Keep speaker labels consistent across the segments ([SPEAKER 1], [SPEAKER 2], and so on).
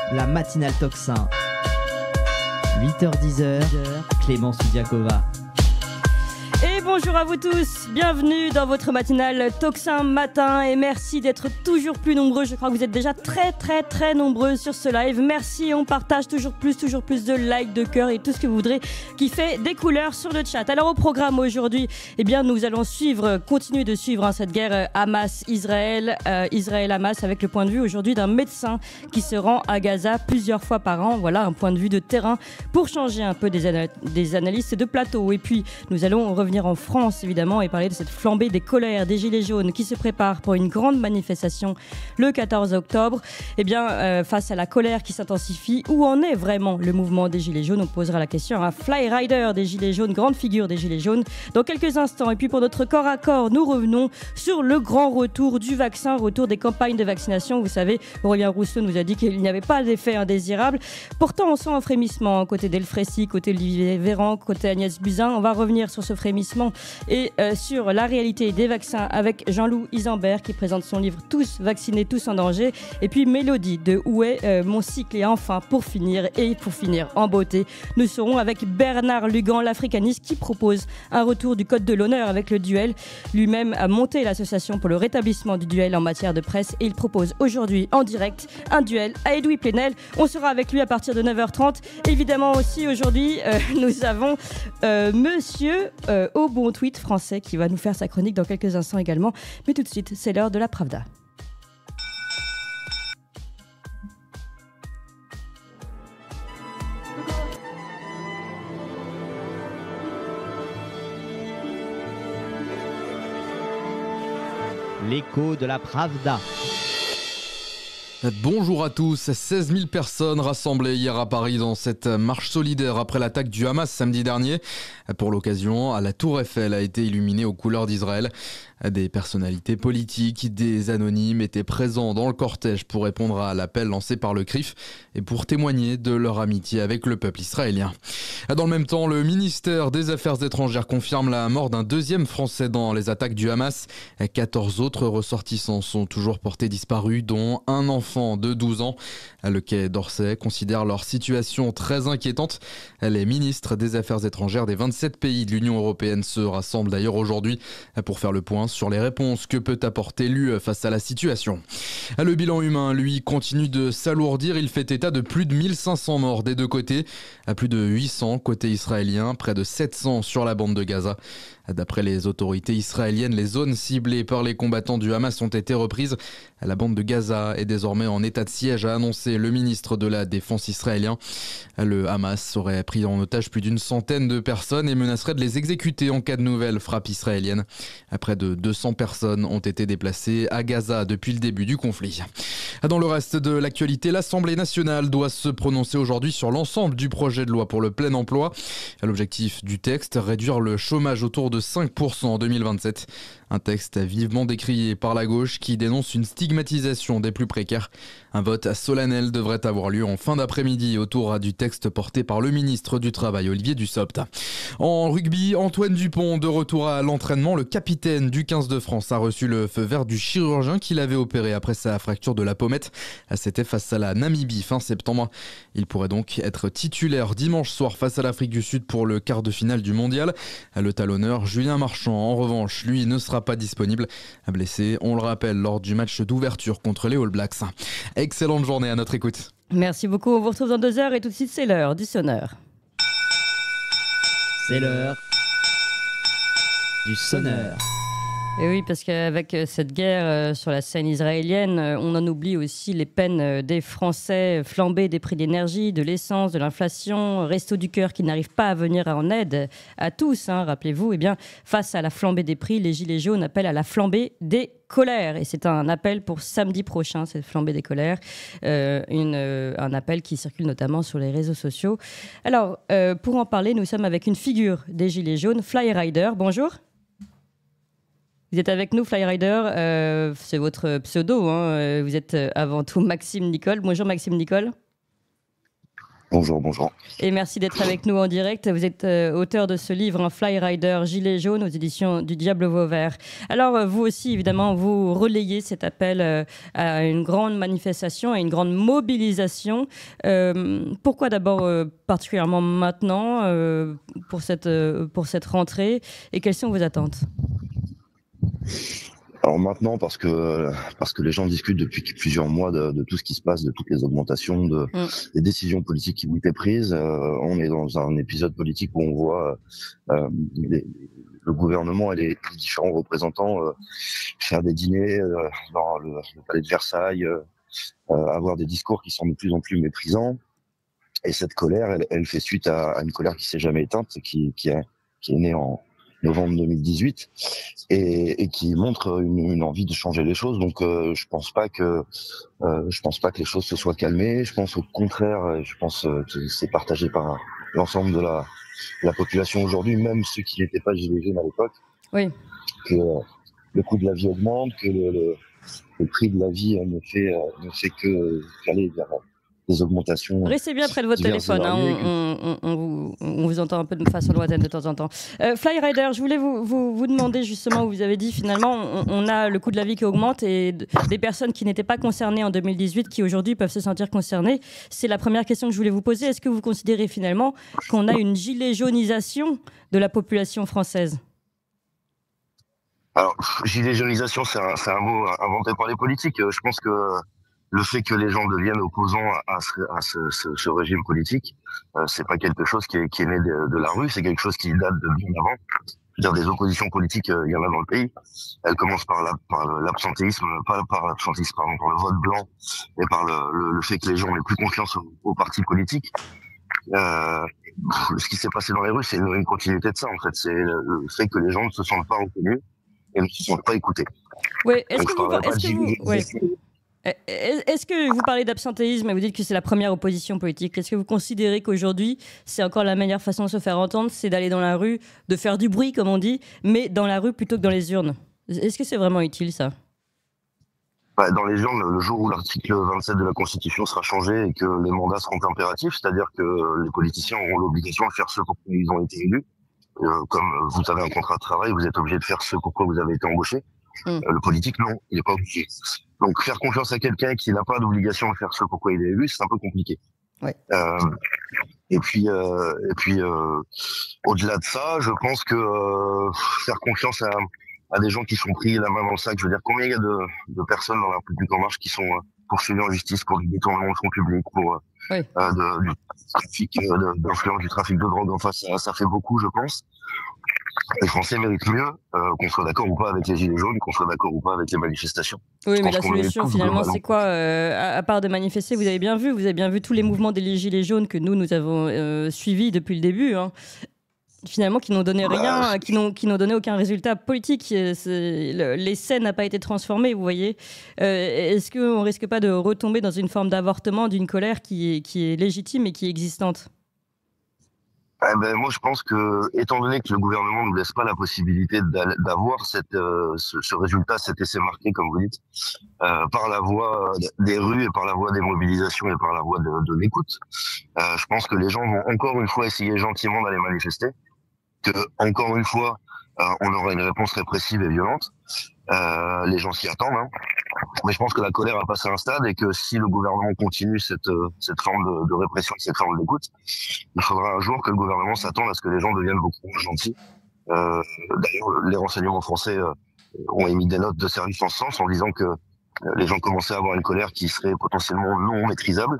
[SPEAKER 1] la matinale Tocsin. 8h-10h, Clémence Oudiakova.
[SPEAKER 2] Et bonjour à vous tous, bienvenue dans votre matinale Tocsin matin et merci d'être toujours plus nombreux. Je crois que vous êtes déjà très nombreux sur ce live. Merci, on partage toujours plus de likes, de cœurs et tout ce que vous voudrez qui fait des couleurs sur le chat. Alors au programme aujourd'hui, eh bien nous allons continuer de suivre cette guerre Hamas-Israël, Israël-Hamas avec le point de vue aujourd'hui d'un médecin qui se rend à Gaza plusieurs fois par an. Voilà un point de vue de terrain pour changer un peu des analystes de plateau. Et puis nous allons revenir en France évidemment et parler de cette flambée des colères des Gilets jaunes qui se préparent pour une grande manifestation le 14 octobre. Eh bien, face à la colère qui s'intensifie, où en est vraiment le mouvement des Gilets jaunes? On posera la question à un Fly Rider des Gilets jaunes, grande figure des Gilets jaunes, dans quelques instants. Et puis pour notre corps à corps, nous revenons sur le grand retour du vaccin, retour des campagnes de vaccination. Vous savez, Aurélien Rousseau nous a dit qu'il n'y avait pas d'effet indésirable. Pourtant, on sent un frémissement côté Delfrécy, côté Olivier Véran, côté Agnès Buzyn. On va revenir sur ce frémissement et sur la réalité des vaccins avec Jean-Loup Isambert qui présente son livre Tous vaccinés, tous en danger. Et puis Mélodie de Où est mon cycle? Et enfin, pour finir en beauté, nous serons avec Bernard Lugan, l'africaniste, qui propose un retour du code de l'honneur avec le duel. Lui-même a monté l'association pour le rétablissement du duel en matière de presse et il propose aujourd'hui en direct un duel à Edoui Plenel. On sera avec lui à partir de 9h30. Évidemment aussi aujourd'hui, nous avons monsieur au bon tweet français qui va nous faire sa chronique dans quelques instants également. Mais tout de suite, c'est l'heure de la Pravda.
[SPEAKER 1] L'écho de la Pravda.
[SPEAKER 3] Bonjour à tous, 16 000 personnes rassemblées hier à Paris dans cette marche solidaire après l'attaque du Hamas samedi dernier. Pour l'occasion, la Tour Eiffel a été illuminée aux couleurs d'Israël. Des personnalités politiques, des anonymes étaient présents dans le cortège pour répondre à l'appel lancé par le CRIF et pour témoigner de leur amitié avec le peuple israélien. Dans le même temps, le ministère des Affaires étrangères confirme la mort d'un deuxième Français dans les attaques du Hamas. 14 autres ressortissants sont toujours portés disparus, dont un enfant de 12 ans. Le Quai d'Orsay considère leur situation très inquiétante. Les ministres des Affaires étrangères des 27 pays de l'Union européenne se rassemblent d'ailleurs aujourd'hui pour faire le point sur les réponses que peut apporter l'UE face à la situation. Le bilan humain, lui, continue de s'alourdir. Il fait état de plus de 1500 morts des deux côtés, à plus de 800 côté israélien, près de 700 sur la bande de Gaza. D'après les autorités israéliennes, les zones ciblées par les combattants du Hamas ont été reprises. La bande de Gaza est désormais en état de siège, a annoncé le ministre de la Défense israélien. Le Hamas aurait pris en otage plus d'une centaine de personnes et menacerait de les exécuter en cas de nouvelle frappe israélienne. Près de 200 personnes ont été déplacées à Gaza depuis le début du conflit. Dans le reste de l'actualité, l'Assemblée nationale doit se prononcer aujourd'hui sur l'ensemble du projet de loi pour le plein emploi. L'objectif du texte, réduire le chômage autour de 5% en 2027. Un texte vivement décrié par la gauche qui dénonce une stigmatisation des plus précaires. Un vote solennel devrait avoir lieu en fin d'après-midi autour du texte porté par le ministre du Travail, Olivier Dussopt. En rugby, Antoine Dupont, de retour à l'entraînement, le capitaine du 15 de France a reçu le feu vert du chirurgien qui l'avait opéré après sa fracture de la pommette. C'était face à la Namibie fin septembre. Il pourrait donc être titulaire dimanche soir face à l'Afrique du Sud pour le quart de finale du mondial. Le talonneur Julien Marchand, en revanche, lui ne sera pas disponible. Blessé, on le rappelle, lors du match d'ouverture contre les All Blacks. Excellente journée à notre écoute.
[SPEAKER 2] Merci beaucoup, on vous retrouve dans 2 heures et tout de suite c'est l'heure du sonneur.
[SPEAKER 1] C'est l'heure du sonneur.
[SPEAKER 2] Et oui, parce qu'avec cette guerre sur la scène israélienne, on en oublie aussi les peines des Français, flambée des prix d'énergie, de l'essence, de l'inflation, Restos du Cœur qui n'arrivent pas à venir en aide à tous, rappelez-vous. Eh bien, face à la flambée des prix, les Gilets jaunes appellent à la flambée des colères. Et c'est un appel pour samedi prochain, cette flambée des colères. Un appel qui circule notamment sur les réseaux sociaux. Alors, pour en parler, nous sommes avec une figure des Gilets jaunes, Fly Rider. Bonjour. Vous êtes avec nous, Fly Rider, c'est votre pseudo, vous êtes avant tout Maxime Nicole. Bonjour Maxime Nicole.
[SPEAKER 4] Bonjour, bonjour.
[SPEAKER 2] Et merci d'être avec nous en direct. Vous êtes auteur de ce livre, Fly Rider, Gilet jaune, aux éditions du Diable Vauvert. Alors, vous aussi, évidemment, vous relayez cet appel à une grande manifestation, à une grande mobilisation. Pourquoi d'abord particulièrement maintenant pour cette rentrée, et quelles sont vos attentes ?
[SPEAKER 4] Alors maintenant, parce que les gens discutent depuis plusieurs mois de tout ce qui se passe, de toutes les augmentations, des décisions politiques qui ont été prises. On est dans un épisode politique où on voit le gouvernement et les différents représentants faire des dîners dans le palais de Versailles, avoir des discours qui sont de plus en plus méprisants. Et cette colère, elle fait suite à une colère qui s'est jamais éteinte, qui est née en novembre 2018 et qui montre une envie de changer les choses. Donc je pense pas que les choses se soient calmées. Je pense au contraire, je pense que c'est partagé par l'ensemble de la population aujourd'hui, même ceux qui n'étaient pas gilets jaunes à l'époque.
[SPEAKER 2] Oui.
[SPEAKER 4] Que le coût de la vie augmente, que le prix de la vie ne fait que aller vers des augmentations.
[SPEAKER 2] Restez bien près de votre téléphone, on vous entend un peu de façon lointaine de temps en temps. Fly Rider, je voulais vous demander justement, où vous avez dit finalement on a le coût de la vie qui augmente et des personnes qui n'étaient pas concernées en 2018 qui aujourd'hui peuvent se sentir concernées. C'est la première question que je voulais vous poser. Est-ce que vous considérez finalement qu'on a une gilet jaunisation de la population française ?
[SPEAKER 4] Alors, gilet jaunisation, c'est un mot inventé par les politiques. Je pense que le fait que les gens deviennent opposants à ce régime politique, c'est pas quelque chose qui est né de la rue, c'est quelque chose qui date de bien avant. Je veux dire, des oppositions politiques, il y en a dans le pays. Elles commencent par l'absentéisme, pas par l'absentéisme, pardon, par le vote blanc et par le fait que les gens n'aient plus confiance aux partis politiques. Ce qui s'est passé dans les rues, c'est une continuité de ça, en fait. C'est le fait que les gens ne se sentent pas reconnus et ne se sentent pas écoutés.
[SPEAKER 2] Oui, est-ce que vous parlez d'absentéisme et vous dites que c'est la première opposition politique ? Est-ce que vous considérez qu'aujourd'hui, c'est encore la meilleure façon de se faire entendre, c'est d'aller dans la rue, de faire du bruit, comme on dit, mais dans la rue plutôt que dans les urnes ? Est-ce que c'est vraiment utile, ça ?
[SPEAKER 4] Dans les urnes, le jour où l'article 27 de la Constitution sera changé et que les mandats seront impératifs, c'est-à-dire que les politiciens auront l'obligation de faire ce pour quoi ils ont été élus. Comme vous avez un contrat de travail, vous êtes obligé de faire ce pour quoi vous avez été embauché. Le politique, non, il n'est pas obligé. Donc, faire confiance à quelqu'un qui n'a pas d'obligation de faire ce pourquoi il est élu, c'est un peu compliqué.
[SPEAKER 2] Ouais.
[SPEAKER 4] Et puis, au-delà de ça, je pense que faire confiance à des gens qui sont pris la main dans le sac, je veux dire, combien il y a de personnes dans la République en marche qui sont poursuivies en justice pour du détournement de fonds publics, pour du trafic d'influence, du trafic de drogue. Enfin, ça fait beaucoup, je pense. Les Français méritent mieux, qu'on soit d'accord ou pas avec les gilets jaunes, qu'on soit d'accord ou pas avec les manifestations.
[SPEAKER 2] Oui, mais la solution finalement, c'est quoi ? À part de manifester, vous avez bien vu tous les mouvements des gilets jaunes que nous avons suivis depuis le début. Finalement, qui n'ont donné rien, qui n'ont donné aucun résultat politique. L'essai n'a pas été transformé, vous voyez. Est-ce qu'on risque pas de retomber dans une forme d'avortement d'une colère qui est légitime et qui est existante ?
[SPEAKER 4] Moi, je pense que, étant donné que le gouvernement nous laisse pas la possibilité d'avoir ce résultat, cet essai marqué, comme vous dites, par la voie des rues et par la voie des mobilisations et par la voie de l'écoute, je pense que les gens vont encore une fois essayer gentiment d'aller manifester, que encore une fois, on aura une réponse répressive et violente. Les gens s'y attendent, hein. Mais je pense que la colère a passé un stade et que si le gouvernement continue cette forme de répression, cette forme d'écoute, il faudra un jour que le gouvernement s'attende à ce que les gens deviennent beaucoup plus gentils. D'ailleurs, les renseignements français ont émis des notes de service en ce sens en disant que les gens commençaient à avoir une colère qui serait potentiellement non maîtrisable,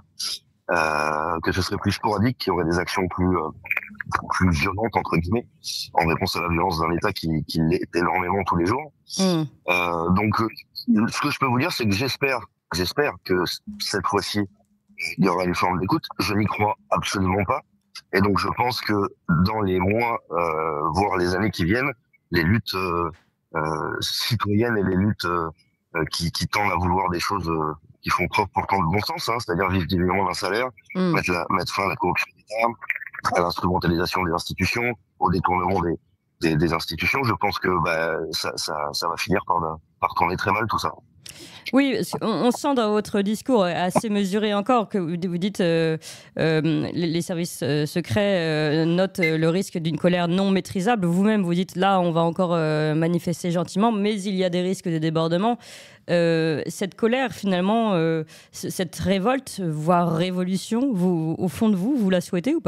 [SPEAKER 4] que ce serait plus sporadique, qu'il y aurait des actions plus violentes, entre guillemets, en réponse à la violence d'un État qui l'est énormément tous les jours. Donc, ce que je peux vous dire, c'est que j'espère que cette fois-ci, il y aura une forme d'écoute. Je n'y crois absolument pas. Et donc, je pense que dans les mois, voire les années qui viennent, les luttes citoyennes et les luttes qui tendent à vouloir des choses qui font preuve pourtant de bon sens, hein, c'est-à-dire vivre dignement d'un salaire, mettre fin à la corruption d'État, à l'instrumentalisation des institutions, au détournement des institutions. Je pense que ça va finir par tourner très mal tout ça.
[SPEAKER 2] Oui, on sent dans votre discours assez mesuré encore que vous dites les services secrets notent le risque d'une colère non maîtrisable. Vous-même, vous dites là, on va encore manifester gentiment, mais il y a des risques de débordement. Cette colère, finalement, cette révolte, voire révolution, vous, au fond de vous, vous la souhaitez ou pas ?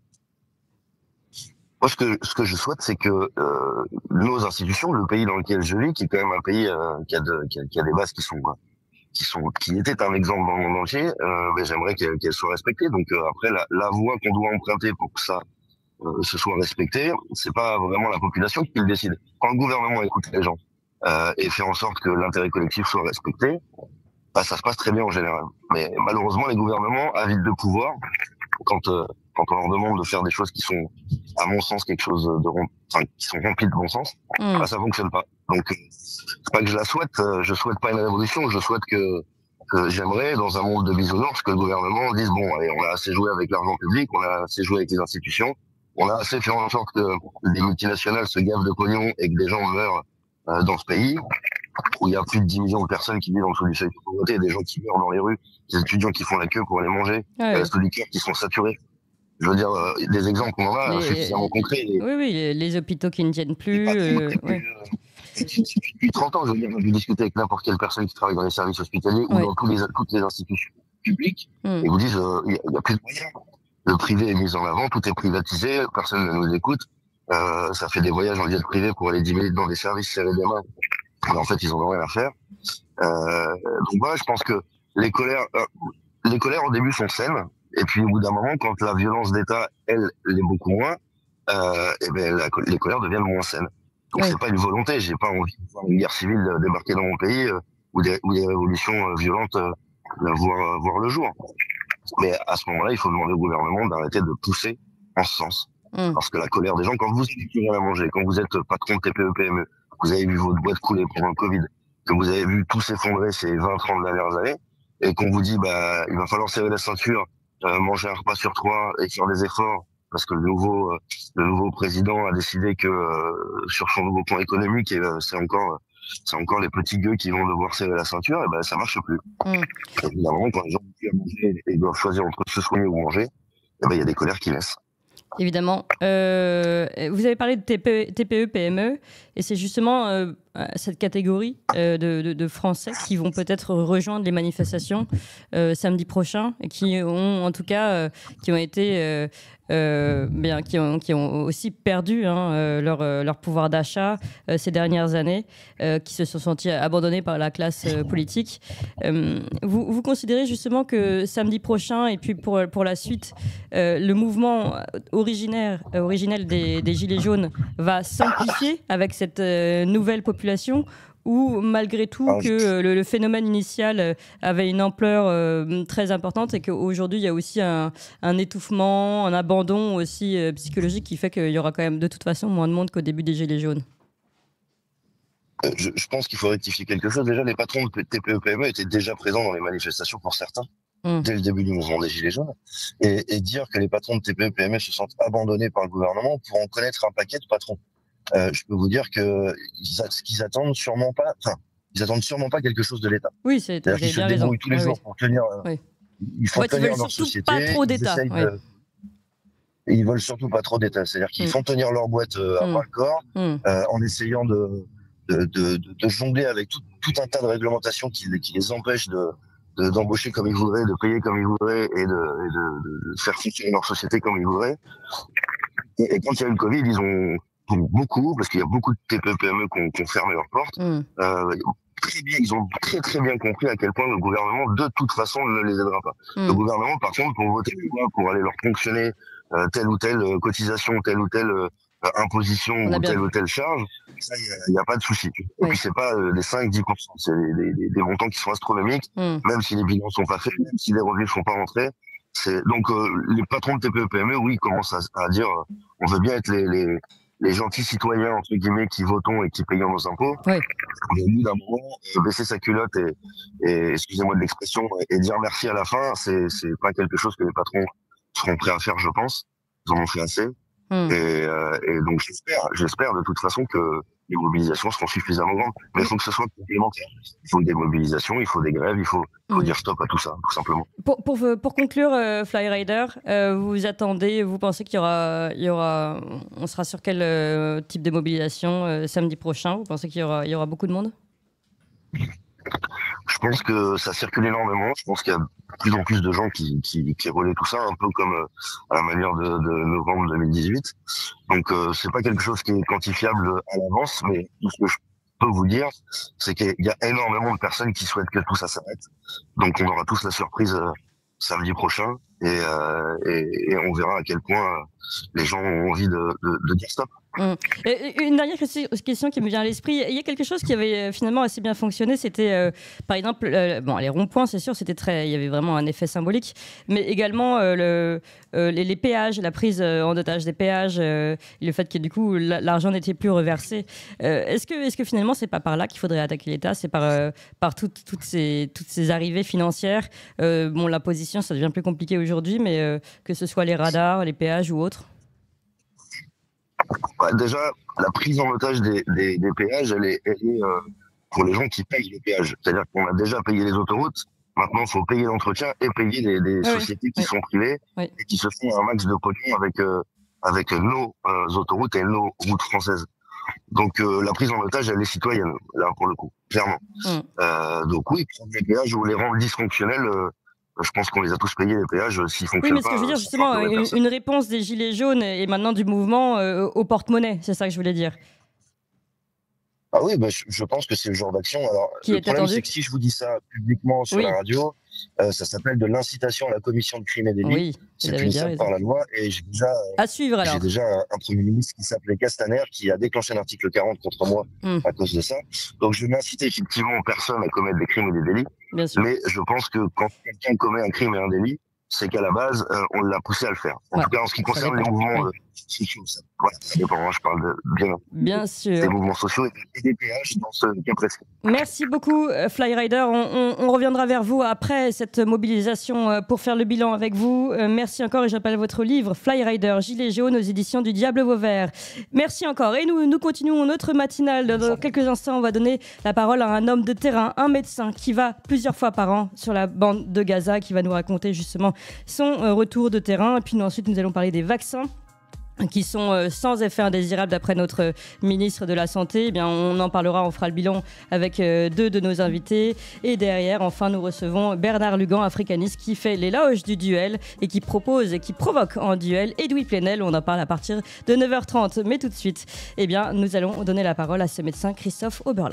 [SPEAKER 4] Moi, ce que je souhaite, c'est que nos institutions, le pays dans lequel je vis, qui est quand même un pays qui a des bases qui étaient un exemple dans le monde entier, mais j'aimerais qu'elles soient respectées. Donc après, la voie qu'on doit emprunter pour que ça se soit respecté, c'est pas vraiment la population qui le décide. Quand le gouvernement écoute les gens et fait en sorte que l'intérêt collectif soit respecté, bah, ça se passe très bien en général. Mais malheureusement, les gouvernements avides de pouvoir, quand on leur demande de faire des choses qui sont, à mon sens, qui sont remplies de bon sens, bah, ça fonctionne pas. Donc, c'est pas que je la souhaite, je souhaite pas une révolution, je souhaite que j'aimerais, dans un monde de bisounours, que le gouvernement dise, bon, allez, on a assez joué avec l'argent public, on a assez joué avec les institutions, on a assez fait en sorte que des multinationales se gavent de pognon et que des gens meurent dans ce pays, où il y a plus de 10 millions de personnes qui vivent en dessous du seuil de pauvreté, des gens qui meurent dans les rues, des étudiants qui font la queue pour aller manger, des restos du cœur qui sont saturés. Je veux dire, des exemples, on en a suffisamment concrets.
[SPEAKER 2] Oui, les hôpitaux qui ne tiennent plus.
[SPEAKER 4] Depuis 30 ans, je veux dire, je discuter avec n'importe quelle personne qui travaille dans les services hospitaliers ou dans toutes les institutions publiques, et vous disent, il y a plus de moyens. Le privé est mis en avant, tout est privatisé, personne ne nous écoute. Ça fait des voyages en jet privé pour aller 10 minutes dans des services serrés des mains. Mais en fait, ils en ont rien à faire. Donc voilà, je pense que les colères au début sont saines. Et puis au bout d'un moment, quand la violence d'État, elle est beaucoup moins, les colères deviennent moins saines. Donc c'est pas une volonté. J'ai pas envie de voir une guerre civile débarquer dans mon pays ou des révolutions violentes voir le jour. Mais à ce moment-là, il faut demander au gouvernement d'arrêter de pousser en ce sens. Parce que la colère des gens, quand vous n'avez plus rien à manger, quand vous êtes patron de TPE-PME, que vous avez vu votre boîte couler pendant le Covid, que vous avez vu tout s'effondrer ces 20-30 dernières années, et qu'on vous dit, bah, il va falloir serrer la ceinture, manger un repas sur 3 et faire des efforts, parce que le nouveau président a décidé que sur son nouveau plan économique, c'est encore les petits gueux qui vont devoir serrer la ceinture, et ben ça marche plus. Évidemment, quand les gens n'ont plus à manger et doivent choisir entre se soigner ou manger, et ben il y a des colères qui naissent.
[SPEAKER 2] Évidemment. Vous avez parlé de TPE, PME, et c'est justement cette catégorie de Français qui vont peut-être rejoindre les manifestations samedi prochain, et qui ont en tout cas qui ont été qui ont aussi perdu leur pouvoir d'achat ces dernières années, qui se sont sentis abandonnés par la classe politique. Vous considérez justement que samedi prochain et puis pour la suite, le mouvement originel des Gilets jaunes va s'amplifier avec cette nouvelle population, ou malgré tout que le phénomène initial avait une ampleur très importante et qu'aujourd'hui il y a aussi un étouffement, un abandon aussi psychologique qui fait qu'il y aura quand même de toute façon moins de monde qu'au début des Gilets jaunes?
[SPEAKER 4] Je pense qu'il faut rectifier quelque chose. Déjà, les patrons de TPE-PME étaient déjà présents dans les manifestations pour certains, dès le début du mouvement des Gilets jaunes. Et dire que les patrons de TPE-PME se sentent abandonnés par le gouvernement, pour en connaître un paquet de patrons. Je peux vous dire que ils attendent sûrement pas quelque chose de l'État.
[SPEAKER 2] Oui,
[SPEAKER 4] c'est-à-dire qu'ils se débrouillent tous les jours pour tenir. Ils font tenir leur société.
[SPEAKER 2] Pas trop d'État.
[SPEAKER 4] Ils veulent surtout pas trop d'État. C'est-à-dire qu'ils font tenir leur boîte à bras le corps, en essayant de jongler avec tout un tas de réglementations qui les empêchent d'embaucher comme ils voudraient, de payer comme ils voudraient et de faire fonctionner leur société comme ils voudraient. Et quand il y a eu le Covid, ils ont beaucoup, parce qu'il y a beaucoup de TPE-PME qui ont fermé leurs portes. Ils ont très très bien compris à quel point le gouvernement de toute façon ne les aidera pas. Le gouvernement, par contre, pour voter pour aller leur ponctionner telle ou telle cotisation, telle ou telle imposition ou telle charge, ça, il n'y a pas de souci. Et puis c'est pas des 5-10%, c'est des montants qui sont astronomiques, même si les bilans sont pas faits, même si les revenus sont pas rentrés. Donc les patrons de TPE-PME, oui, commencent à dire on veut bien être les gentils citoyens, entre guillemets, qui votons et qui payons nos impôts. Mais au bout d'un moment, baisser sa culotte et excusez-moi de l'expression, et dire merci à la fin, c'est pas quelque chose que les patrons seront prêts à faire, je pense. Ils en ont fait assez. Et donc j'espère de toute façon que les mobilisations seront suffisamment grandes. Mais il faut que ce soit complémentaire. Il faut des mobilisations, il faut des grèves, il faut dire stop à tout ça, tout simplement.
[SPEAKER 2] Pour conclure, Flyrider, vous pensez qu'il y aura, on sera sur quel type de mobilisation samedi prochain? Vous pensez qu'il y aura beaucoup de monde?
[SPEAKER 4] Je pense que ça circule énormément. Je pense qu'il y a de plus en plus de gens qui relaient tout ça, un peu comme à la manière de novembre 2018. Donc c'est pas quelque chose qui est quantifiable à l'avance, mais tout ce que je peux vous dire, c'est qu'il y a énormément de personnes qui souhaitent que tout ça s'arrête. Donc on aura tous la surprise samedi prochain et on verra à quel point les gens ont envie de dire stop.
[SPEAKER 2] Et une dernière question qui me vient à l'esprit. Il y a quelque chose qui avait finalement assez bien fonctionné. C'était, par exemple, les ronds-points, c'est sûr, il y avait vraiment un effet symbolique, mais également les péages, la prise en otage des péages, le fait que du coup l'argent n'était plus reversé. Est-ce que finalement c'est pas par là qu'il faudrait attaquer l'État? C'est par toutes ces arrivées financières. La position, ça devient plus compliqué aujourd'hui, mais que ce soit les radars, les péages ou autres.
[SPEAKER 4] Déjà, la prise en otage des péages, elle est pour les gens qui payent les péages. C'est-à-dire qu'on a déjà payé les autoroutes. Maintenant, il faut payer l'entretien et payer des sociétés qui sont privées et qui se font un max de pognon avec nos autoroutes et nos routes françaises. Donc, la prise en otage, elle est citoyenne, là, pour le coup, clairement. Donc oui, prendre les péages ou les rendre dysfonctionnels, je pense qu'on les a tous payés, les péages, s'ils fonctionnent pas.
[SPEAKER 2] Oui, mais ce que je veux dire, justement, une réponse des Gilets jaunes et maintenant du mouvement au porte-monnaie, c'est ça que je voulais dire.
[SPEAKER 4] Ah oui, je pense que c'est le genre d'action. Alors, le problème, c'est que si je vous dis ça publiquement sur la radio, ça s'appelle de l'incitation à la commission de crimes et délits.
[SPEAKER 2] Oui,
[SPEAKER 4] c'est puni par la loi. Et j'ai déjà, j'ai déjà un Premier ministre qui s'appelait Castaner qui a déclenché l'article 40 contre moi à cause de ça. Donc, je n'incite effectivement personne à commettre des crimes et des délits.
[SPEAKER 2] Bien sûr.
[SPEAKER 4] Mais je pense que quand quelqu'un commet un crime et un délit, c'est qu'à la base, on l'a poussé à le faire. En tout cas, en ce qui concerne les mouvements sociaux, ça dépend. Je parle
[SPEAKER 2] bien sûr.
[SPEAKER 4] Des mouvements sociaux et des péages dans ce cas précis.
[SPEAKER 2] Merci beaucoup, Flyrider. On reviendra vers vous après cette mobilisation pour faire le bilan avec vous. Merci encore et j'appelle votre livre Flyrider, Gilets jaunes aux éditions du Diable Vauvert. Merci encore. Et nous continuons notre matinale. Dans quelques instants, on va donner la parole à un homme de terrain, un médecin qui va plusieurs fois par an sur la bande de Gaza, qui va nous raconter justement son retour de terrain. Et puis ensuite, nous allons parler des vaccins qui sont sans effet indésirable d'après notre ministre de la Santé. Eh bien, on en parlera, on fera le bilan avec deux de nos invités. Et derrière, enfin, nous recevons Bernard Lugan, africaniste, qui fait l'éloge du duel et qui propose et qui provoque en duel Edoui Plenel. On en parle à partir de 9h30. Mais tout de suite, eh bien, nous allons donner la parole à ce médecin Christophe Oberlin.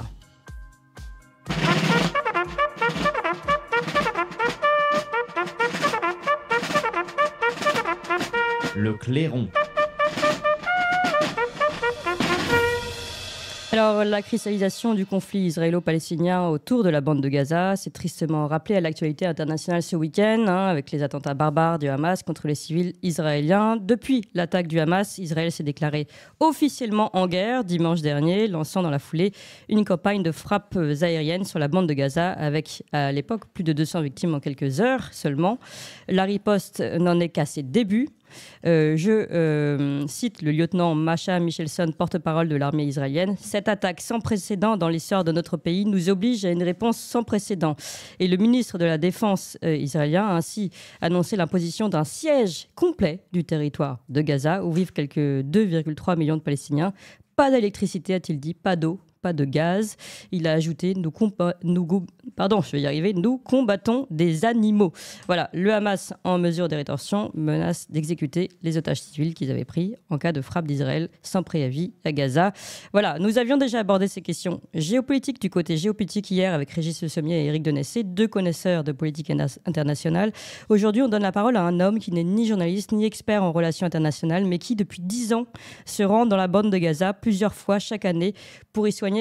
[SPEAKER 1] Le clairon.
[SPEAKER 2] Alors, la cristallisation du conflit israélo-palestinien autour de la bande de Gaza s'est tristement rappelée à l'actualité internationale ce week-end, avec les attentats barbares du Hamas contre les civils israéliens. Depuis l'attaque du Hamas, Israël s'est déclaré officiellement en guerre dimanche dernier, lançant dans la foulée une campagne de frappes aériennes sur la bande de Gaza, avec à l'époque plus de 200 victimes en quelques heures seulement. La riposte n'en est qu'à ses débuts. Je cite le lieutenant Masha Michelson, porte-parole de l'armée israélienne. Cette attaque sans précédent dans l'histoire de notre pays nous oblige à une réponse sans précédent. Et le ministre de la Défense israélien a ainsi annoncé l'imposition d'un siège complet du territoire de Gaza, où vivent quelques 2,3 millions de Palestiniens. Pas d'électricité, a-t-il dit, pas d'eau, pas de gaz. Il a ajouté nous combattons des animaux. Voilà, le Hamas, en mesure de rétorsion, menace d'exécuter les otages civils qu'ils avaient pris en cas de frappe d'Israël sans préavis à Gaza. Voilà, nous avions déjà abordé ces questions géopolitiques du côté géopolitique hier avec Régis Le Sommier et Éric Denessé, deux connaisseurs de politique internationale. Aujourd'hui, on donne la parole à un homme qui n'est ni journaliste ni expert en relations internationales, mais qui, depuis 10 ans, se rend dans la bande de Gaza plusieurs fois chaque année pour y soigner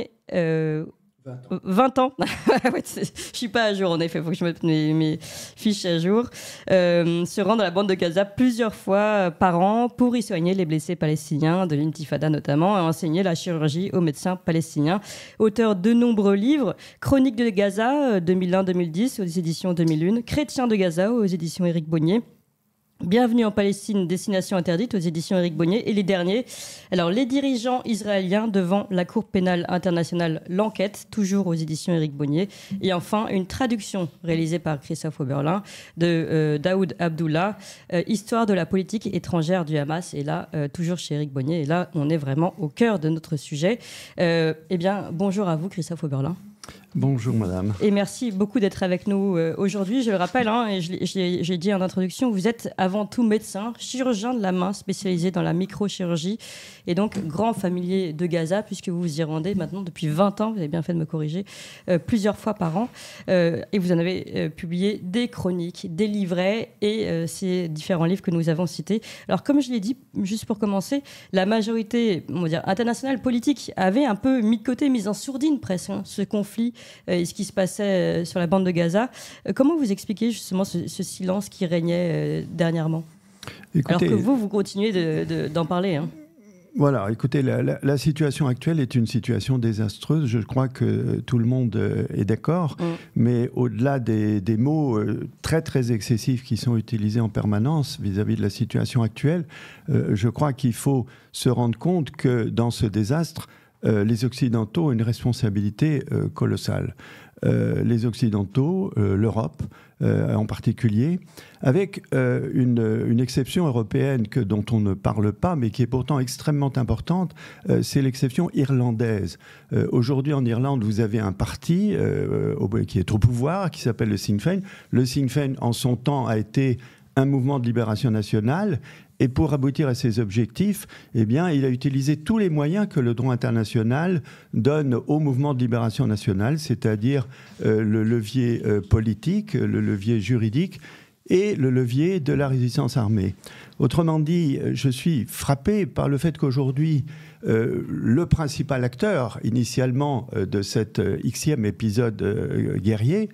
[SPEAKER 2] 20 ans. Je suis pas à jour, en effet, il faut que je mette mes fiches à jour. Se rend dans la bande de Gaza plusieurs fois par an pour y soigner les blessés palestiniens de l'intifada notamment et enseigner la chirurgie aux médecins palestiniens. Auteur de nombreux livres, Chronique de Gaza 2001-2010 aux éditions 2001, Chrétien de Gaza aux éditions Éric Bonnier. Bienvenue en Palestine, destination interdite aux éditions Éric Bonnier. Et les derniers, alors les dirigeants israéliens devant la Cour pénale internationale, l'enquête, toujours aux éditions Éric Bonnier. Et enfin, une traduction réalisée par Christophe Oberlin de Daoud Abdullah, Histoire de la politique étrangère du Hamas. Et là, toujours chez Éric Bonnier. Et là, on est vraiment au cœur de notre sujet. Eh bien, bonjour à vous, Christophe Oberlin.
[SPEAKER 5] Bonjour madame.
[SPEAKER 2] Et merci beaucoup d'être avec nous aujourd'hui. Je le rappelle, et j'ai dit en introduction, vous êtes avant tout médecin, chirurgien de la main spécialisé dans la microchirurgie et donc grand familier de Gaza puisque vous vous y rendez maintenant depuis 20 ans, vous avez bien fait de me corriger, plusieurs fois par an. Et vous en avez publié des chroniques, des livrets et ces différents livres que nous avons cités. Alors comme je l'ai dit, juste pour commencer, la majorité internationale politique avait un peu mis de côté, mise en sourdine presque, ce conflit et ce qui se passait sur la bande de Gaza. Comment vous expliquez justement ce silence qui régnait dernièrement ? Écoutez, alors que vous continuez d'en parler.
[SPEAKER 5] Voilà, écoutez, la situation actuelle est une situation désastreuse. Je crois que tout le monde est d'accord. Mais au-delà des mots très, très excessifs qui sont utilisés en permanence vis-à-vis de la situation actuelle, je crois qu'il faut se rendre compte que dans ce désastre, les Occidentaux ont une responsabilité colossale. Les Occidentaux, l'Europe en particulier, avec une exception européenne dont on ne parle pas, mais qui est pourtant extrêmement importante, c'est l'exception irlandaise. Aujourd'hui en Irlande, vous avez un parti qui est au pouvoir, qui s'appelle le Sinn Féin. Le Sinn Féin, en son temps, a été un mouvement de libération nationale. Et pour aboutir à ses objectifs, eh bien, il a utilisé tous les moyens que le droit international donne au mouvement de libération nationale, c'est-à-dire le levier politique, le levier juridique et le levier de la résistance armée. Autrement dit, je suis frappé par le fait qu'aujourd'hui, le principal acteur, initialement, de cet Xème épisode guerrier,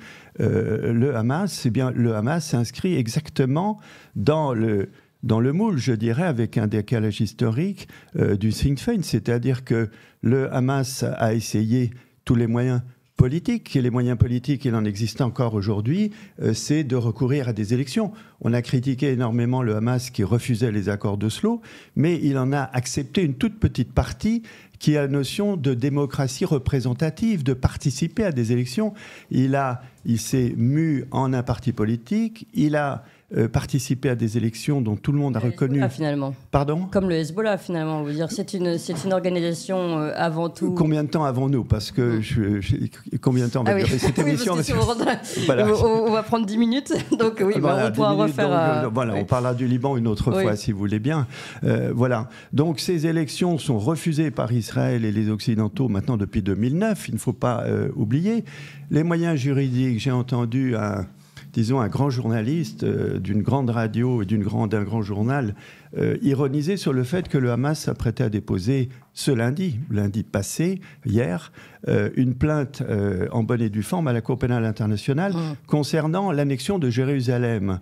[SPEAKER 5] le Hamas, eh bien, le Hamas s'inscrit exactement dans le moule, je dirais, avec un décalage historique du Sinn Féin. C'est-à-dire que le Hamas a essayé tous les moyens politiques, et les moyens politiques, il en existe encore aujourd'hui, c'est de recourir à des élections. On a critiqué énormément le Hamas qui refusait les accords d'Oslo, mais il en a accepté une toute petite partie qui a la notion de démocratie représentative, de participer à des élections. Il s'est mu en un parti politique, il a participer à des élections dont tout le monde a reconnu...
[SPEAKER 2] Hezbollah, finalement.
[SPEAKER 5] Pardon ?
[SPEAKER 2] Comme le Hezbollah, finalement. Dire, c'est une organisation avant tout...
[SPEAKER 5] Combien de temps avons-nous ? Parce que combien de temps va durer cette émission ?
[SPEAKER 2] Voilà. On va prendre 10 minutes, donc oui, voilà, on pourra refaire...
[SPEAKER 5] Voilà, on parlera du Liban une autre fois, si vous voulez bien. Voilà. Donc ces élections sont refusées par Israël et les Occidentaux maintenant depuis 2009, il ne faut pas oublier. Les moyens juridiques, j'ai entendu un grand journaliste d'une grande radio et d'un grand journal ironiser sur le fait que le Hamas s'apprêtait à déposer ce lundi passé, hier, une plainte en bonne et due forme à la Cour pénale internationale concernant l'annexion de Jérusalem.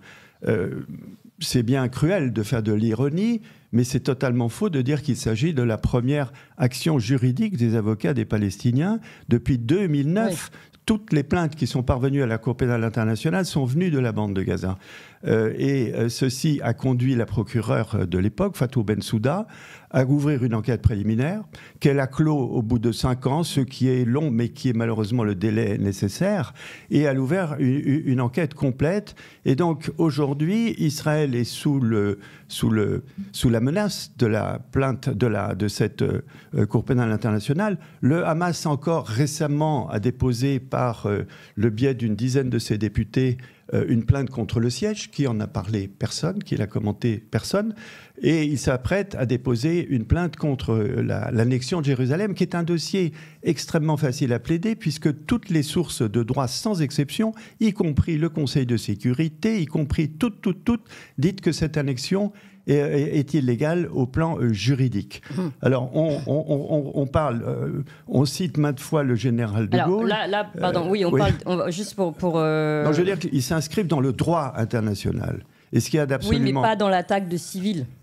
[SPEAKER 5] C'est bien cruel de faire de l'ironie, mais c'est totalement faux de dire qu'il s'agit de la première action juridique des avocats des Palestiniens depuis 2009. Oui. Toutes les plaintes qui sont parvenues à la Cour pénale internationale sont venues de la bande de Gaza. Ceci a conduit la procureure de l'époque, Fatou Bensouda, à ouvrir une enquête préliminaire qu'elle a clos au bout de 5 ans, ce qui est long, mais qui est malheureusement le délai nécessaire, et elle a ouvert une enquête complète. Et donc aujourd'hui, Israël est sous la menace de la plainte de cette Cour pénale internationale. Le Hamas encore récemment a déposé par le biais d'une dizaine de ses députés une plainte contre le siège, qui en a parlé personne, qui l'a commenté personne, et il s'apprête à déposer une plainte contre l'annexion de Jérusalem, qui est un dossier extrêmement facile à plaider, puisque toutes les sources de droit, sans exception, y compris le Conseil de sécurité, y compris toutes, dites que cette annexion est illégale au plan juridique. Alors, on parle, on cite maintes fois le général de Gaulle.
[SPEAKER 2] Parle, juste pour...
[SPEAKER 5] Non, je veux dire qu'ils s'inscrivent dans le droit international. Et ce qu'il y a d'absolument...
[SPEAKER 2] Oui, mais pas dans l'attaque de civils.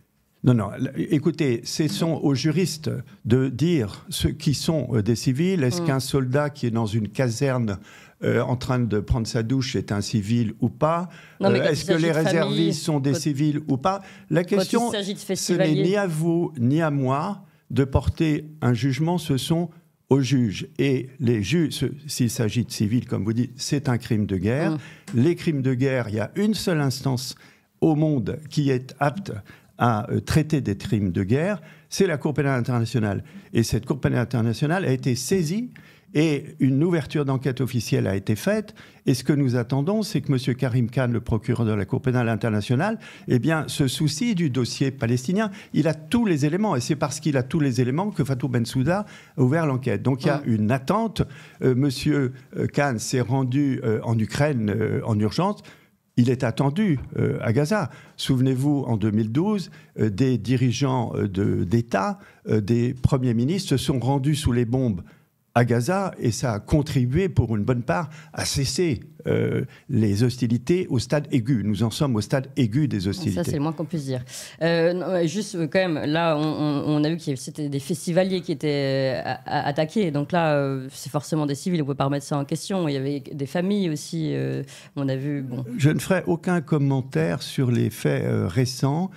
[SPEAKER 5] Non, écoutez, ce sont aux juristes de dire ceux qui sont des civils. Est-ce qu'un soldat qui est dans une caserne en train de prendre sa douche est un civil ou pas? Est-ce que les réservistes sont des civils ou pas? La question, ce n'est ni à vous ni à moi de porter un jugement, ce sont aux juges. Et les juges, s'il s'agit de civils, comme vous dites, c'est un crime de guerre. Les crimes de guerre, il y a une seule instance au monde qui est apte à traiter des crimes de guerre, c'est la Cour pénale internationale. Et cette Cour pénale internationale a été saisie et une ouverture d'enquête officielle a été faite. Et ce que nous attendons, c'est que M. Karim Khan, le procureur de la Cour pénale internationale, se soucie du dossier palestinien. Il a tous les éléments. Et c'est parce qu'il a tous les éléments que Fatou Bensouda a ouvert l'enquête. Donc il y a une attente. M. Khan s'est rendu en Ukraine en urgence. Il est attendu à Gaza. Souvenez-vous, en 2012, des dirigeants d'État, des premiers ministres se sont rendus sous les bombes à Gaza et ça a contribué pour une bonne part à cesser les hostilités au stade aigu. Nous en sommes au stade aigu des hostilités.
[SPEAKER 2] Ça, c'est le moins qu'on puisse dire. Juste quand même, là, on a vu que c'était des festivaliers qui étaient attaqués. Donc là, c'est forcément des civils. On ne peut pas remettre ça en question. Il y avait des familles aussi. On a vu... Bon.
[SPEAKER 5] Je ne ferai aucun commentaire sur les faits récents.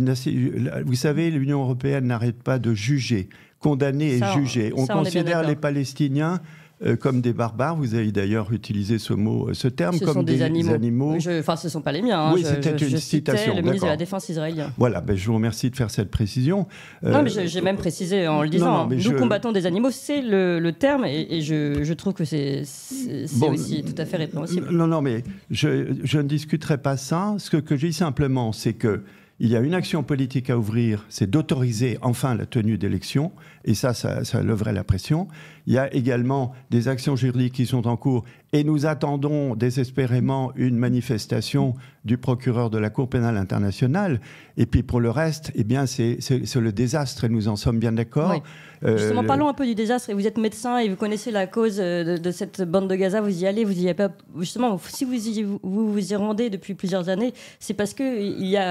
[SPEAKER 5] Vous savez, l'Union européenne n'arrête pas de juger, condamner et juger. On considère les Palestiniens comme des barbares. Vous avez d'ailleurs utilisé ce terme, comme des animaux.
[SPEAKER 2] Enfin, ce ne sont pas les miens.
[SPEAKER 5] Oui, c'était une citation.
[SPEAKER 2] Le ministre de la Défense israélien.
[SPEAKER 5] Voilà, je vous remercie de faire cette précision.
[SPEAKER 2] Non, mais j'ai même précisé en le disant. Nous combattons des animaux, c'est le terme, et je trouve que c'est aussi tout à fait répréhensible.
[SPEAKER 5] Non, mais je ne discuterai pas ça. Ce que je dis simplement, c'est que il y a une action politique à ouvrir, c'est d'autoriser enfin la tenue d'élections, et ça leverait la pression. Il y a également des actions juridiques qui sont en cours, et nous attendons désespérément une manifestation du procureur de la Cour pénale internationale. Et puis pour le reste, c'est le désastre, et nous en sommes bien d'accord.
[SPEAKER 2] Oui. Justement, parlons un peu du désastre. Et vous êtes médecin et vous connaissez la cause de cette bande de Gaza. Vous y allez, vous y allez pas. Justement, si vous y rendez depuis plusieurs années, c'est parce qu'il y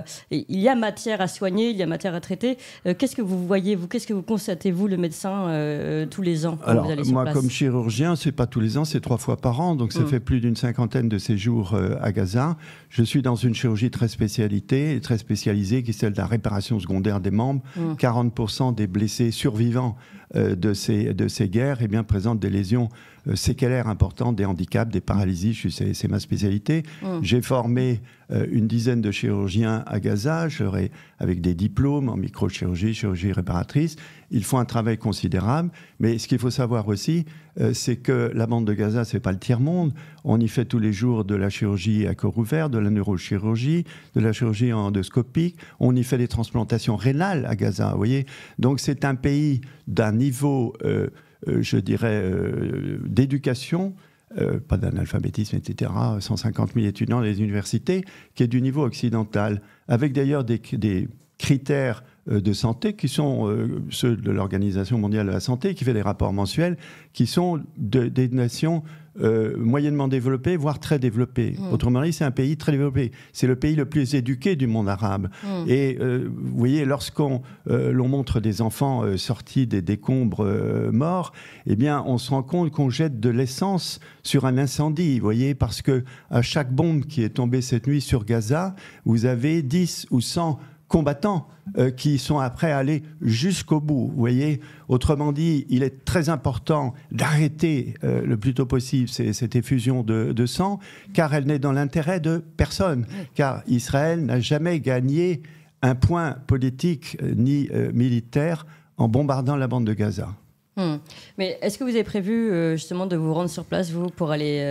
[SPEAKER 2] a matière à soigner, il y a matière à traiter. Qu'est-ce que vous voyez, qu'est-ce que vous constatez, vous, le médecin, tous les ans quand vous allez sur place ?
[SPEAKER 5] Comme chirurgien, c'est pas tous les ans, c'est 3 fois par an. Donc ça fait plus d'une 50aine de séjours à Gaza. Je suis dans une chirurgie très spécialisée, qui est celle de la réparation secondaire des membres. 40% des blessés survivants de ces guerres présentent des lésions séquelaires importantes, des handicaps, des paralysies. C'est ma spécialité. J'ai formé une dizaine de chirurgiens à Gaza, avec des diplômes en microchirurgie, chirurgie réparatrice. Ils font un travail considérable, mais ce qu'il faut savoir aussi, c'est que la bande de Gaza, c'est pas le tiers-monde. On y fait tous les jours de la chirurgie à corps ouvert, de la neurochirurgie, de la chirurgie endoscopique. On y fait des transplantations rénales à Gaza, vous voyez. Donc c'est un pays d'un niveau, je dirais, d'éducation, pas d'analphabétisme, etc., 150 000 étudiants dans les universités, qui est du niveau occidental, avec d'ailleurs des critères de santé qui sont ceux de l'Organisation mondiale de la santé, qui fait des rapports mensuels, qui sont des nations moyennement développées, voire très développées. Autrement dit, c'est un pays très développé. C'est le pays le plus éduqué du monde arabe. Et vous voyez, lorsqu'on l'on montre des enfants sortis des décombres morts, on se rend compte qu'on jette de l'essence sur un incendie, vous voyez, parce que à chaque bombe qui est tombée cette nuit sur Gaza, vous avez 10 ou 100 combattants qui sont après allés jusqu'au bout. Vous voyez, autrement dit, il est très important d'arrêter le plus tôt possible cette effusion de sang, car elle n'est dans l'intérêt de personne. Car Israël n'a jamais gagné un point politique ni militaire en bombardant la bande de Gaza.
[SPEAKER 2] Mais est-ce que vous avez prévu justement de vous rendre sur place, vous, pour aller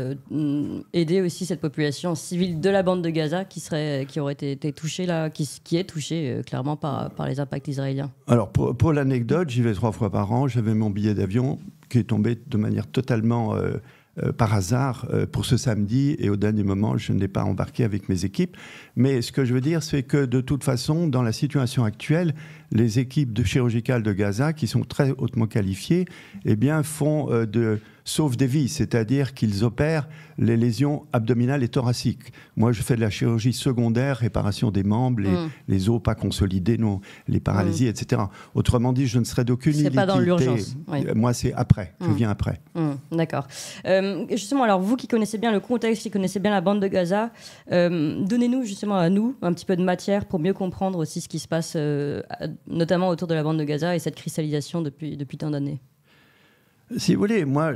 [SPEAKER 2] aider aussi cette population civile de la bande de Gaza qui aurait été touchée, là, qui est touchée clairement par les impacts israéliens? Alors,
[SPEAKER 5] pour l'anecdote, j'y vais 3 fois par an. J'avais mon billet d'avion qui est tombé de manière totalement par hasard pour ce samedi, et au dernier moment, je ne l'ai pas embarqué avec mes équipes. Mais ce que je veux dire, c'est que de toute façon, dans la situation actuelle, les équipes chirurgicales de Gaza, qui sont très hautement qualifiées, font de sauve des vies, c'est-à-dire qu'ils opèrent les lésions abdominales et thoraciques. Moi, je fais de la chirurgie secondaire, réparation des membres, les os pas consolidés, non, les paralysies, etc. Autrement dit, je ne serais d'aucune utilité.
[SPEAKER 2] C'est pas dans l'urgence. Oui.
[SPEAKER 5] Moi, c'est après. Je viens après.
[SPEAKER 2] D'accord. Justement, alors vous qui connaissez bien le contexte, qui connaissez bien la bande de Gaza, donnez-nous justement à nous un petit peu de matière pour mieux comprendre aussi ce qui se passe, notamment autour de la bande de Gaza et cette cristallisation depuis tant d'années.
[SPEAKER 5] Si vous voulez, moi,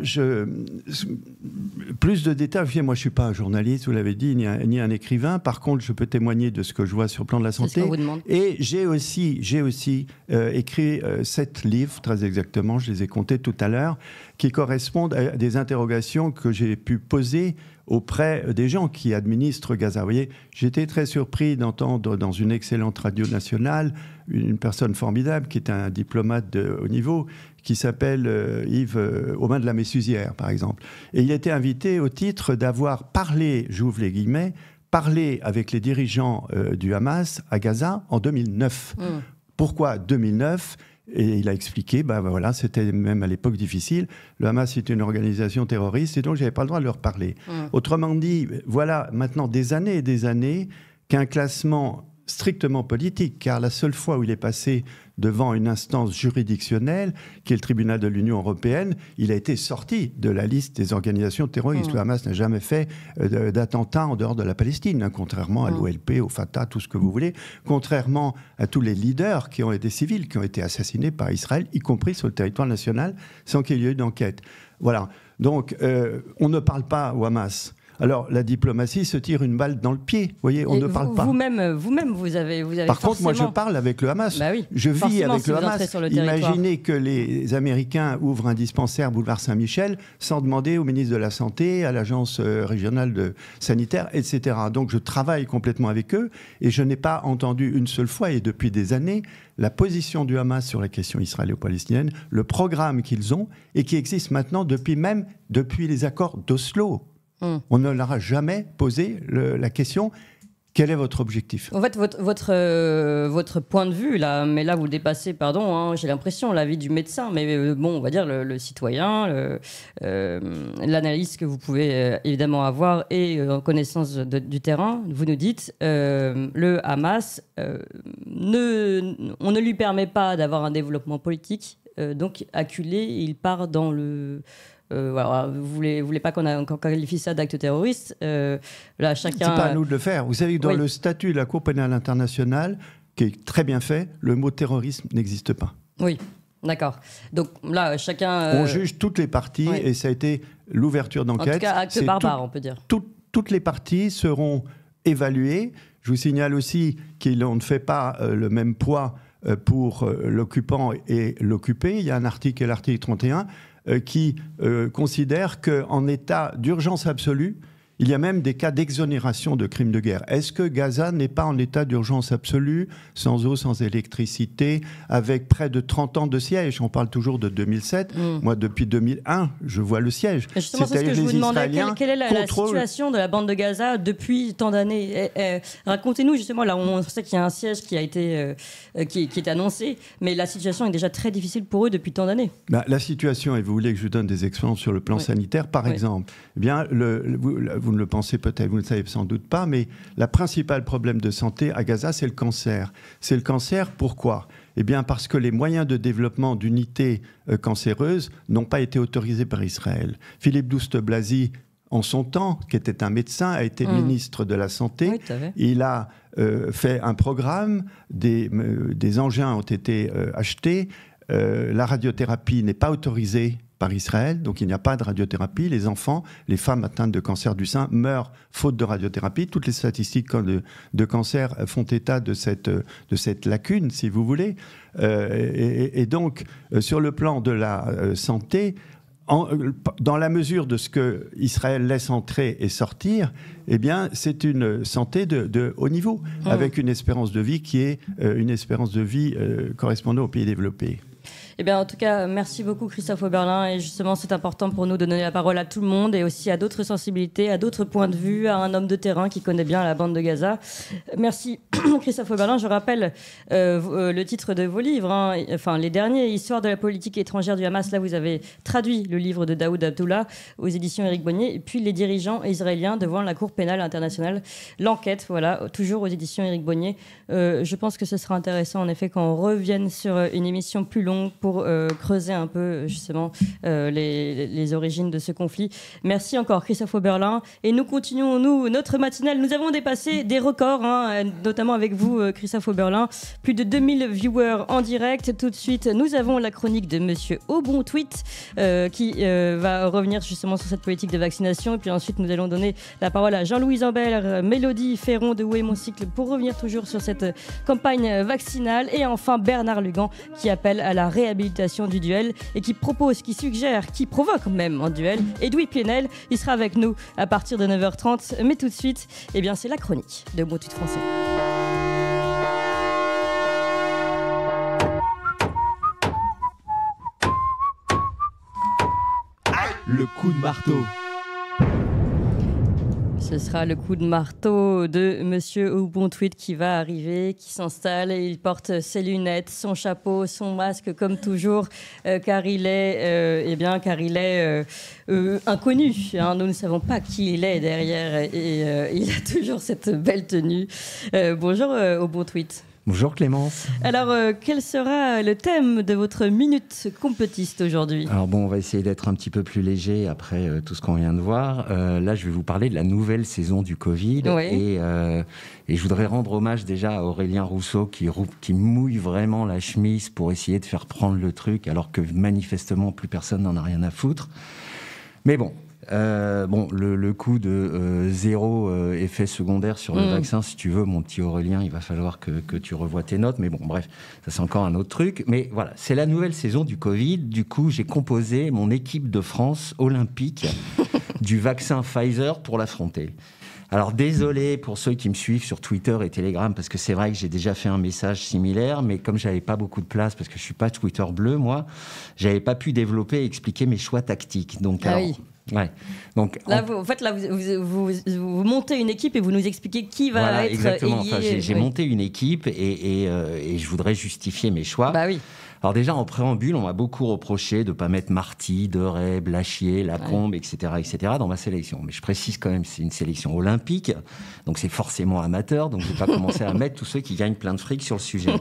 [SPEAKER 5] plus de détails. Moi, je ne suis pas un journaliste, vous l'avez dit, ni un écrivain. Par contre, je peux témoigner de ce que je vois sur le plan de la santé.
[SPEAKER 2] C'est ce qu'on vous demande.
[SPEAKER 5] Et j'ai aussi écrit 7 livres, très exactement, je les ai comptés tout à l'heure, qui correspondent à des interrogations que j'ai pu poser auprès des gens qui administrent Gaza. Vous voyez, j'étais très surpris d'entendre dans une excellente radio nationale une personne formidable qui est un diplomate de haut niveau, qui s'appelle Yves Aubin de la Messusière, par exemple. Et il était invité au titre d'avoir parlé, j'ouvre les guillemets, parlé avec les dirigeants du Hamas à Gaza en 2009. Pourquoi 2009 ? Et il a expliqué, c'était même à l'époque difficile. Le Hamas est une organisation terroriste et donc je n'avais pas le droit de leur parler. Autrement dit, voilà maintenant des années et des années qu'un classement strictement politique, car la seule fois où il est passé devant une instance juridictionnelle, qui est le tribunal de l'Union européenne, il a été sorti de la liste des organisations terroristes. Le Hamas n'a jamais fait d'attentat en dehors de la Palestine, contrairement à l'OLP, au Fatah, tout ce que vous voulez, contrairement à tous les leaders qui ont été civils, qui ont été assassinés par Israël, y compris sur le territoire national, sans qu'il y ait eu d'enquête. Voilà. Donc, on ne parle pas au Hamas. Alors, la diplomatie se tire une balle dans le pied. Vous voyez, on ne parle pas.
[SPEAKER 2] Vous-même, vous avez
[SPEAKER 5] Par contre, moi, je parle avec le Hamas.
[SPEAKER 2] Bah oui,
[SPEAKER 5] je vis avec
[SPEAKER 2] si
[SPEAKER 5] le Hamas. Imaginez que les Américains ouvrent un dispensaire boulevard Saint-Michel sans demander au ministre de la Santé, à l'agence régionale sanitaire, etc. Donc, je travaille complètement avec eux et je n'ai pas entendu une seule fois, et depuis des années, la position du Hamas sur la question israélo-palestinienne, le programme qu'ils ont et qui existe maintenant depuis les accords d'Oslo. On ne leur a jamais posé la question « Quel est votre objectif ?»
[SPEAKER 2] En fait, votre point de vue, là, mais là vous dépassez, j'ai l'impression, l'avis du médecin, mais on va dire le citoyen, l'analyse que vous pouvez évidemment avoir et en connaissance du terrain, vous nous dites, le Hamas, on ne lui permet pas d'avoir un développement politique, donc acculé, il part dans le... vous voulez pas qu'on qualifie ça d'acte terroriste. Là, chacun.
[SPEAKER 5] C'est pas à nous de le faire. Vous savez que dans le statut de la Cour pénale internationale, qui est très bien fait, le mot terrorisme n'existe pas.
[SPEAKER 2] Oui, d'accord. Donc là, chacun.
[SPEAKER 5] On juge toutes les parties et ça a été l'ouverture d'enquête.
[SPEAKER 2] En tout cas, acte barbare, on peut dire.
[SPEAKER 5] Toutes les parties seront évaluées. Je vous signale aussi qu'on ne fait pas le même poids pour l'occupant et l'occupé. Il y a un article, qui est l'article 31. Qui considère qu'en état d'urgence absolue, il y a même des cas d'exonération de crimes de guerre. Est-ce que Gaza n'est pas en état d'urgence absolue, sans eau, sans électricité, avec près de 30 ans de siège ? On parle toujours de 2007. Moi, depuis 2001, je vois le siège.
[SPEAKER 2] Justement, c'est ce que je vous demandais. Quelle est la situation de la bande de Gaza depuis tant d'années ? Racontez-nous, justement, là, on sait qu'il y a un siège qui a été, qui est annoncé, mais la situation est déjà très difficile pour eux depuis tant d'années.
[SPEAKER 5] La situation, et vous voulez que je vous donne des expériences sur le plan sanitaire, par exemple, eh bien, vous ne le pensez peut-être, vous ne le savez sans doute pas, mais le principal problème de santé à Gaza, c'est le cancer. C'est le cancer, pourquoi ? Eh bien, parce que les moyens de développement d'unités cancéreuses n'ont pas été autorisés par Israël. Philippe Douste-Blazy, en son temps, qui était un médecin, a été ministre de la Santé.
[SPEAKER 2] Oui,
[SPEAKER 5] il a fait un programme, des engins ont été achetés, la radiothérapie n'est pas autorisée par Israël, donc il n'y a pas de radiothérapie. Les enfants, les femmes atteintes de cancer du sein meurent faute de radiothérapie. Toutes les statistiques de cancer font état de cette lacune, si vous voulez. Et donc, sur le plan de la santé, dans la mesure de ce que Israël laisse entrer et sortir, eh bien, c'est une santé de haut niveau, avec une espérance de vie qui est une espérance de vie correspondant aux pays développés.
[SPEAKER 2] Eh bien, en tout cas, merci beaucoup Christophe Oberlin. Et justement, c'est important pour nous de donner la parole à tout le monde et aussi à d'autres sensibilités, à d'autres points de vue, à un homme de terrain qui connaît bien la bande de Gaza. Merci Christophe Oberlin. Je rappelle le titre de vos livres, enfin les derniers, Histoire de la politique étrangère du Hamas. Là, vous avez traduit le livre de Daoud Abdullah aux éditions Éric Bonnier. Et puis les dirigeants israéliens devant la Cour pénale internationale. L'enquête, voilà, toujours aux éditions Éric Bonnier. Je pense que ce sera intéressant en effet quand on revienne sur une émission plus longue pour creuser un peu justement les origines de ce conflit. Merci encore Christophe Oberlin. Et nous continuons, notre matinale. Nous avons dépassé des records, notamment avec vous Christophe Oberlin. Plus de 2000 viewers en direct. Tout de suite, nous avons la chronique de Monsieur Aubon-Tweet qui va revenir justement sur cette politique de vaccination. Et puis ensuite, nous allons donner la parole à Jean-Louis Ambert, Mélodie Ferron de Où est mon cycle pour revenir toujours sur cette campagne vaccinale. Et enfin, Bernard Lugan qui appelle à la réhabilitation du duel et qui propose, qui suggère, qui provoque même un duel. Edoui Plenel, il sera avec nous à partir de 9h30. Mais tout de suite, eh bien, c'est la chronique de Aubon-Tweet français.
[SPEAKER 1] Le coup de marteau.
[SPEAKER 2] Ce sera le coup de marteau de Monsieur Aubon-Tweet qui va arriver, qui s'installe. Il porte ses lunettes, son chapeau, son masque comme toujours, car il est, inconnu. Nous ne savons pas qui il est derrière et il a toujours cette belle tenue. Bonjour Aubon-Tweet.
[SPEAKER 6] Bonjour Clémence.
[SPEAKER 2] Alors, quel sera le thème de votre minute complétiste aujourd'hui ?
[SPEAKER 6] Alors bon, on va essayer d'être un petit peu plus léger après tout ce qu'on vient de voir. Là, je vais vous parler de la nouvelle saison du Covid.
[SPEAKER 2] Oui.
[SPEAKER 6] Et je voudrais rendre hommage déjà à Aurélien Rousseau qui mouille vraiment la chemise pour essayer de faire prendre le truc alors que manifestement plus personne n'en a rien à foutre. Mais bon... le coup de zéro effet secondaire sur le vaccin, si tu veux, mon petit Aurélien, il va falloir que tu revoies tes notes. Mais bon, bref, ça c'est encore un autre truc. Mais voilà, c'est la nouvelle saison du Covid. Du coup, j'ai composé mon équipe de France olympique du vaccin Pfizer pour l'affronter. Alors désolé pour ceux qui me suivent sur Twitter et Telegram, parce que c'est vrai que j'ai déjà fait un message similaire, mais comme j'avais pas beaucoup de place, parce que je suis pas Twitter bleu, moi, j'avais pas pu développer et expliquer mes choix tactiques. Donc,
[SPEAKER 2] oui.
[SPEAKER 6] Ouais. Donc,
[SPEAKER 2] là, vous montez une équipe et vous nous expliquez qui va être
[SPEAKER 6] exactement.
[SPEAKER 2] ailier.
[SPEAKER 6] Enfin, j'ai monté une équipe et je voudrais justifier mes choix.
[SPEAKER 2] Bah oui.
[SPEAKER 6] Alors déjà, en préambule, on m'a beaucoup reproché de ne pas mettre Marty, Deray, Blachier, Lacombe, etc., dans ma sélection. Mais je précise quand même, c'est une sélection olympique, donc c'est forcément amateur, donc je ne vais pas commencer à mettre tous ceux qui gagnent plein de fric sur le sujet.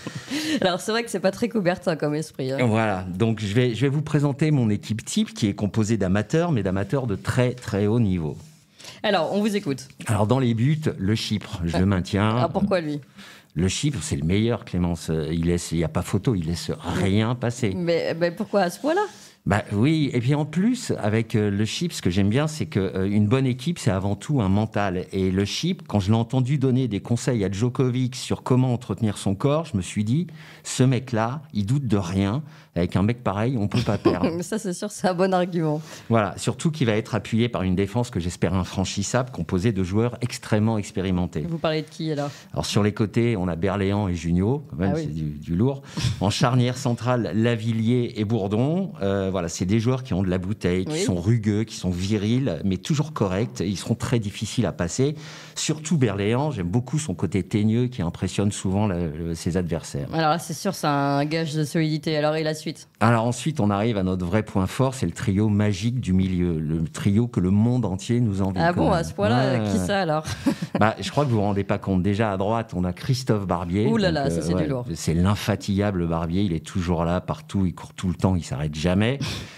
[SPEAKER 2] Alors c'est vrai que c'est pas très Coubertin comme esprit.
[SPEAKER 6] Voilà, donc je vais vous présenter mon équipe type qui est composée d'amateurs, mais d'amateurs de très très haut niveau.
[SPEAKER 2] Alors, on vous écoute.
[SPEAKER 6] Alors dans les buts, le Chypre, je le maintiens.
[SPEAKER 2] Alors pourquoi lui ?
[SPEAKER 6] Le Chypre, c'est le meilleur, Clémence. Il n'y a pas photo, il laisse rien passer.
[SPEAKER 2] Mais pourquoi à ce point-là ?
[SPEAKER 6] Bah oui, et puis en plus, avec le Chypre, ce que j'aime bien, c'est qu'une bonne équipe, c'est avant tout un mental. Et le Chypre, quand je l'ai entendu donner des conseils à Djokovic sur comment entretenir son corps, je me suis dit, ce mec-là, il doute de rien. Avec un mec pareil, on ne peut pas perdre.
[SPEAKER 2] Ça, c'est sûr, c'est un bon argument.
[SPEAKER 6] Voilà, surtout qu'il va être appuyé par une défense que j'espère infranchissable, composée de joueurs extrêmement expérimentés.
[SPEAKER 2] Vous parlez de qui, alors ?
[SPEAKER 6] Alors, sur les côtés, on a Berléand et Junio, quand même, c'est du lourd. En charnière centrale, Lavillier et Bourdon. Voilà, c'est des joueurs qui ont de la bouteille, qui sont rugueux, qui sont virils, mais toujours corrects. Ils seront très difficiles à passer. Surtout Berléand, j'aime beaucoup son côté teigneux qui impressionne souvent ses adversaires.
[SPEAKER 2] Alors là, c'est sûr, c'est un gage de solidité. Alors, et la suite ?
[SPEAKER 6] Alors ensuite, on arrive à notre vrai point fort, c'est le trio magique du milieu. Le trio que le monde entier nous envie.
[SPEAKER 2] Ah bon, à ce point-là, qui ça alors ?
[SPEAKER 6] Je crois que vous vous rendez pas compte. Déjà, à droite, on a Christophe Barbier.
[SPEAKER 2] Ouh là là, ça c'est du lourd.
[SPEAKER 6] C'est l'infatigable Barbier, il est toujours là, partout, il court tout le temps, il s'arrête jamais.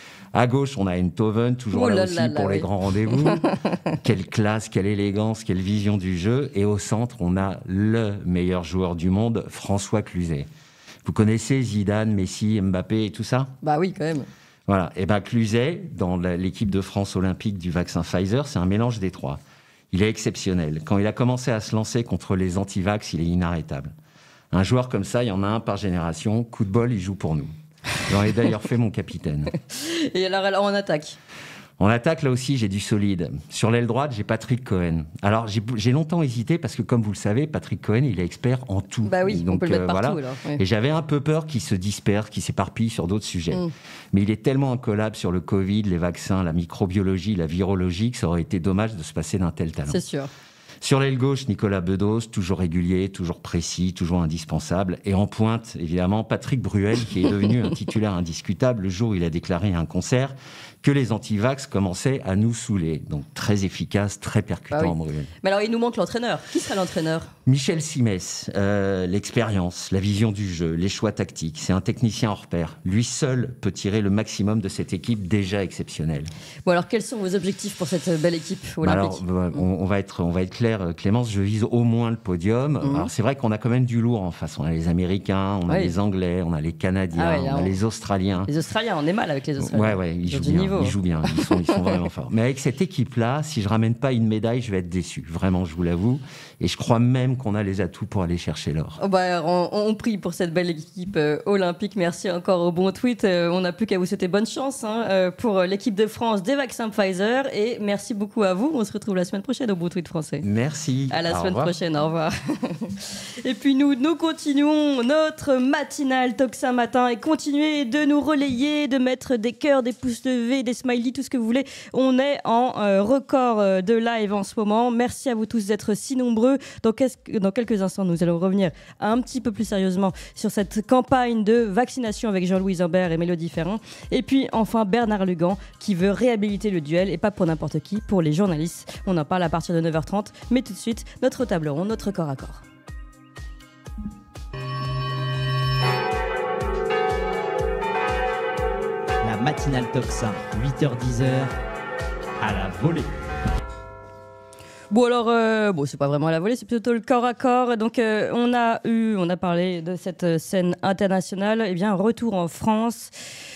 [SPEAKER 6] À gauche, on a Enthoven, toujours là aussi pour les grands rendez-vous. Quelle classe, quelle élégance, quelle vision du jeu. Et au centre, on a le meilleur joueur du monde, François Cluzet. Vous connaissez Zidane, Messi, Mbappé et tout ça ?
[SPEAKER 2] Bah oui, quand même.
[SPEAKER 6] Voilà. Et Cluzet, dans l'équipe de France olympique du vaccin Pfizer, c'est un mélange des trois. Il est exceptionnel. Quand il a commencé à se lancer contre les anti-vax, il est inarrêtable. Un joueur comme ça, il y en a un par génération. Coup de bol, il joue pour nous. J'en ai d'ailleurs fait mon capitaine.
[SPEAKER 2] Et alors en attaque ?
[SPEAKER 6] On attaque, là aussi, j'ai du solide. Sur l'aile droite, j'ai Patrick Cohen. Alors, j'ai longtemps hésité parce que, comme vous le savez, Patrick Cohen, il est expert en tout.
[SPEAKER 2] Bah oui, donc, on peut le mettre partout.
[SPEAKER 6] Voilà.
[SPEAKER 2] Alors, oui.
[SPEAKER 6] Et j'avais un peu peur qu'il se disperse, qu'il s'éparpille sur d'autres sujets. Mais il est tellement incollable sur le Covid, les vaccins, la microbiologie, la virologie, que ça aurait été dommage de se passer d'un tel talent.
[SPEAKER 2] C'est sûr.
[SPEAKER 6] Sur l'aile gauche, Nicolas Bedos, toujours régulier, toujours précis, toujours indispensable. Et en pointe, évidemment, Patrick Bruel, qui est devenu un titulaire indiscutable le jour où il a déclaré à un concert que les antivax commençaient à nous saouler. Donc très efficace, très percutant, Bruel.
[SPEAKER 2] Mais alors, il nous manque l'entraîneur. Qui sera l'entraîneur ?
[SPEAKER 6] Michel Simès, l'expérience, la vision du jeu, les choix tactiques. C'est un technicien hors pair. Lui seul peut tirer le maximum de cette équipe déjà exceptionnelle.
[SPEAKER 2] Bon, alors, quels sont vos objectifs pour cette belle équipe olympique ?
[SPEAKER 6] Alors, on va être clair, Clémence, je vise au moins le podium. Alors, c'est vrai qu'on a quand même du lourd en face. On a les Américains, on a les Anglais, on a les Canadiens, on a les Australiens.
[SPEAKER 2] Les Australiens, on est mal avec les Australiens.
[SPEAKER 6] Ouais, ils jouent bien. Ils sont vraiment forts. Mais avec cette équipe-là, si je ramène pas une médaille, je vais être déçu. Vraiment, je vous l'avoue. Et je crois même qu'on a les atouts pour aller chercher l'or.
[SPEAKER 2] On prie pour cette belle équipe olympique. Merci encore au bon tweet. On n'a plus qu'à vous souhaiter bonne chance pour l'équipe de France des vaccins Pfizer. Et merci beaucoup à vous. On se retrouve la semaine prochaine au bon tweet français.
[SPEAKER 6] Merci.
[SPEAKER 2] À la semaine prochaine. Au revoir. Et puis nous continuons notre matinale Toxin Matin et continuez de nous relayer, de mettre des cœurs, des pouces levés, des smileys, tout ce que vous voulez. On est en record de live en ce moment. Merci à vous tous d'être si nombreux. Dans quelques instants, nous allons revenir un petit peu plus sérieusement sur cette campagne de vaccination avec Jean-Louis Ambert et Mélodie Ferrand. Et puis enfin Bernard Lugan qui veut réhabiliter le duel et pas pour n'importe qui, pour les journalistes. On en parle à partir de 9h30. Mais tout de suite, notre table ronde, notre corps à corps.
[SPEAKER 1] La matinale Toxin, 8h-10h, à la volée.
[SPEAKER 2] Bon alors, c'est pas vraiment à la volée, c'est plutôt le corps à corps. Donc on a parlé de cette scène internationale. Eh bien, retour en France.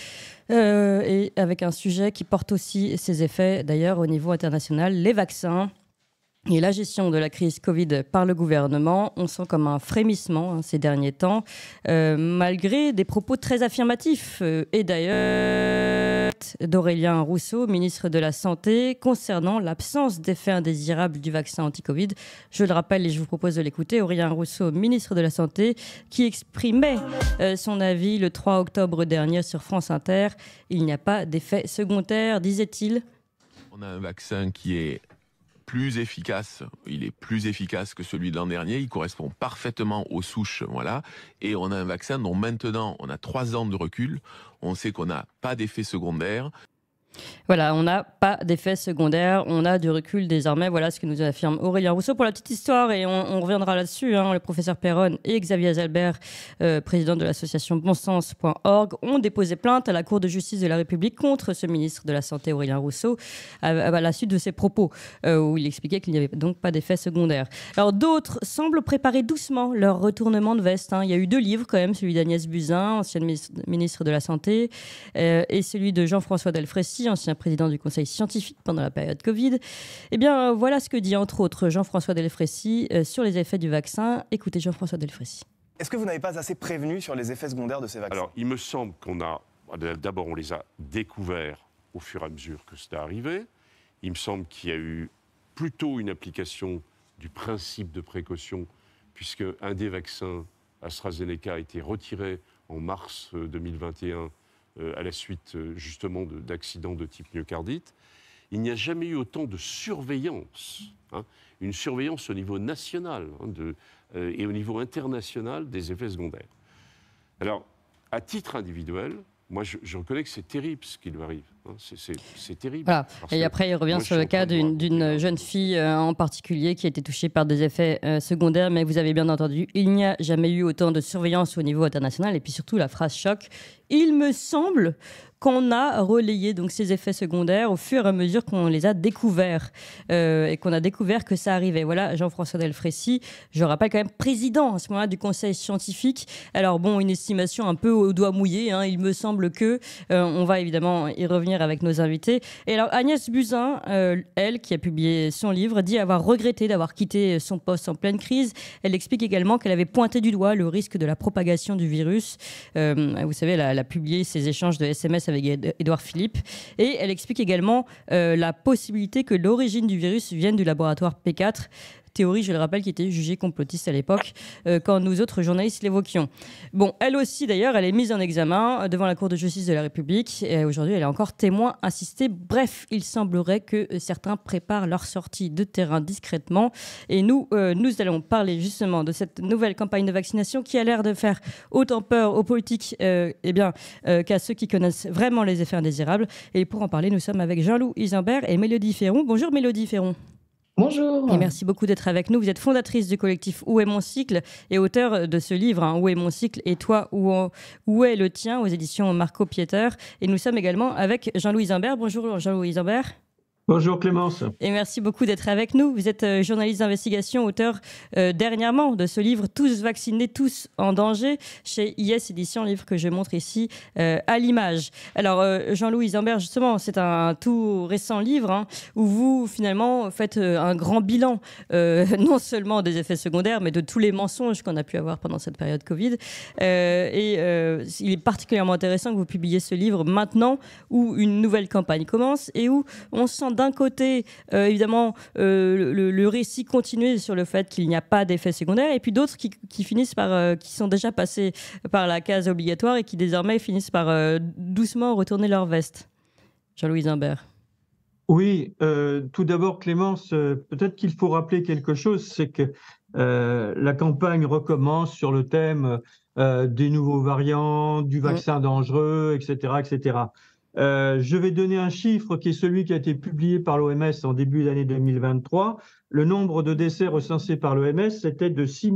[SPEAKER 2] Et avec un sujet qui porte aussi ses effets d'ailleurs au niveau international, les vaccins. Et la gestion de la crise Covid par le gouvernement, on sent comme un frémissement ces derniers temps, malgré des propos très affirmatifs. Et d'ailleurs, d'Aurélien Rousseau, ministre de la Santé, concernant l'absence d'effets indésirables du vaccin anti-Covid. Je le rappelle et je vous propose de l'écouter. Aurélien Rousseau, ministre de la Santé, qui exprimait son avis le 3 octobre dernier sur France Inter. Il n'y a pas d'effets secondaires, disait-il.
[SPEAKER 7] On a un vaccin qui est plus efficace, il est plus efficace que celui de l'an dernier, il correspond parfaitement aux souches, voilà, et on a un vaccin dont maintenant on a 3 ans de recul, on sait qu'on n'a pas d'effet secondaire.
[SPEAKER 2] Voilà, on n'a pas d'effet secondaire, on a du recul désormais, voilà ce que nous affirme Aurélien Rousseau. Pour la petite histoire, et on reviendra là-dessus, le professeur Perron et Xavier Azalbert, président de l'association bonsens.org, ont déposé plainte à la Cour de justice de la République contre ce ministre de la Santé, Aurélien Rousseau, à la suite de ses propos, où il expliquait qu'il n'y avait donc pas d'effet secondaire. Alors d'autres semblent préparer doucement leur retournement de veste. Il y a eu 2 livres quand même, celui d'Agnès Buzyn, ancienne ministre de la Santé, et celui de Jean-François Delfraissy, ancien président du Conseil scientifique pendant la période Covid. Eh bien, voilà ce que dit entre autres Jean-François Delfraissy sur les effets du vaccin. Écoutez Jean-François Delfraissy.
[SPEAKER 8] Est-ce que vous n'avez pas assez prévenu sur les effets secondaires de ces vaccins ?
[SPEAKER 9] Alors, il me semble d'abord, on les a découverts au fur et à mesure que c'était arrivé. Il me semble qu'il y a eu plutôt une application du principe de précaution, puisque un des vaccins, AstraZeneca, a été retiré en mars 2021 à la suite justement d'accidents de type myocardite. Il n'y a jamais eu autant de surveillance, une surveillance au niveau national et au niveau international des effets secondaires. Alors, à titre individuel, moi je reconnais que c'est terrible ce qui lui arrive. C'est terrible.
[SPEAKER 2] Voilà. Et après, il revient sur le cas d'une jeune fille en particulier qui a été touchée par des effets secondaires. Mais vous avez bien entendu, il n'y a jamais eu autant de surveillance au niveau international. Et puis surtout, la phrase choc. Il me semble qu'on a relayé donc ces effets secondaires au fur et à mesure qu'on les a découverts et qu'on a découvert que ça arrivait. Voilà, Jean-François Delfraissy, je rappelle quand même président à ce moment-là du Conseil scientifique. Alors bon, une estimation un peu au doigt mouillé. Il me semble que on va évidemment y revenir manière avec nos invités. Et alors Agnès Buzyn, elle, qui a publié son livre, dit avoir regretté d'avoir quitté son poste en pleine crise. Elle explique également qu'elle avait pointé du doigt le risque de la propagation du virus. Vous savez, elle a publié ses échanges de SMS avec Édouard Philippe. Et elle explique également la possibilité que l'origine du virus vienne du laboratoire P4. Théorie, je le rappelle, qui était jugée complotiste à l'époque, quand nous autres journalistes l'évoquions. Bon, elle aussi, d'ailleurs, elle est mise en examen devant la Cour de justice de la République. Et aujourd'hui, elle est encore témoin assisté. Bref, il semblerait que certains préparent leur sortie de terrain discrètement. Et nous allons parler justement de cette nouvelle campagne de vaccination qui a l'air de faire autant peur aux politiques qu'à ceux qui connaissent vraiment les effets indésirables. Et pour en parler, nous sommes avec Jean-Loup Isambert et Mélodie Ferron. Bonjour Mélodie Ferron.
[SPEAKER 10] Bonjour.
[SPEAKER 2] Et merci beaucoup d'être avec nous. Vous êtes fondatrice du collectif Où est mon cycle et auteur de ce livre, Où est mon cycle et toi, où est le tien, aux éditions Marco Pieter. Et nous sommes également avec Jean-Louis Isambert. Bonjour Jean-Louis Isambert.
[SPEAKER 11] Bonjour Clémence.
[SPEAKER 2] Et merci beaucoup d'être avec nous. Vous êtes journaliste d'investigation, auteur dernièrement de ce livre Tous vaccinés, tous en danger, chez IS Éditions, livre que je montre ici à l'image. Alors Jean-Louis Isambert, justement, c'est un tout récent livre où vous finalement faites un grand bilan, non seulement des effets secondaires, mais de tous les mensonges qu'on a pu avoir pendant cette période Covid. Il est particulièrement intéressant que vous publiez ce livre maintenant où une nouvelle campagne commence et où on sent d'un côté, évidemment, le récit continue sur le fait qu'il n'y a pas d'effets secondaires, et puis d'autres qui finissent par, qui sont déjà passés par la case obligatoire et qui désormais finissent par doucement retourner leur veste. Jean-Louis Isambert.
[SPEAKER 11] Oui, tout d'abord, Clémence, peut-être qu'il faut rappeler quelque chose, c'est que la campagne recommence sur le thème des nouveaux variants, du vaccin dangereux, etc., etc. Je vais donner un chiffre qui est celui qui a été publié par l'OMS en début d'année 2023. Le nombre de décès recensés par l'OMS, c'était de 6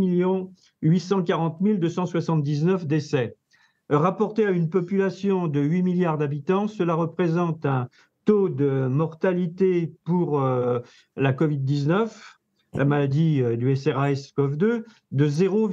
[SPEAKER 11] 840 279 décès. Rapporté à une population de 8 milliards d'habitants, cela représente un taux de mortalité pour la Covid-19, la maladie du SRAS-CoV-2, de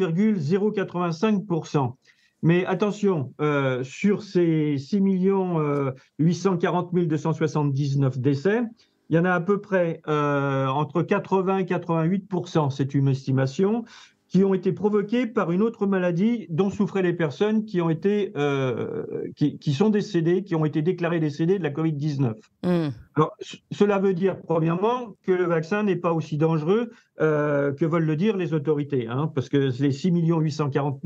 [SPEAKER 11] 0,085%. Mais attention, sur ces 6 840 279 décès, il y en a à peu près entre 80 et 88%, c'est une estimation, qui ont été provoqués par une autre maladie dont souffraient les personnes qui ont été, qui sont décédées, qui ont été déclarées décédées de la Covid-19. Alors, cela veut dire, premièrement, que le vaccin n'est pas aussi dangereux que veulent le dire les autorités, parce que les 6 840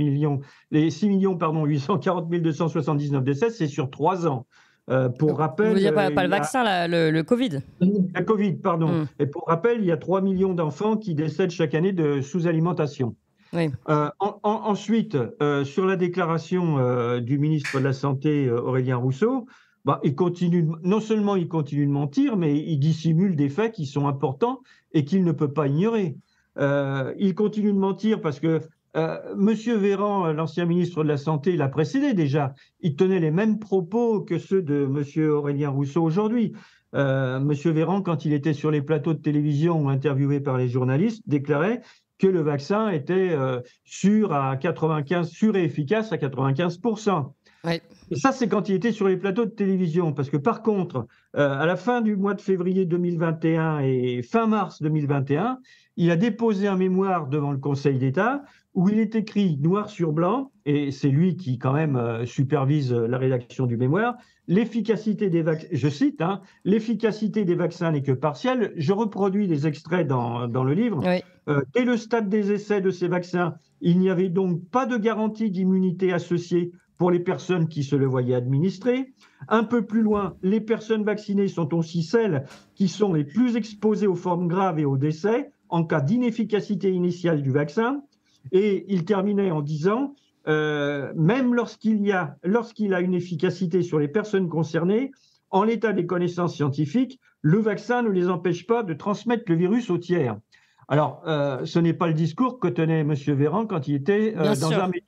[SPEAKER 11] 279 décès, c'est sur 3 ans. Pour rappel,
[SPEAKER 2] vous ne voulez pas le vaccin, le Covid.
[SPEAKER 11] La Covid, pardon. Et pour rappel, il y a 3 millions d'enfants qui décèdent chaque année de sous-alimentation.
[SPEAKER 2] Oui.
[SPEAKER 11] Ensuite, sur la déclaration du ministre de la Santé, Aurélien Rousseau, il continue, non seulement il continue de mentir, mais il dissimule des faits qui sont importants et qu'il ne peut pas ignorer. Il continue de mentir parce que Monsieur Véran, l'ancien ministre de la Santé, l'a précédé déjà. Il tenait les mêmes propos que ceux de Monsieur Aurélien Rousseau aujourd'hui. Monsieur Véran, quand il était sur les plateaux de télévision ou interviewé par les journalistes, déclarait que le vaccin était sûr et efficace à 95%.
[SPEAKER 2] Ouais.
[SPEAKER 11] Et ça, c'est quand il était sur les plateaux de télévision. Parce que par contre, à la fin du mois de février 2021 et fin mars 2021, il a déposé un mémoire devant le Conseil d'État où il est écrit noir sur blanc, et c'est lui qui quand même supervise la rédaction du mémoire, l'efficacité des vaccins, je cite, l'efficacité des vaccins n'est que partielle. Je reproduis les extraits dans le livre.
[SPEAKER 2] Oui.
[SPEAKER 11] Dès le stade des essais de ces vaccins, il n'y avait donc pas de garantie d'immunité associée pour les personnes qui se le voyaient administrer. Un peu plus loin, les personnes vaccinées sont aussi celles qui sont les plus exposées aux formes graves et aux décès en cas d'inefficacité initiale du vaccin. Et il terminait en disant même lorsqu'il a une efficacité sur les personnes concernées, en l'état des connaissances scientifiques, le vaccin ne les empêche pas de transmettre le virus aux tiers. Alors, ce n'est pas le discours que tenait M. Véran quand il était dans un média.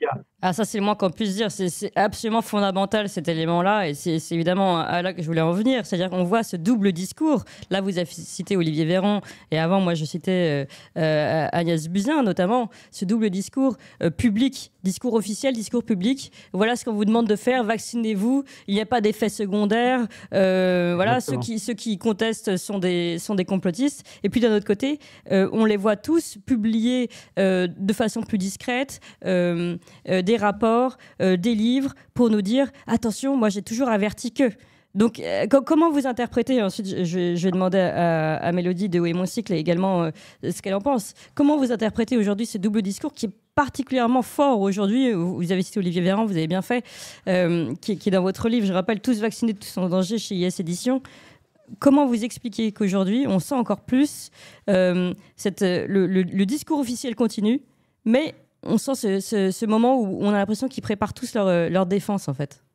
[SPEAKER 2] Ah, ça, c'est le moins qu'on puisse dire. C'est absolument fondamental, cet élément-là. Et c'est évidemment à là que je voulais en venir. C'est-à-dire qu'on voit ce double discours. Là, vous avez cité Olivier Véran. Et avant, moi, je citais Agnès Buzyn, notamment. Ce double discours public, discours officiel, discours public. Voilà ce qu'on vous demande de faire. Vaccinez-vous. Il n'y a pas d'effets secondaires. Voilà, ceux qui contestent sont des complotistes. Et puis, d'un autre côté, on les voit tous publier de façon plus discrète des rapports, des livres pour nous dire « Attention, moi j'ai toujours averti que ». Donc, comment vous interprétez, ensuite je vais demander à Mélodie de Où est mon cycle et également ce qu'elle en pense. Comment vous interprétez aujourd'hui ce double discours qui est particulièrement fort aujourd'hui? Vous avez cité Olivier Véran, vous avez bien fait, qui est dans votre livre, je rappelle, Tous vaccinés, tous en danger chez IS Éditions. Comment vous expliquez qu'aujourd'hui, on sent encore plus le discours officiel continue, mais on sent ce moment où on a l'impression qu'ils préparent tous leur défense, en fait.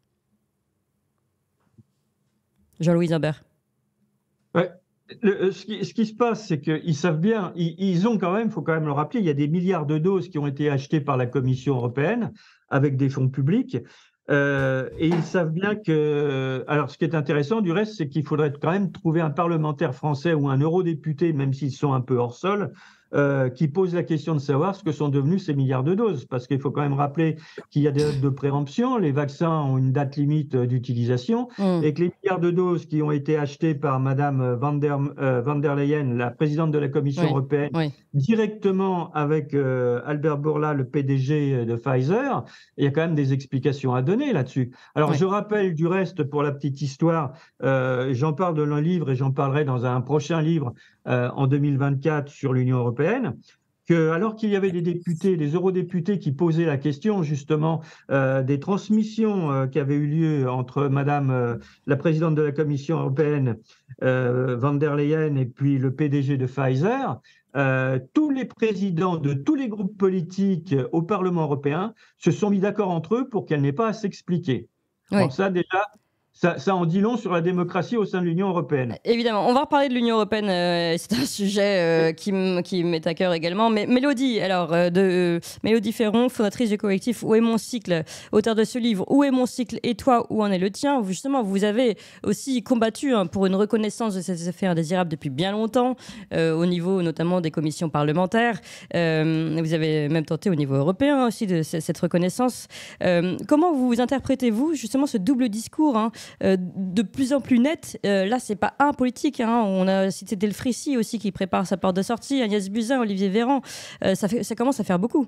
[SPEAKER 2] Jean-Louis Imbert.
[SPEAKER 11] Ouais. Ce qui se passe, c'est qu'ils savent bien, ils ont quand même, il faut quand même le rappeler, il y a des milliards de doses qui ont été achetées par la Commission européenne avec des fonds publics. Et ils savent bien que... Alors, ce qui est intéressant, du reste, c'est qu'il faudrait quand même trouver un parlementaire français ou un eurodéputé, même s'ils sont un peu hors sol, qui pose la question de savoir ce que sont devenus ces milliards de doses. Parce qu'il faut quand même rappeler qu'il y a des dates de préemption, les vaccins ont une date limite d'utilisation, et que les milliards de doses qui ont été achetés par Madame van der Leyen, la présidente de la Commission européenne, directement avec Albert Bourla, le PDG de Pfizer, il y a quand même des explications à donner là-dessus. Alors, je rappelle du reste, pour la petite histoire, j'en parle dans un livre et j'en parlerai dans un prochain livre en 2024 sur l'Union européenne, que alors qu'il y avait des députés, des eurodéputés qui posaient la question justement des transmissions qui avaient eu lieu entre Madame la présidente de la Commission européenne, van der Leyen, et puis le PDG de Pfizer, tous les présidents de tous les groupes politiques au Parlement européen se sont mis d'accord entre eux pour qu'elle n'ait pas à s'expliquer. Donc ça, déjà, ça en dit long sur la démocratie au sein de l'Union européenne.
[SPEAKER 2] Évidemment, on va reparler de l'Union européenne, c'est un sujet qui m'est à cœur également. Mais Mélodie, alors, Mélodie Ferron, fondatrice du collectif Où est mon cycle, auteur de ce livre Où est mon cycle et toi, où en est le tien? Justement, vous avez aussi combattu pour une reconnaissance de ces effets indésirables depuis bien longtemps, au niveau notamment des commissions parlementaires. Vous avez même tenté au niveau européen aussi de cette reconnaissance. Comment vous interprétez-vous justement ce double discours de plus en plus net? Là, c'est pas un politique. On a cité Delfrécy aussi qui prépare sa porte de sortie, Agnès Buzyn, Olivier Véran. Ça commence à faire beaucoup.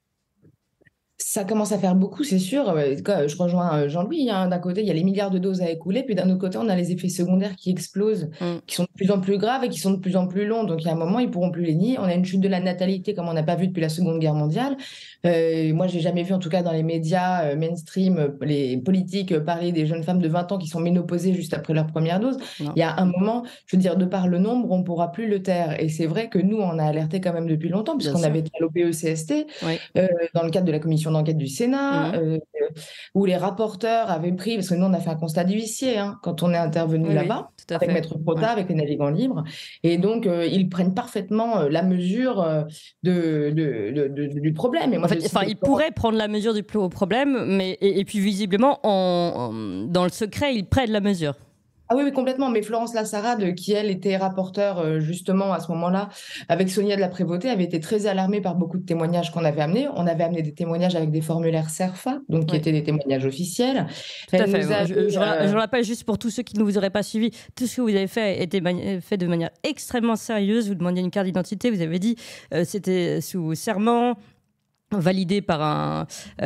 [SPEAKER 10] Ça commence à faire beaucoup, c'est sûr. Je rejoins Jean-Louis. D'un côté, il y a les milliards de doses à écouler, puis d'un autre côté, on a les effets secondaires qui explosent, qui sont de plus en plus graves et qui sont de plus en plus longs. Donc, il y a un moment, ils ne pourront plus les nier. On a une chute de la natalité comme on n'a pas vu depuis la Seconde Guerre mondiale. Moi, je n'ai jamais vu, en tout cas dans les médias mainstream, les politiques parler des jeunes femmes de 20 ans qui sont ménopausées juste après leur première dose. Non. Il y a un moment, je veux dire, de par le nombre, on ne pourra plus le taire. Et c'est vrai que nous, on a alerté quand même depuis longtemps, puisqu'on avait été à l'OPE-CST, dans le cadre de la commission d'enquête du Sénat, où les rapporteurs avaient pris, parce que nous on a fait un constat d'huissier quand on est intervenu là-bas, avec Maître Prota, avec les navigants libres, et donc ils prennent parfailement la mesure du problème. Et moi,
[SPEAKER 2] ils pourraient prendre la mesure du problème, mais et puis visiblement, dans le secret, ils prennent la mesure.
[SPEAKER 10] Ah oui, complètement. Mais Florence Lassarade, qui elle était rapporteure justement à ce moment-là, avec Sonia de la Prévôté, avait été très alarmée par beaucoup de témoignages qu'on avait amenés. On avait amené des témoignages avec des formulaires CERFA, donc qui étaient des témoignages officiels.
[SPEAKER 2] Tout à fait. Je rappelle juste pour tous ceux qui ne vous auraient pas suivi, tout ce que vous avez fait était fait de manière extrêmement sérieuse. Vous demandiez une carte d'identité, vous avez dit c'était sous serment, validé par un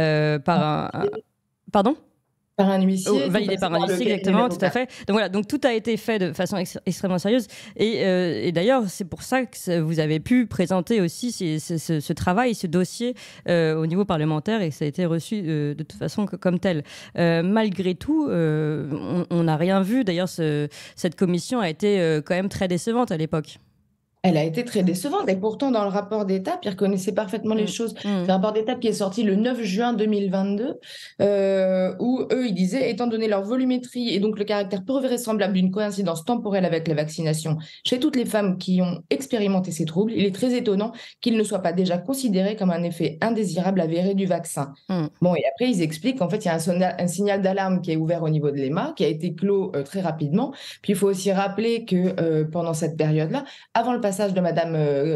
[SPEAKER 2] pardon?
[SPEAKER 10] Par un huissier.
[SPEAKER 2] Validé par un huissier, exactement, tout à fait. Donc voilà, donc tout a été fait de façon extrêmement sérieuse. Et d'ailleurs, c'est pour ça que vous avez pu présenter aussi ce travail, ce dossier au niveau parlementaire, et que ça a été reçu de toute façon comme tel. Malgré tout, on n'a rien vu. D'ailleurs, cette commission a été quand même très décevante à l'époque.
[SPEAKER 10] Elle a été très décevante et pourtant dans le rapport d'étape, ils reconnaissaient parfaitement les choses. C'est un rapport d'étape qui est sorti le 9 juin 2022 où eux, ils disaient, étant donné leur volumétrie et donc le caractère peu vraisemblable d'une coïncidence temporelle avec la vaccination chez toutes les femmes qui ont expérimenté ces troubles, il est très étonnant qu'ils ne soient pas déjà considérés comme un effet indésirable avéré du vaccin. Bon, et après, ils expliquent qu'en fait, il y a un signal d'alarme qui est ouvert au niveau de l'EMA, qui a été clos très rapidement. Puis il faut aussi rappeler que pendant cette période-là, avant le passage de Madame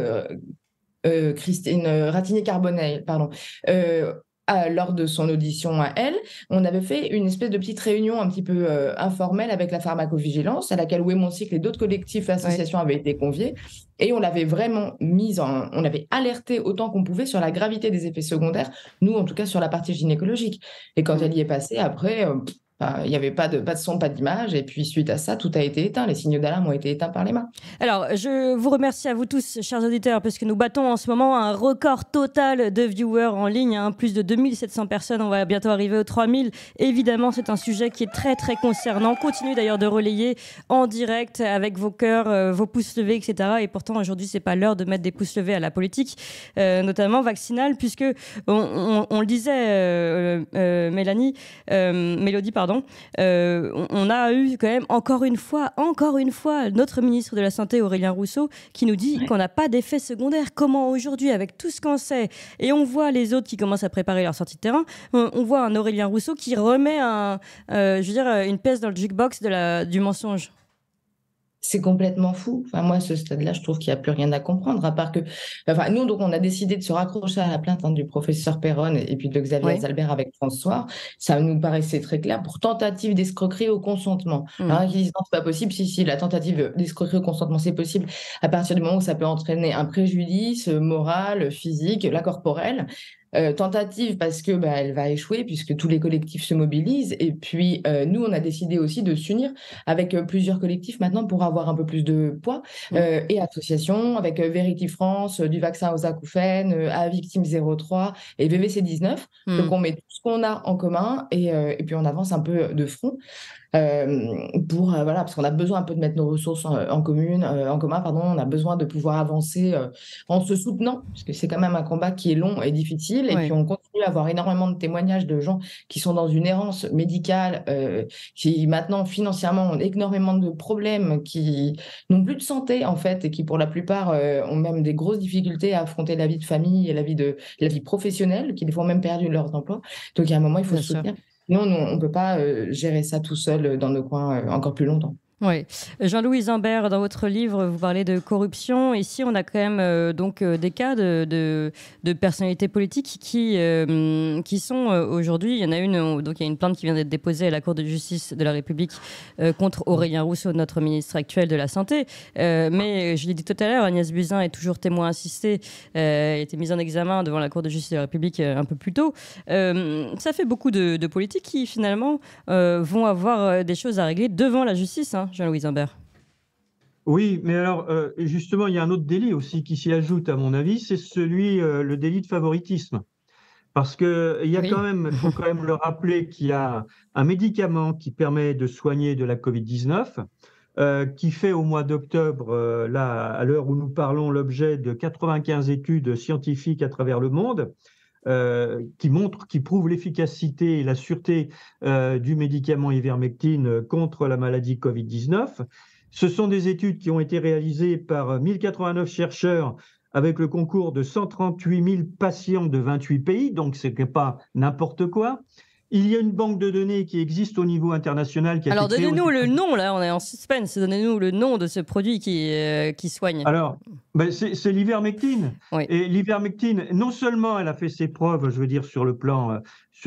[SPEAKER 10] Christine Ratigny-Carbonneil, pardon, lors de son audition à elle, on avait fait une espèce de petite réunion un petit peu informelle avec la pharmacovigilance, à laquelle Wémont Cycle et d'autres collectifs et associations avaient été conviés. Et on l'avait vraiment on avait alerté autant qu'on pouvait sur la gravité des effets secondaires, nous en tout cas sur la partie gynécologique. Et quand elle y est passée, après, il n'y avait pas de son, pas d'image. Et puis suite à ça, tout a été éteint. Les signaux d'alarme ont été éteints par les mains.
[SPEAKER 2] Alors, je vous remercie à vous tous, chers auditeurs, parce que nous battons en ce moment un record total de viewers en ligne, plus de 2700 personnes. On va bientôt arriver aux 3000. Évidemment, c'est un sujet qui est très, très concernant. Continuez d'ailleurs de relayer en direct avec vos cœurs, vos pouces levés, etc. Et pourtant, aujourd'hui, c'est pas l'heure de mettre des pouces levés à la politique, notamment vaccinale, puisque on le disait, Mélodie, pardon. On a eu quand même encore une fois, notre ministre de la Santé, Aurélien Rousseau, qui nous dit qu'on n'a pas d'effet secondaire. Comment aujourd'hui, avec tout ce qu'on sait, et on voit les autres qui commencent à préparer leur sortie de terrain, on voit un Aurélien Rousseau qui remet une pièce dans le jukebox du mensonge.
[SPEAKER 10] C'est complètement fou. Enfin, moi, à ce stade-là, je trouve qu'il n'y a plus rien à comprendre, à part que... Enfin, nous, donc, on a décidé de se raccrocher à la plainte du professeur Perron et puis de Xavier Azalbert avec François. Ça nous paraissait très clair pour tentative d'escroquerie au consentement. Alors, ils disent non, c'est pas possible. Si, la tentative d'escroquerie au consentement, c'est possible à partir du moment où ça peut entraîner un préjudice moral, physique, la corporelle. Tentative parce que elle va échouer puisque tous les collectifs se mobilisent et puis nous on a décidé aussi de s'unir avec plusieurs collectifs maintenant pour avoir un peu plus de poids et associations avec Verity France, du vaccin aux acouphènes, à Victime 03 et VVC 19. Donc on met tout ce qu'on a en commun et puis on avance un peu de front. Parce qu'on a besoin un peu de mettre nos ressources en commun, on a besoin de pouvoir avancer en se soutenant, parce que c'est quand même un combat qui est long et difficile, et puis on continue à avoir énormément de témoignages de gens qui sont dans une errance médicale, qui maintenant financièrement ont énormément de problèmes, qui n'ont plus de santé en fait, et qui pour la plupart ont même des grosses difficultés à affronter la vie de famille et la vie professionnelle, qui des fois ont même perdu leurs emplois. Donc il y a un moment, il faut se soutenir. Sinon, on ne peut pas gérer ça tout seul dans nos coins encore plus longtemps.
[SPEAKER 2] Oui. Jean-Louis Imbert, dans votre livre, vous parlez de corruption. Ici, on a quand même des cas de personnalités politiques qui sont aujourd'hui... Il y en a une, donc il y a une plainte qui vient d'être déposée à la Cour de justice de la République contre Aurélien Rousseau, notre ministre actuel de la Santé. Mais je l'ai dit tout à l'heure, Agnès Buzyn est toujours témoin assisté, a été mise en examen devant la Cour de justice de la République un peu plus tôt. Ça fait beaucoup de politiques qui, finalement, vont avoir des choses à régler devant la justice, Jean-Louis Imbert.
[SPEAKER 11] Oui, mais alors, justement, il y a un autre délit aussi qui s'y ajoute, à mon avis, c'est le délit de favoritisme. Parce qu'il y a il faut quand même le rappeler qu'il y a un médicament qui permet de soigner de la Covid-19, qui fait au mois d'octobre, là, à l'heure où nous parlons, l'objet de 95 études scientifiques à travers le monde, qui prouvent l'efficacité et la sûreté du médicament ivermectine contre la maladie Covid-19. Ce sont des études qui ont été réalisées par 1089 chercheurs avec le concours de 138 000 patients de 28 pays, donc ce n'est pas n'importe quoi. Il y a une banque de données qui existe au niveau international.
[SPEAKER 2] Alors, donnez-nous le nom, là, on est en suspense. Donnez-nous le nom de ce produit qui soigne.
[SPEAKER 11] Alors, c'est l'ivermectine. Oui. Et l'ivermectine, non seulement elle a fait ses preuves, je veux dire, sur le plan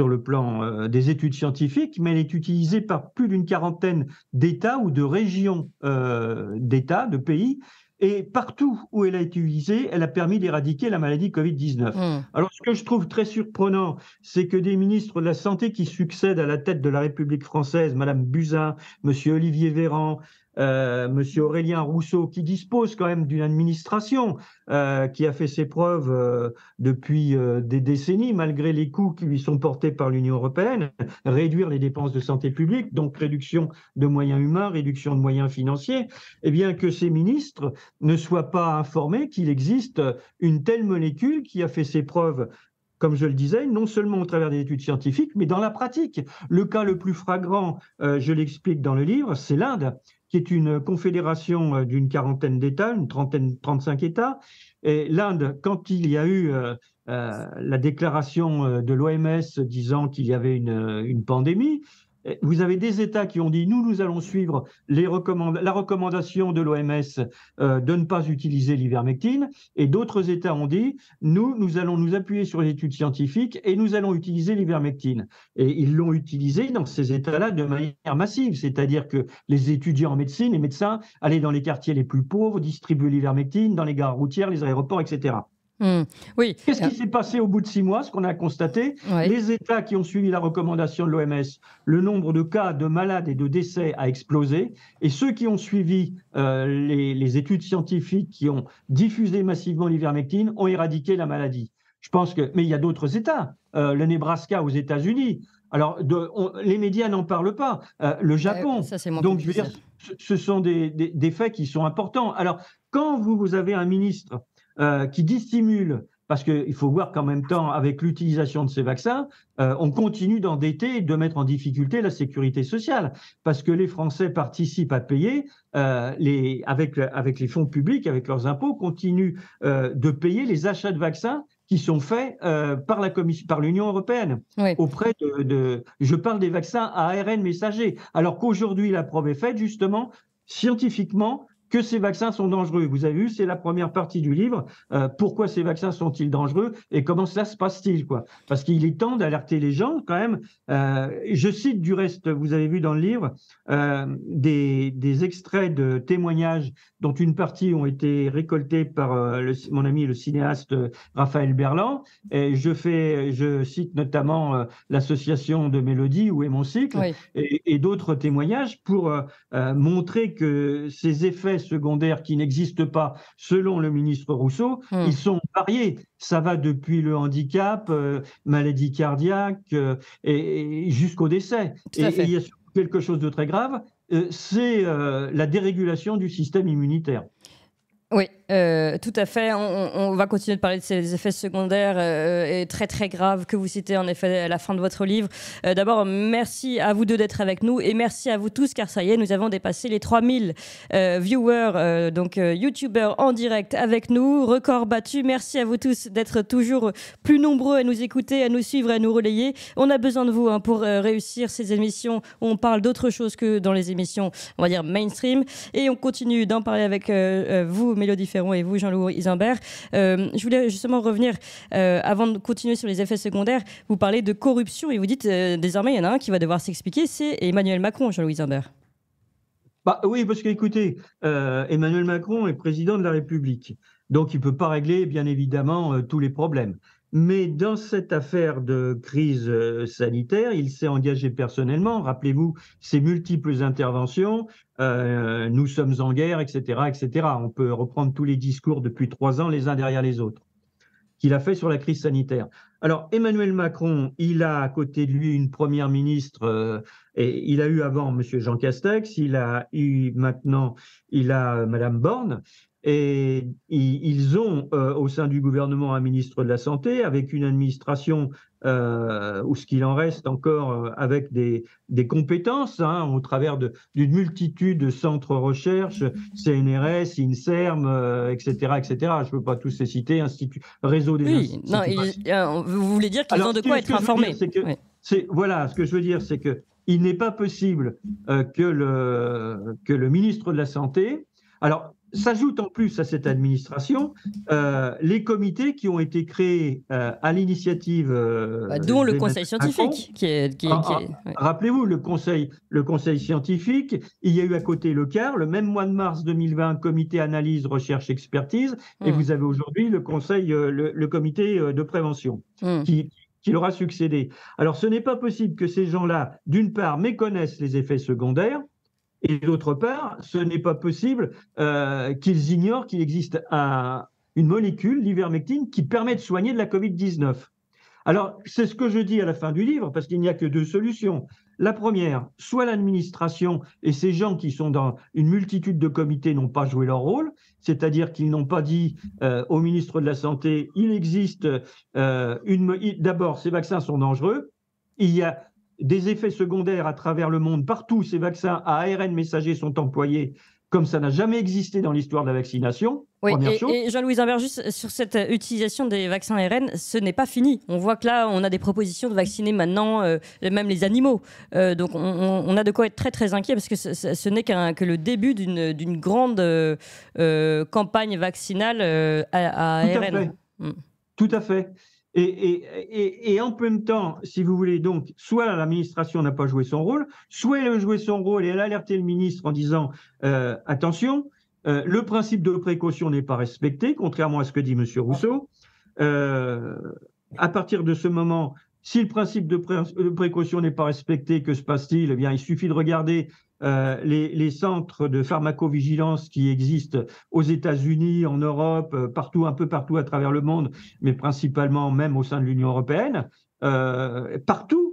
[SPEAKER 11] des études scientifiques, mais elle est utilisée par plus d'une quarantaine d'États ou de régions d'États, de pays. Et partout où elle a été utilisée, elle a permis d'éradiquer la maladie Covid-19. Alors, ce que je trouve très surprenant, c'est que des ministres de la Santé qui succèdent à la tête de la République française, Madame Buzyn, Monsieur Olivier Véran, Monsieur Aurélien Rousseau, qui dispose quand même d'une administration qui a fait ses preuves depuis des décennies, malgré les coûts qui lui sont portés par l'Union européenne, réduire les dépenses de santé publique, donc réduction de moyens humains, réduction de moyens financiers, eh bien que ces ministres ne soient pas informés qu'il existe une telle molécule qui a fait ses preuves, comme je le disais, non seulement au travers des études scientifiques, mais dans la pratique. Le cas le plus flagrant, je l'explique dans le livre, c'est l'Inde, qui est une confédération d'une quarantaine d'États, une 35 États. Et l'Inde, quand il y a eu la déclaration de l'OMS disant qu'il y avait une pandémie, vous avez des États qui ont dit nous allons suivre la recommandation de l'OMS de ne pas utiliser l'ivermectine, et d'autres États ont dit nous allons nous appuyer sur les études scientifiques et nous allons utiliser l'ivermectine. Et ils l'ont utilisé dans ces États-là de manière massive, c'est-à-dire que les étudiants en médecine, les médecins, allaient dans les quartiers les plus pauvres, distribuer l'ivermectine dans les gares routières, les aéroports, etc.
[SPEAKER 2] Oui.
[SPEAKER 11] Qu'est-ce qui s'est passé au bout de 6 mois? Ce qu'on a constaté, les États qui ont suivi la recommandation de l'OMS, le nombre de cas de malades et de décès a explosé, et ceux qui ont suivi les études scientifiques qui ont diffusé massivement l'ivermectine ont éradiqué la maladie. Je pense que, mais il y a d'autres États, le Nebraska aux États-Unis. Alors, les médias n'en parlent pas. Le Japon. Donc, je veux dire, ce sont des faits qui sont importants. Alors, quand vous avez un ministre qui dissimule, parce qu'il faut voir qu'en même temps, avec l'utilisation de ces vaccins, on continue d'endetter et de mettre en difficulté la sécurité sociale, parce que les Français participent à payer, avec les fonds publics, avec leurs impôts, continuent de payer les achats de vaccins qui sont faits par l'Union européenne, auprès je parle des vaccins à ARN messager, alors qu'aujourd'hui, la preuve est faite, justement, scientifiquement, que ces vaccins sont dangereux. Vous avez vu, c'est la première partie du livre. Pourquoi ces vaccins sont-ils dangereux et comment cela se passe-t-il, quoi? Parce qu'il est temps d'alerter les gens quand même. Je cite du reste, vous avez vu dans le livre, des extraits de témoignages dont une partie ont été récoltés par mon ami le cinéaste Raphaël Berland. Et je cite notamment l'association de Mélodie, Où est mon cycle, et d'autres témoignages pour montrer que ces effets secondaires qui n'existent pas, selon le ministre Rousseau, ils sont variés. Ça va depuis le handicap, maladie cardiaque, et jusqu'au décès. Et il y a quelque chose de très grave, c'est la dérégulation du système immunitaire.
[SPEAKER 2] Oui, tout à fait. On va continuer de parler de ces effets secondaires et très très graves que vous citez en effet à la fin de votre livre. D'abord, merci à vous deux d'être avec nous et merci à vous tous car ça y est, nous avons dépassé les 3000 viewers, donc youtubeurs en direct avec nous. Record battu. Merci à vous tous d'être toujours plus nombreux à nous écouter, à nous suivre, à nous relayer. On a besoin de vous pour réussir ces émissions où on parle d'autre chose que dans les émissions, on va dire mainstream. Et on continue d'en parler avec vous, Mélodie Ferron, et vous, Jean-Louis Isambert. Je voulais justement revenir, avant de continuer sur les effets secondaires, vous parlez de corruption et vous dites désormais il y en a un qui va devoir s'expliquer, c'est Emmanuel Macron, Jean-Louis Isambert.
[SPEAKER 11] Oui, parce qu'écoutez, Emmanuel Macron est président de la République, donc il ne peut pas régler bien évidemment tous les problèmes. Mais dans cette affaire de crise sanitaire, il s'est engagé personnellement. Rappelez-vous ses multiples interventions. Nous sommes en guerre, etc., etc. On peut reprendre tous les discours depuis 3 ans, les uns derrière les autres, qu'il a fait sur la crise sanitaire. Alors, Emmanuel Macron, il a à côté de lui une première ministre, et il a eu avant M. Jean Castex, il a Mme Borne. Et ils ont au sein du gouvernement un ministre de la Santé avec une administration ou ce qu'il en reste encore avec des compétences au travers d'une multitude de centres recherche, CNRS, INSERM, etc., etc. Je ne peux pas tous les citer, réseau des instituts.
[SPEAKER 2] Non, vous voulez dire qu'ils ont de quoi être informés.
[SPEAKER 11] Voilà, ce que je veux dire, c'est qu'il n'est pas possible que le ministre de la Santé... Alors, s'ajoutent en plus à cette administration les comités qui ont été créés à l'initiative
[SPEAKER 2] dont le conseil scientifique
[SPEAKER 11] Rappelez-vous, le conseil scientifique, il y a eu à côté le CAR, le même mois de mars 2020, comité analyse, recherche, expertise, et vous avez aujourd'hui le comité de prévention qui leur a succédé. Alors ce n'est pas possible que ces gens-là, d'une part, méconnaissent les effets secondaires, Et d'autre part, ce n'est pas possible qu'ils ignorent qu'il existe une molécule, l'ivermectine, qui permet de soigner de la Covid-19. Alors, c'est ce que je dis à la fin du livre, parce qu'il n'y a que 2 solutions. La première, soit l'administration et ces gens qui sont dans une multitude de comités n'ont pas joué leur rôle, c'est-à-dire qu'ils n'ont pas dit au ministre de la Santé, il existe d'abord, ces vaccins sont dangereux, il y a des effets secondaires à travers le monde, partout ces vaccins à ARN messager sont employés comme ça n'a jamais existé dans l'histoire de la vaccination.
[SPEAKER 2] Oui, et Jean-Louis Imbert, juste sur cette utilisation des vaccins ARN, ce n'est pas fini. On voit que là, on a des propositions de vacciner maintenant même les animaux. Donc, on a de quoi être très, très inquiet parce que ce n'est que le début d'une grande campagne vaccinale à ARN.
[SPEAKER 11] Tout à fait. Et en même temps, si vous voulez, donc, soit l'administration n'a pas joué son rôle, soit elle a joué son rôle et elle a alerté le ministre en disant attention, le principe de précaution n'est pas respecté, contrairement à ce que dit M. Rousseau. À partir de ce moment, si le principe de précaution n'est pas respecté, que se passe-t-il? Eh bien, il suffit de regarder les centres de pharmacovigilance qui existent aux États-Unis, en Europe, un peu partout à travers le monde, mais principalement même au sein de l'Union européenne. Partout,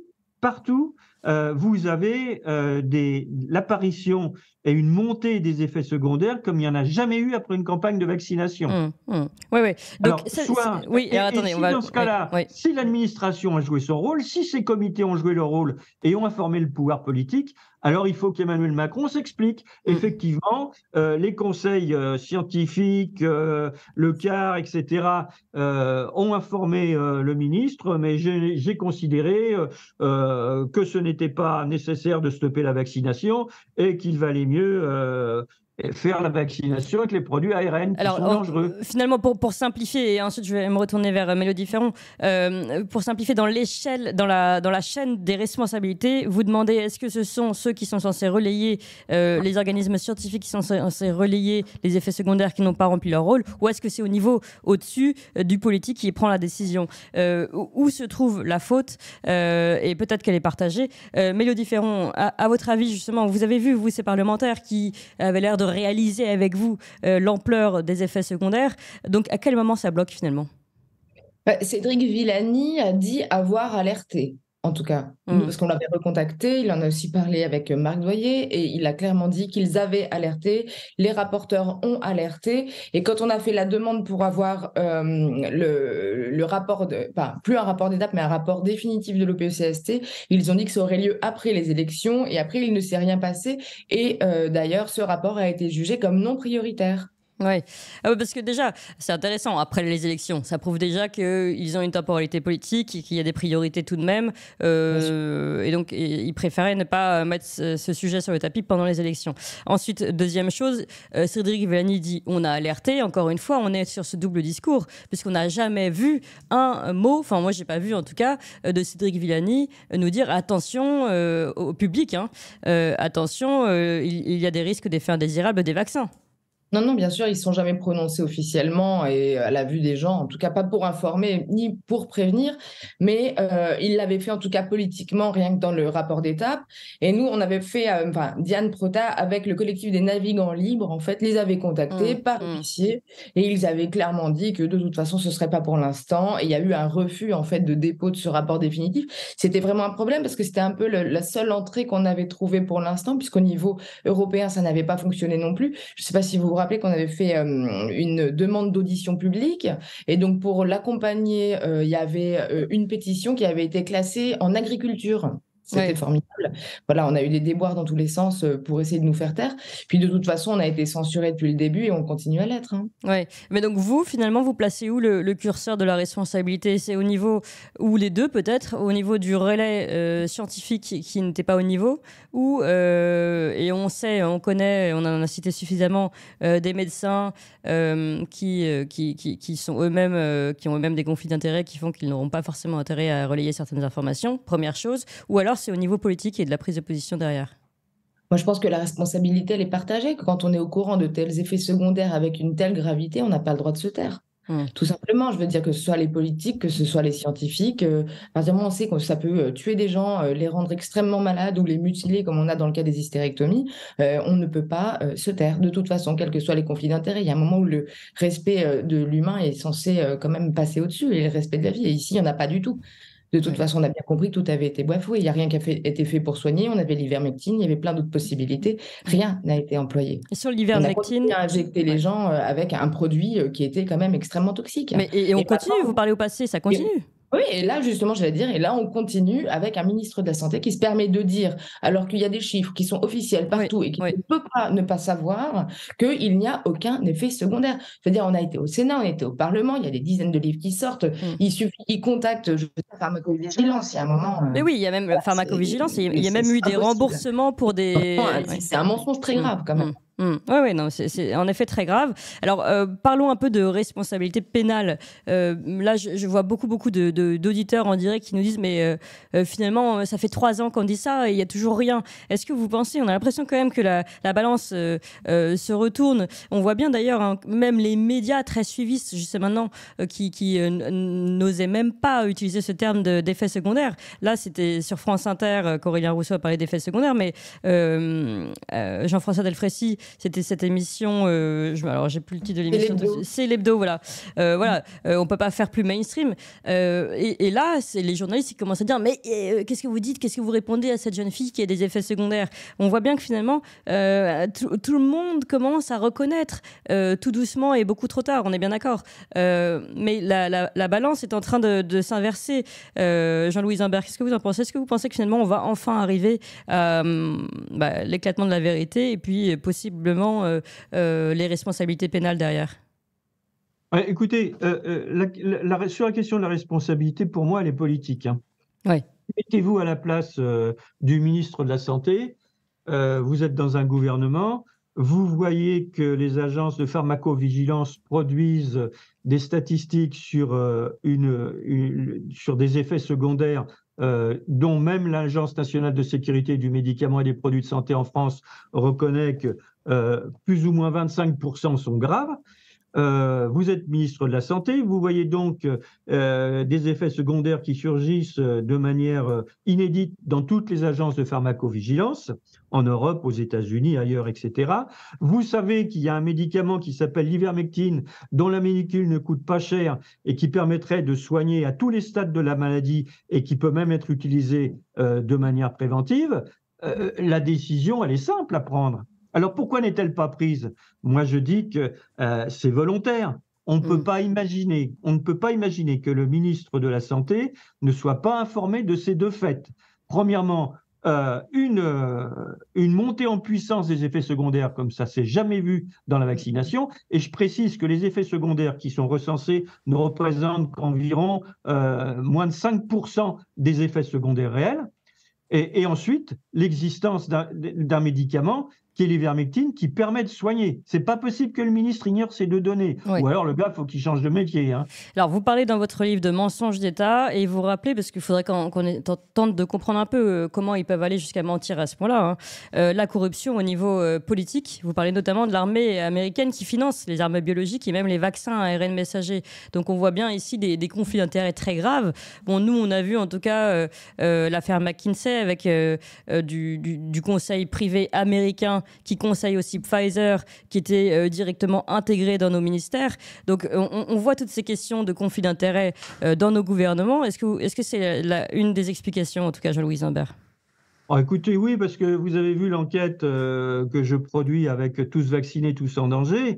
[SPEAKER 11] vous avez l'apparition et une montée des effets secondaires comme il n'y en a jamais eu après une campagne de vaccination.
[SPEAKER 2] Oui.
[SPEAKER 11] Donc, dans ce cas-là, si l'administration a joué son rôle, si ces comités ont joué leur rôle et ont informé le pouvoir politique, alors il faut qu'Emmanuel Macron s'explique. Effectivement, les conseils scientifiques, le CAR, etc., ont informé le ministre, mais j'ai considéré que ce n'était pas nécessaire de stopper la vaccination et qu'il valait mieux faire la vaccination avec les produits ARN qui sont dangereux.
[SPEAKER 2] Finalement, pour simplifier, et ensuite je vais me retourner vers Mélodie Ferron, pour simplifier dans l'échelle, dans la chaîne des responsabilités, vous demandez est-ce que ce sont ceux qui sont censés relayer, les organismes scientifiques qui sont censés relayer les effets secondaires qui n'ont pas rempli leur rôle, ou est-ce que c'est au niveau au-dessus du politique qui prend la décision? Où se trouve la faute? Et peut-être qu'elle est partagée. Mélodie Ferron, à votre avis, justement, vous avez vu, vous, ces parlementaires qui avaient l'air de réaliser avec vous l'ampleur des effets secondaires. Donc, à quel moment ça bloque finalement?
[SPEAKER 10] Cédric Villani a dit avoir alerté, en tout cas. Parce qu'on l'avait recontacté, il en a aussi parlé avec Marc Doyer et il a clairement dit qu'ils avaient alerté, les rapporteurs ont alerté. Et quand on a fait la demande pour avoir le rapport, plus un rapport d'étape, mais un rapport définitif de l'OPCST, ils ont dit que ça aurait lieu après les élections et après il ne s'est rien passé. Et d'ailleurs, ce rapport a été jugé comme non prioritaire.
[SPEAKER 2] Oui, parce que déjà, c'est intéressant, après les élections, ça prouve déjà qu'ils ont une temporalité politique et qu'il y a des priorités tout de même, et donc ils préféraient ne pas mettre ce sujet sur le tapis pendant les élections. Ensuite, deuxième chose, Cédric Villani dit on a alerté, encore une fois, on est sur ce double discours, puisqu'on n'a jamais vu un mot, enfin moi j'ai pas vu en tout cas, de Cédric Villani nous dire attention au public, attention, il y a des risques d'effets indésirables des vaccins.
[SPEAKER 10] Non, bien sûr, ils ne sont jamais prononcés officiellement et à la vue des gens, en tout cas pas pour informer ni pour prévenir, mais ils l'avaient fait en tout cas politiquement, rien que dans le rapport d'étape. Et nous, on avait fait, Diane Prota, avec le collectif des navigants libres, en fait, les avait contactés par officier et ils avaient clairement dit que de toute façon, ce ne serait pas pour l'instant. Et il y a eu un refus, en fait, de dépôt de ce rapport définitif. C'était vraiment un problème parce que c'était un peu la seule entrée qu'on avait trouvée pour l'instant, puisqu'au niveau européen, ça n'avait pas fonctionné non plus. Je ne sais pas si vous vous rappelez qu'on avait fait une demande d'audition publique et donc pour l'accompagner, il y avait une pétition qui avait été classée en agriculture. C'était formidable. Voilà, on a eu des déboires dans tous les sens pour essayer de nous faire taire. Puis de toute façon, on a été censuré depuis le début et on continue à l'être.
[SPEAKER 2] Oui, mais donc vous, finalement, vous placez où le curseur de la responsabilité? C'est au niveau, ou les deux peut-être, au niveau du relais scientifique qui n'était pas au niveau, ou, et on sait, on connaît, on en a cité suffisamment, des médecins qui sont eux-mêmes, qui ont eux-mêmes des conflits d'intérêts qui font qu'ils n'auront pas forcément intérêt à relayer certaines informations, première chose, ou alors c'est au niveau politique et de la prise de position derrière?
[SPEAKER 10] Moi, je pense que la responsabilité, elle est partagée. Quand on est au courant de tels effets secondaires avec une telle gravité, on n'a pas le droit de se taire. Tout simplement, je veux dire que ce soit les politiques, que ce soit les scientifiques, à partir du moment où on sait que ça peut tuer des gens, les rendre extrêmement malades ou les mutiler, comme on a dans le cas des hystérectomies, on ne peut pas se taire. De toute façon, quels que soient les conflits d'intérêts, il y a un moment où le respect de l'humain est censé quand même passer au-dessus, et le respect de la vie. Et ici, il n'y en a pas du tout. De toute façon, on a bien compris que tout avait été bafoué. Il n'y a rien qui a été fait pour soigner. On avait l'ivermectine, il y avait plein d'autres possibilités. Rien n'a été employé.
[SPEAKER 2] Et sur
[SPEAKER 10] On a
[SPEAKER 2] l'ivermectine,
[SPEAKER 10] continué à injecter les gens avec un produit qui était quand même extrêmement toxique.
[SPEAKER 2] et on continue, vous parlez au passé, ça continue.
[SPEAKER 10] Oui, et là, justement, j'allais dire, et là, on continue avec un ministre de la Santé qui se permet de dire, alors qu'il y a des chiffres qui sont officiels partout et qui ne peut pas ne pas savoir qu'il n'y a aucun effet secondaire. Je veux dire, on a été au Sénat, on a été au Parlement, il y a des dizaines de livres qui sortent. Il suffit qu'ils contactent la pharmacovigilance, il y a un moment.
[SPEAKER 2] Mais oui, il y a même la pharmacovigilance, il y a même eu des remboursements pour des.
[SPEAKER 10] C'est un mensonge très grave, quand même.
[SPEAKER 2] Oui, non, c'est en effet très grave. Alors, parlons un peu de responsabilité pénale. Là, je vois beaucoup d'auditeurs en direct qui nous disent, mais finalement, ça fait 3 ans qu'on dit ça et il n'y a toujours rien. Est-ce que vous pensez, on a l'impression quand même que la balance se retourne. On voit bien d'ailleurs, même les médias très suivistes, je sais maintenant, qui n'osaient même pas utiliser ce terme d'effets secondaires. Là, c'était sur France Inter qu'Aurélien Rousseau a parlé d'effets secondaires, mais Jean-François Delfraissy, c'était cette émission, alors j'ai plus le titre de l'émission, c'est l'hebdo, voilà. On peut pas faire plus mainstream. Et là, c'est les journalistes qui commencent à dire, mais qu'est-ce que vous dites, qu'est-ce que vous répondez à cette jeune fille qui a des effets secondaires? On voit bien que finalement, tout le monde commence à reconnaître tout doucement et beaucoup trop tard, on est bien d'accord. Mais la balance est en train de s'inverser. Jean-Louis Imbert, qu'est-ce que vous en pensez? Est-ce que vous pensez que finalement, on va enfin arriver à l'éclatement de la vérité et puis possiblement les responsabilités pénales derrière?
[SPEAKER 11] Écoutez, sur la question de la responsabilité, pour moi, elle est politique. Mettez-vous à la place du ministre de la Santé. Vous êtes dans un gouvernement. Vous voyez que les agences de pharmacovigilance produisent des statistiques sur des effets secondaires dont même l'Agence nationale de sécurité du médicament et des produits de santé en France reconnaît que plus ou moins 25% sont graves. Vous êtes ministre de la Santé, vous voyez donc des effets secondaires qui surgissent de manière inédite dans toutes les agences de pharmacovigilance, en Europe, aux États-Unis, ailleurs, etc. Vous savez qu'il y a un médicament qui s'appelle l'ivermectine, dont la molécule ne coûte pas cher et qui permettrait de soigner à tous les stades de la maladie et qui peut même être utilisé de manière préventive. La décision, elle est simple à prendre. Alors pourquoi n'est-elle pas prise? Moi je dis que c'est volontaire. On ne peut pas imaginer que le ministre de la Santé ne soit pas informé de ces deux faits. Premièrement, une montée en puissance des effets secondaires comme ça s'est jamais vu dans la vaccination. Et je précise que les effets secondaires qui sont recensés ne représentent qu'environ moins de 5% des effets secondaires réels. Et ensuite, l'existence d'un médicament qui est l'ivermectine, qui permet de soigner. C'est pas possible que le ministre ignore ces deux données. Ou alors le gars, il faut qu'il change de métier.
[SPEAKER 2] Alors, vous parlez dans votre livre de mensonges d'État et vous rappelez, parce qu'il faudrait qu'on tente de comprendre un peu comment ils peuvent aller jusqu'à mentir à ce point-là, la corruption au niveau politique. Vous parlez notamment de l'armée américaine qui finance les armes biologiques et même les vaccins à ARN messager. Donc, on voit bien ici des conflits d'intérêts très graves. Bon, nous, on a vu en tout cas l'affaire McKinsey avec du conseil privé américain qui conseille aussi Pfizer, qui était directement intégré dans nos ministères. Donc, on voit toutes ces questions de conflit d'intérêts dans nos gouvernements. Est-ce que c'est une des explications, en tout cas, Jean-Louis Imbert?
[SPEAKER 11] Écoutez, oui, parce que vous avez vu l'enquête que je produis avec Tous vaccinés, tous en danger,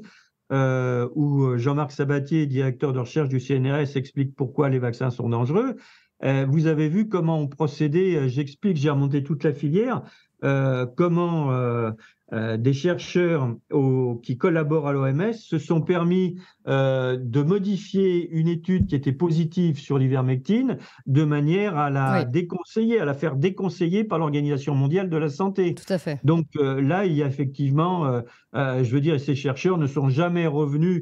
[SPEAKER 11] où Jean-Marc Sabatier, directeur de recherche du CNRS, explique pourquoi les vaccins sont dangereux. Vous avez vu comment on procédait, j'explique, j'ai remonté toute la filière, comment des chercheurs qui collaborent à l'OMS se sont permis de modifier une étude qui était positive sur l'ivermectine de manière à la déconseiller, à la faire déconseiller par l'Organisation mondiale de la santé.
[SPEAKER 2] Tout à fait.
[SPEAKER 11] Donc là, il y a effectivement, je veux dire, ces chercheurs ne sont jamais revenus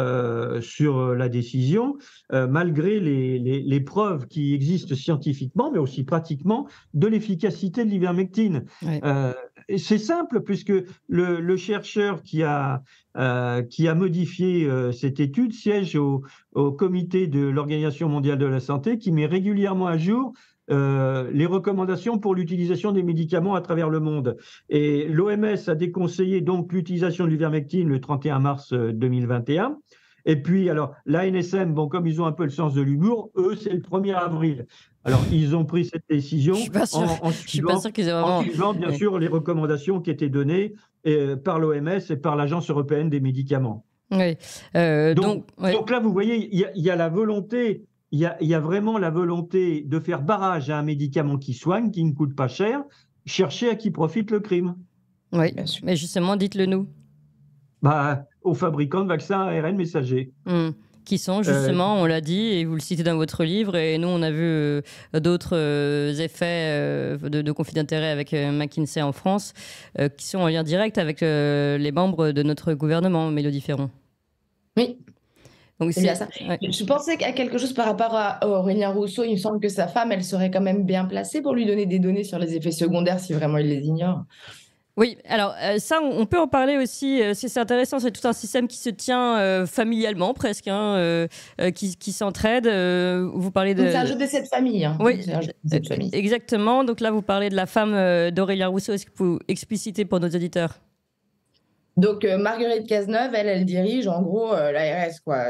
[SPEAKER 11] sur la décision, malgré les preuves qui existent scientifiquement, mais aussi pratiquement, de l'efficacité de l'ivermectine. c'est simple, puisque le chercheur qui a modifié cette étude siège au comité de l'Organisation mondiale de la santé, qui met régulièrement à jour les recommandations pour l'utilisation des médicaments à travers le monde. Et l'OMS a déconseillé donc l'utilisation de l'ivermectine le 31 mars 2021. Et puis, alors, l'ANSM, bon, comme ils ont un peu le sens de l'humour, eux, c'est le 1er avril. Alors, ils ont pris cette décision en suivant, bien sûr, les recommandations qui étaient données par l'OMS et par l'Agence européenne des médicaments.
[SPEAKER 2] Oui.
[SPEAKER 11] Donc là, vous voyez, il y a la volonté, il y a vraiment la volonté de faire barrage à un médicament qui soigne, qui ne coûte pas cher, chercher à qui profite le crime.
[SPEAKER 2] Oui, mais justement, dites-le nous.
[SPEAKER 11] Aux fabricants de vaccins ARN messagers.
[SPEAKER 2] Qui sont justement, on l'a dit, et vous le citez dans votre livre, et nous on a vu d'autres effets de conflit d'intérêts avec McKinsey en France, qui sont en lien direct avec les membres de notre gouvernement, Mélodie Ferron.
[SPEAKER 10] Oui.
[SPEAKER 2] Donc
[SPEAKER 10] c'est bien ça. Ouais. Je pensais à quelque chose par rapport à Aurélien Rousseau. Il me semble que sa femme, elle serait quand même bien placée pour lui donner des données sur les effets secondaires si vraiment il les ignore.
[SPEAKER 2] Oui, alors ça, on peut en parler aussi. C'est intéressant, c'est tout un système qui se tient familialement presque, qui s'entraide. Vous parlez de...
[SPEAKER 10] C'est un jeu d'essai de famille.
[SPEAKER 2] Oui, exactement. Donc là, vous parlez de la femme d'Aurélien Rousseau. Est-ce que vous pouvez expliciter pour nos auditeurs ?
[SPEAKER 10] Donc Marguerite Cazeneuve, elle dirige en gros l'ARS, quoi.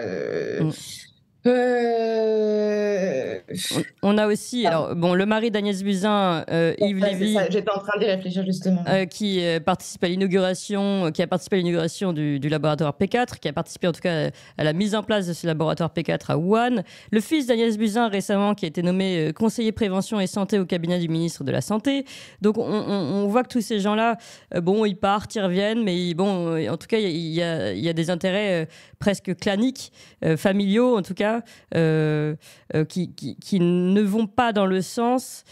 [SPEAKER 2] On a aussi le mari d'Agnès Buzyn, Yves Lévy.
[SPEAKER 10] J'étais en train d'y réfléchir justement.
[SPEAKER 2] Qui participe à l'inauguration, du laboratoire P4, qui a participé en tout cas à la mise en place de ce laboratoire P4 à Wuhan. Le fils d'Agnès Buzyn récemment qui a été nommé conseiller prévention et santé au cabinet du ministre de la Santé. Donc on voit que tous ces gens-là, ils partent, ils reviennent, mais en tout cas il y a des intérêts presque claniques, familiaux en tout cas. Qui ne vont pas dans le sens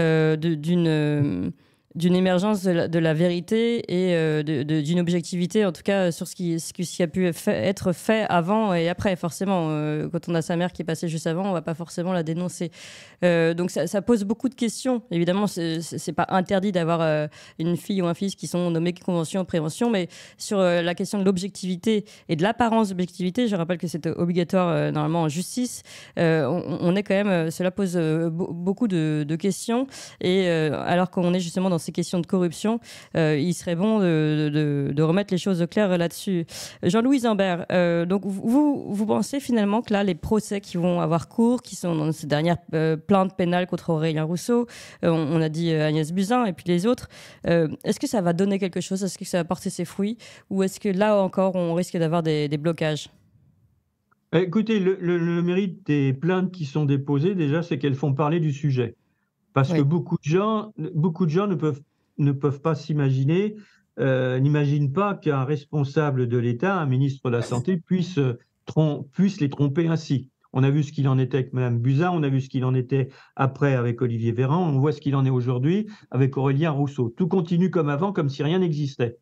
[SPEAKER 2] d'une émergence de la vérité et d'une objectivité, en tout cas, sur ce qui a pu être fait avant et après. Forcément, quand on a sa mère qui est passée juste avant, on ne va pas forcément la dénoncer. Donc ça pose beaucoup de questions. Évidemment, c'est pas interdit d'avoir une fille ou un fils qui sont nommés convention prévention, mais sur la question de l'objectivité et de l'apparence d'objectivité, je rappelle que c'est obligatoire normalement en justice, on est quand même, cela pose beaucoup de questions, et alors qu'on est justement dans ces questions de corruption, il serait bon de remettre les choses au clair là-dessus. Jean-Louis Imbert, donc vous pensez finalement que là, les procès qui vont avoir cours, qui sont dans ces dernières plaintes pénales contre Aurélien Rousseau, on a dit Agnès Buzyn et puis les autres, est-ce que ça va donner quelque chose? Est-ce que ça va porter ses fruits? Ou est-ce que là encore, on risque d'avoir des blocages?
[SPEAKER 11] Écoutez, le mérite des plaintes qui sont déposées, déjà, c'est qu'elles font parler du sujet. Parce que beaucoup de gens ne peuvent pas s'imaginer, n'imaginent pas qu'un responsable de l'État, un ministre de la Santé, puisse les tromper ainsi. On a vu ce qu'il en était avec Mme Buzyn, on a vu ce qu'il en était après avec Olivier Véran, on voit ce qu'il en est aujourd'hui avec Aurélien Rousseau. Tout continue comme avant, comme si rien n'existait.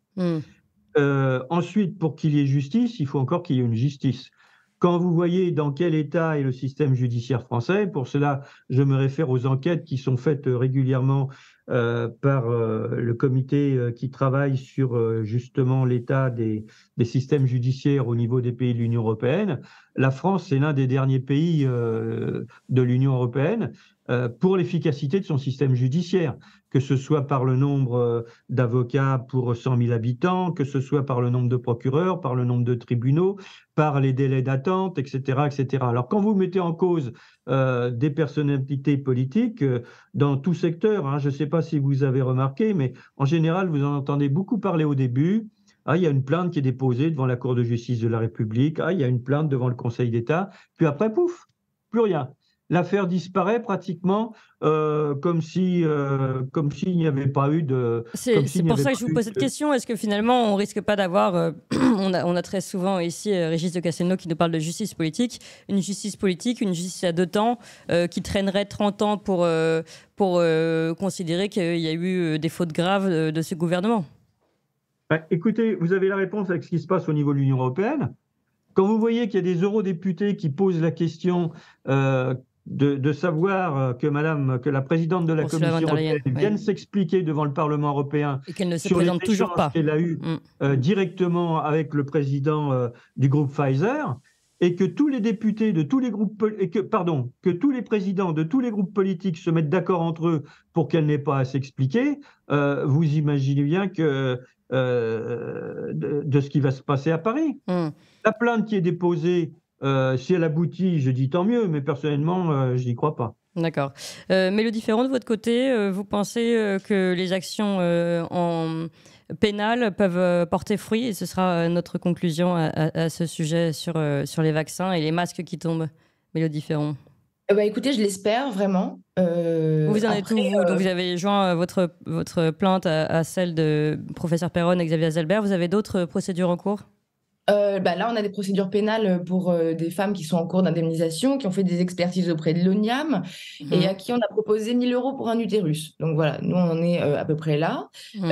[SPEAKER 11] Ensuite, pour qu'il y ait justice, il faut encore qu'il y ait une justice. Quand vous voyez dans quel état est le système judiciaire français, pour cela, je me réfère aux enquêtes qui sont faites régulièrement par le comité qui travaille sur justement l'état des systèmes judiciaires au niveau des pays de l'Union européenne. La France est l'un des derniers pays de l'Union européenne pour l'efficacité de son système judiciaire, que ce soit par le nombre d'avocats pour 100 000 habitants, que ce soit par le nombre de procureurs, par le nombre de tribunaux, par les délais d'attente, etc., etc. Alors, quand vous mettez en cause des personnalités politiques dans tout secteur, je ne sais pas si vous avez remarqué, mais en général, vous en entendez beaucoup parler au début. Il y a une plainte qui est déposée devant la Cour de justice de la République. Il y a une plainte devant le Conseil d'État. Puis après, pouf, plus rien. L'affaire disparaît pratiquement comme s'il n'y avait pas eu de...
[SPEAKER 2] C'est pour ça que je vous pose cette question. Est-ce que finalement, on ne risque pas d'avoir... on a très souvent ici Régis de Castelnau qui nous parle de justice politique, une justice à deux temps qui traînerait 30 ans pour considérer qu'il y a eu des fautes graves de ce gouvernement.
[SPEAKER 11] Écoutez, vous avez la réponse avec ce qui se passe au niveau de l'Union européenne. Quand vous voyez qu'il y a des eurodéputés qui posent la question de savoir que la présidente de la Commission européenne vienne s'expliquer devant le Parlement européen
[SPEAKER 2] et qu'elle ne se
[SPEAKER 11] sur les
[SPEAKER 2] présente toujours pas
[SPEAKER 11] qu'elle a eu directement avec le président du groupe Pfizer, et que tous les députés de tous les groupes que tous les présidents de tous les groupes politiques se mettent d'accord entre eux pour qu'elle n'ait pas à s'expliquer, vous imaginez bien que de ce qui va se passer à Paris. La plainte qui est déposée, si elle aboutit, je dis tant mieux, mais personnellement, je n'y crois pas.
[SPEAKER 2] D'accord. Mélodie Ferrand, de votre côté, vous pensez que les actions en pénales peuvent porter fruit, et ce sera notre conclusion à ce sujet sur les vaccins et les masques qui tombent. Mélodie Ferrand.
[SPEAKER 10] Écoutez, je l'espère vraiment.
[SPEAKER 2] Vous en êtes où, vous Donc vous avez joint votre plainte à celle de professeur Perron et Xavier Azelbert. Vous avez d'autres procédures en cours ?
[SPEAKER 10] Là, on a des procédures pénales pour des femmes qui sont en cours d'indemnisation, qui ont fait des expertises auprès de l'ONIAM et à qui on a proposé 1 000 € pour un utérus. Donc voilà, nous, on en est à peu près là.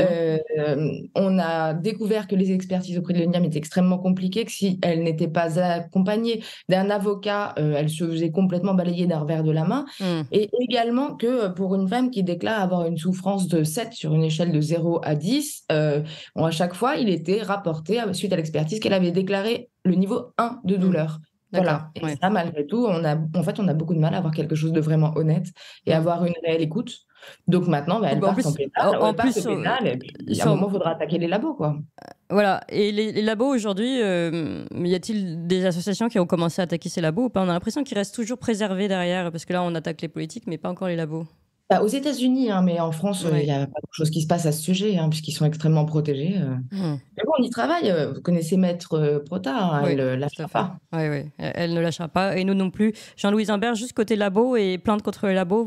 [SPEAKER 10] On a découvert que les expertises auprès de l'ONIAM étaient extrêmement compliquées, que si elles n'étaient pas accompagnées d'un avocat, elles se faisaient complètement balayer d'un revers de la main. Et également que pour une femme qui déclare avoir une souffrance de 7 sur une échelle de 0 à 10, à chaque fois, il était rapporté, suite à l'expertise, qu'elle avait déclaré le niveau 1 de douleur. Voilà. Et ça, malgré tout, on a beaucoup de mal à avoir quelque chose de vraiment honnête et avoir une réelle écoute. Donc maintenant, elle passe en pénal. Et puis, à un moment, il faudra attaquer les labos, quoi.
[SPEAKER 2] Voilà. Et les labos, aujourd'hui, y a-t-il des associations qui ont commencé à attaquer ces labos ou pas ? On a l'impression qu'ils restent toujours préservés derrière, parce que là, on attaque les politiques, mais pas encore les labos.
[SPEAKER 10] Aux États-Unis, mais en France, il n'y a pas grand-chose qui se passe à ce sujet, puisqu'ils sont extrêmement protégés. Mais bon, on y travaille. Vous connaissez Maître Prota, elle ne lâchera pas.
[SPEAKER 2] Oui, elle ne lâchera pas, et nous non plus. Jean-Louis Imbert, juste côté labo et plainte contre les labos,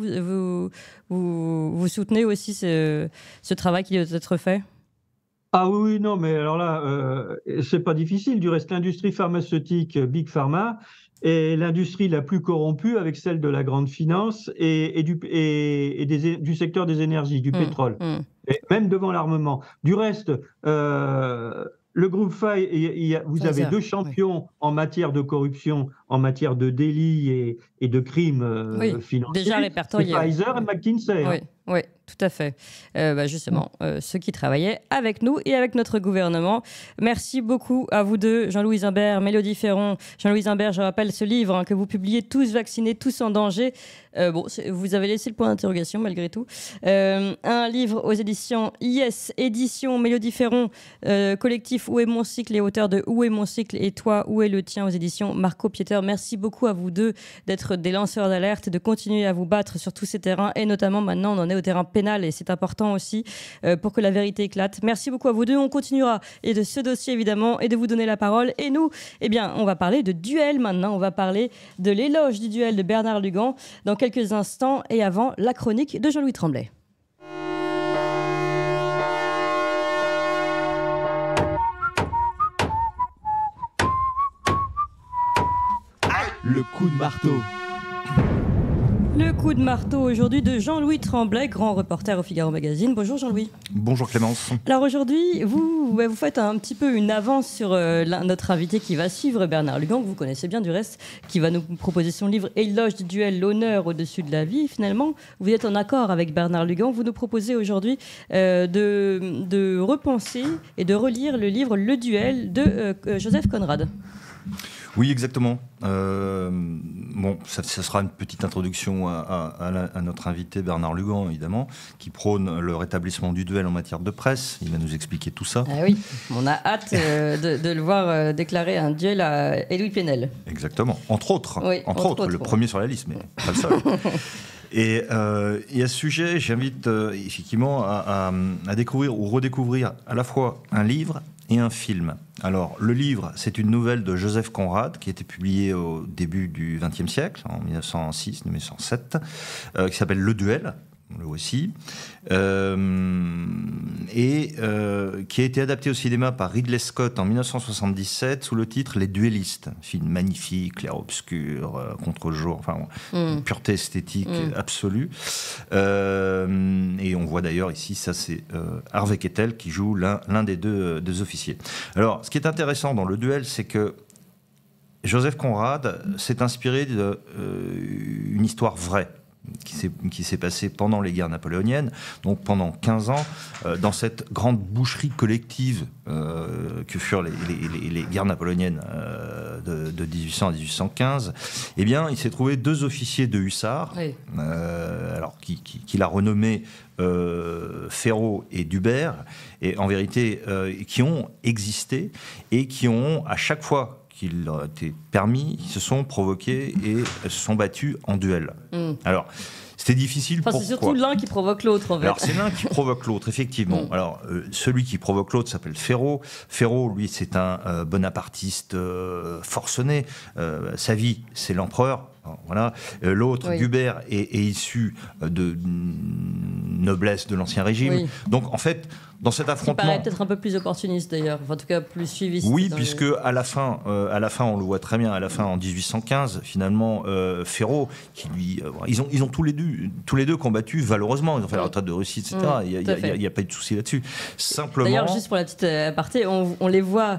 [SPEAKER 2] vous soutenez aussi ce travail qui doit être fait ?
[SPEAKER 11] Ah oui, non, mais alors là, c'est pas difficile. Du reste, l'industrie pharmaceutique, Big Pharma, est l'industrie la plus corrompue avec celle de la grande finance et du secteur des énergies, du pétrole, et même devant l'armement. Du reste, le groupe Pfizer, vous avez 2 champions en matière de corruption, en matière de délits et de crimes financiers.
[SPEAKER 2] Déjà répertoriés.
[SPEAKER 11] Pfizer et McKinsey.
[SPEAKER 2] Oui, tout à fait. Justement, ceux qui travaillaient avec nous et avec notre gouvernement. Merci beaucoup à vous deux, Jean-Louis Imbert, Mélodie Ferrand. Jean-Louis Imbert, je rappelle ce livre que vous publiez, Tous vaccinés, tous en danger. Vous avez laissé le point d'interrogation malgré tout. Un livre aux éditions Yes Édition. Mélodie Ferrand, collectif Où est mon cycle et auteur de Où est mon cycle et toi, où est le tien aux éditions Marco Pieter. Merci beaucoup à vous deux d'être des lanceurs d'alerte et de continuer à vous battre sur tous ces terrains, et notamment maintenant on en est au terrain pénal, et c'est important aussi pour que la vérité éclate. Merci beaucoup à vous deux. On continuera et de ce dossier évidemment et de vous donner la parole. Et nous, on va parler de duel maintenant. On va parler de l'éloge du duel de Bernard Lugan dans quelques instants, et avant la chronique de Jean-Louis Tremblay.
[SPEAKER 1] Le coup de marteau.
[SPEAKER 2] Le coup de marteau aujourd'hui de Jean-Louis Tremblay, grand reporter au Figaro Magazine. Bonjour Jean-Louis.
[SPEAKER 12] Bonjour Clémence.
[SPEAKER 2] Alors aujourd'hui, vous faites un petit peu une avance sur notre invité qui va suivre, Bernard Lugan, que vous connaissez bien du reste, qui va nous proposer son livre Éloge du duel, l'honneur au-dessus de la vie. Finalement, vous êtes en accord avec Bernard Lugan. Vous nous proposez aujourd'hui de repenser et de relire le livre Le duel de Joseph Conrad.
[SPEAKER 12] Oui, exactement. Ça sera une petite introduction à notre invité Bernard Lugan, évidemment, qui prône le rétablissement du duel en matière de presse. Il va nous expliquer tout ça.
[SPEAKER 2] Ah oui, on a hâte de le voir déclarer un duel à Edoui Plenel.
[SPEAKER 12] Exactement, entre autres.
[SPEAKER 2] Oui,
[SPEAKER 12] entre autres, le premier sur la liste, mais pas le seul. Et à ce sujet, j'invite effectivement à découvrir ou redécouvrir à la fois un livre et un film. Alors, le livre, c'est une nouvelle de Joseph Conrad qui a été publiée au début du XXe siècle, en 1906-1907, qui s'appelle Le duel, le voici, et qui a été adapté au cinéma par Ridley Scott en 1977 sous le titre Les duellistes. Un film magnifique, clair-obscur, contre-jour, une pureté esthétique absolue. Et on voit d'ailleurs ici, ça c'est Harvey Keitel qui joue l'un des deux officiers. Alors, ce qui est intéressant dans Le duel, c'est que Joseph Conrad s'est inspiré d'une une histoire vraie qui s'est passée pendant les guerres napoléoniennes, donc pendant 15 ans, dans cette grande boucherie collective que furent les guerres napoléoniennes de 1800 à 1815, eh bien, il s'est trouvé 2 officiers de hussards, oui. Alors qu'il a renommés Ferraud et Dubert, et en vérité, qui ont existé et qui ont, à chaque fois qu'il leur a été permis, ils se sont provoqués et se sont battus en duel. Alors, c'était difficile. Pourquoi ?
[SPEAKER 2] C'est surtout l'un qui provoque l'autre, en fait.
[SPEAKER 12] Alors, c'est l'un qui provoque l'autre, effectivement. Alors, celui qui provoque l'autre s'appelle Ferraud. Ferraud, lui, c'est un bonapartiste forcené. Sa vie, c'est l'empereur. Voilà. L'autre, oui. Dubert, est issu de noblesse de l'Ancien Régime. Oui. Donc, en fait, dans cet affrontement...
[SPEAKER 2] Il paraît peut-être un peu plus opportuniste, d'ailleurs. Enfin, en tout cas, plus suiviste.
[SPEAKER 12] Oui, puisque à la fin, on le voit très bien, à la fin, en 1815, finalement, Ferraud, qui lui... ils ont tous les deux combattu valeureusement. Ils ont fait la retraite de Russie, etc. Il n'y a pas eu de souci là-dessus. Simplement...
[SPEAKER 2] D'ailleurs, juste pour la petite aparté, on les voit...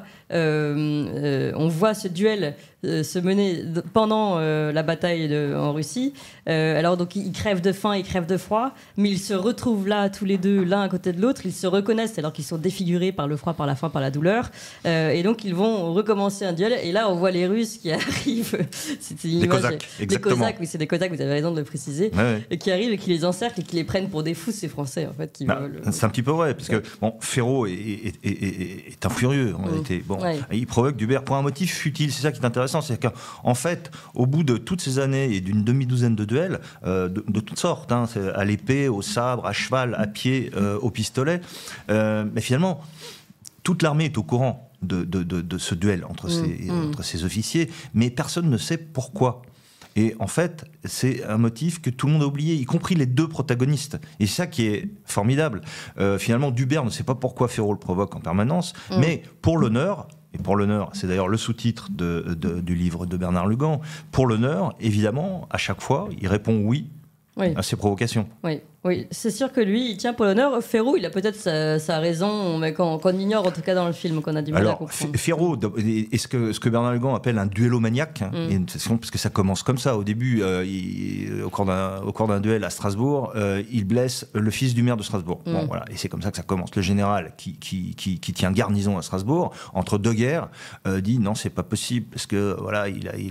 [SPEAKER 2] on voit ce duel se mener pendant la bataille en Russie. Alors donc ils crèvent de faim, ils crèvent de froid, mais ils se retrouvent là tous les deux, l'un à côté de l'autre. Ils se reconnaissent alors qu'ils sont défigurés par le froid, par la faim, par la douleur. Et donc ils vont recommencer un duel. Et là on voit les Russes qui arrivent. C'est une
[SPEAKER 12] des
[SPEAKER 2] image,
[SPEAKER 12] Cosaques, exactement.
[SPEAKER 2] Des Cosaques, oui, c'est des Cosaques. Vous avez raison de le préciser. Ouais. Et qui arrivent et qui les encerclent et qui les prennent pour des fous, ces Français en fait. Qui veulent...
[SPEAKER 12] C'est un petit peu vrai, parce que bon, Ferraud est un furieux en réalité. Bon. Ouais. Il provoque Dubert pour un motif futile, c'est ça qui est intéressant, c'est qu'en fait, au bout de toutes ces années et d'une demi-douzaine de duels, de toutes sortes, hein, à l'épée, au sabre, à cheval, à pied, au pistolet, mais finalement, toute l'armée est au courant de ce duel entre ces officiers, mais personne ne sait pourquoi. Et en fait, c'est un motif que tout le monde a oublié, y compris les 2 protagonistes. Et c'est ça qui est formidable. Finalement, Dubert ne sait pas pourquoi Ferraud le provoque en permanence, mais pour l'honneur, et pour l'honneur, c'est d'ailleurs le sous-titre du livre de Bernard Lugan, pour l'honneur, évidemment, à chaque fois, il répond oui à ces provocations.
[SPEAKER 2] Oui, c'est sûr que lui, il tient pour l'honneur. Ferraud, il a peut-être sa raison, mais qu'on ignore en tout cas dans le film, qu'on a du mal à comprendre.
[SPEAKER 12] Ferraud est ce que Bernard Lugan appelle un duellomaniaque, parce que ça commence comme ça. Au début, au cours d'un duel à Strasbourg, il blesse le fils du maire de Strasbourg. Bon, voilà, et c'est comme ça que ça commence. Le général qui tient garnison à Strasbourg, entre 2 guerres, dit non, c'est pas possible, parce que voilà, il a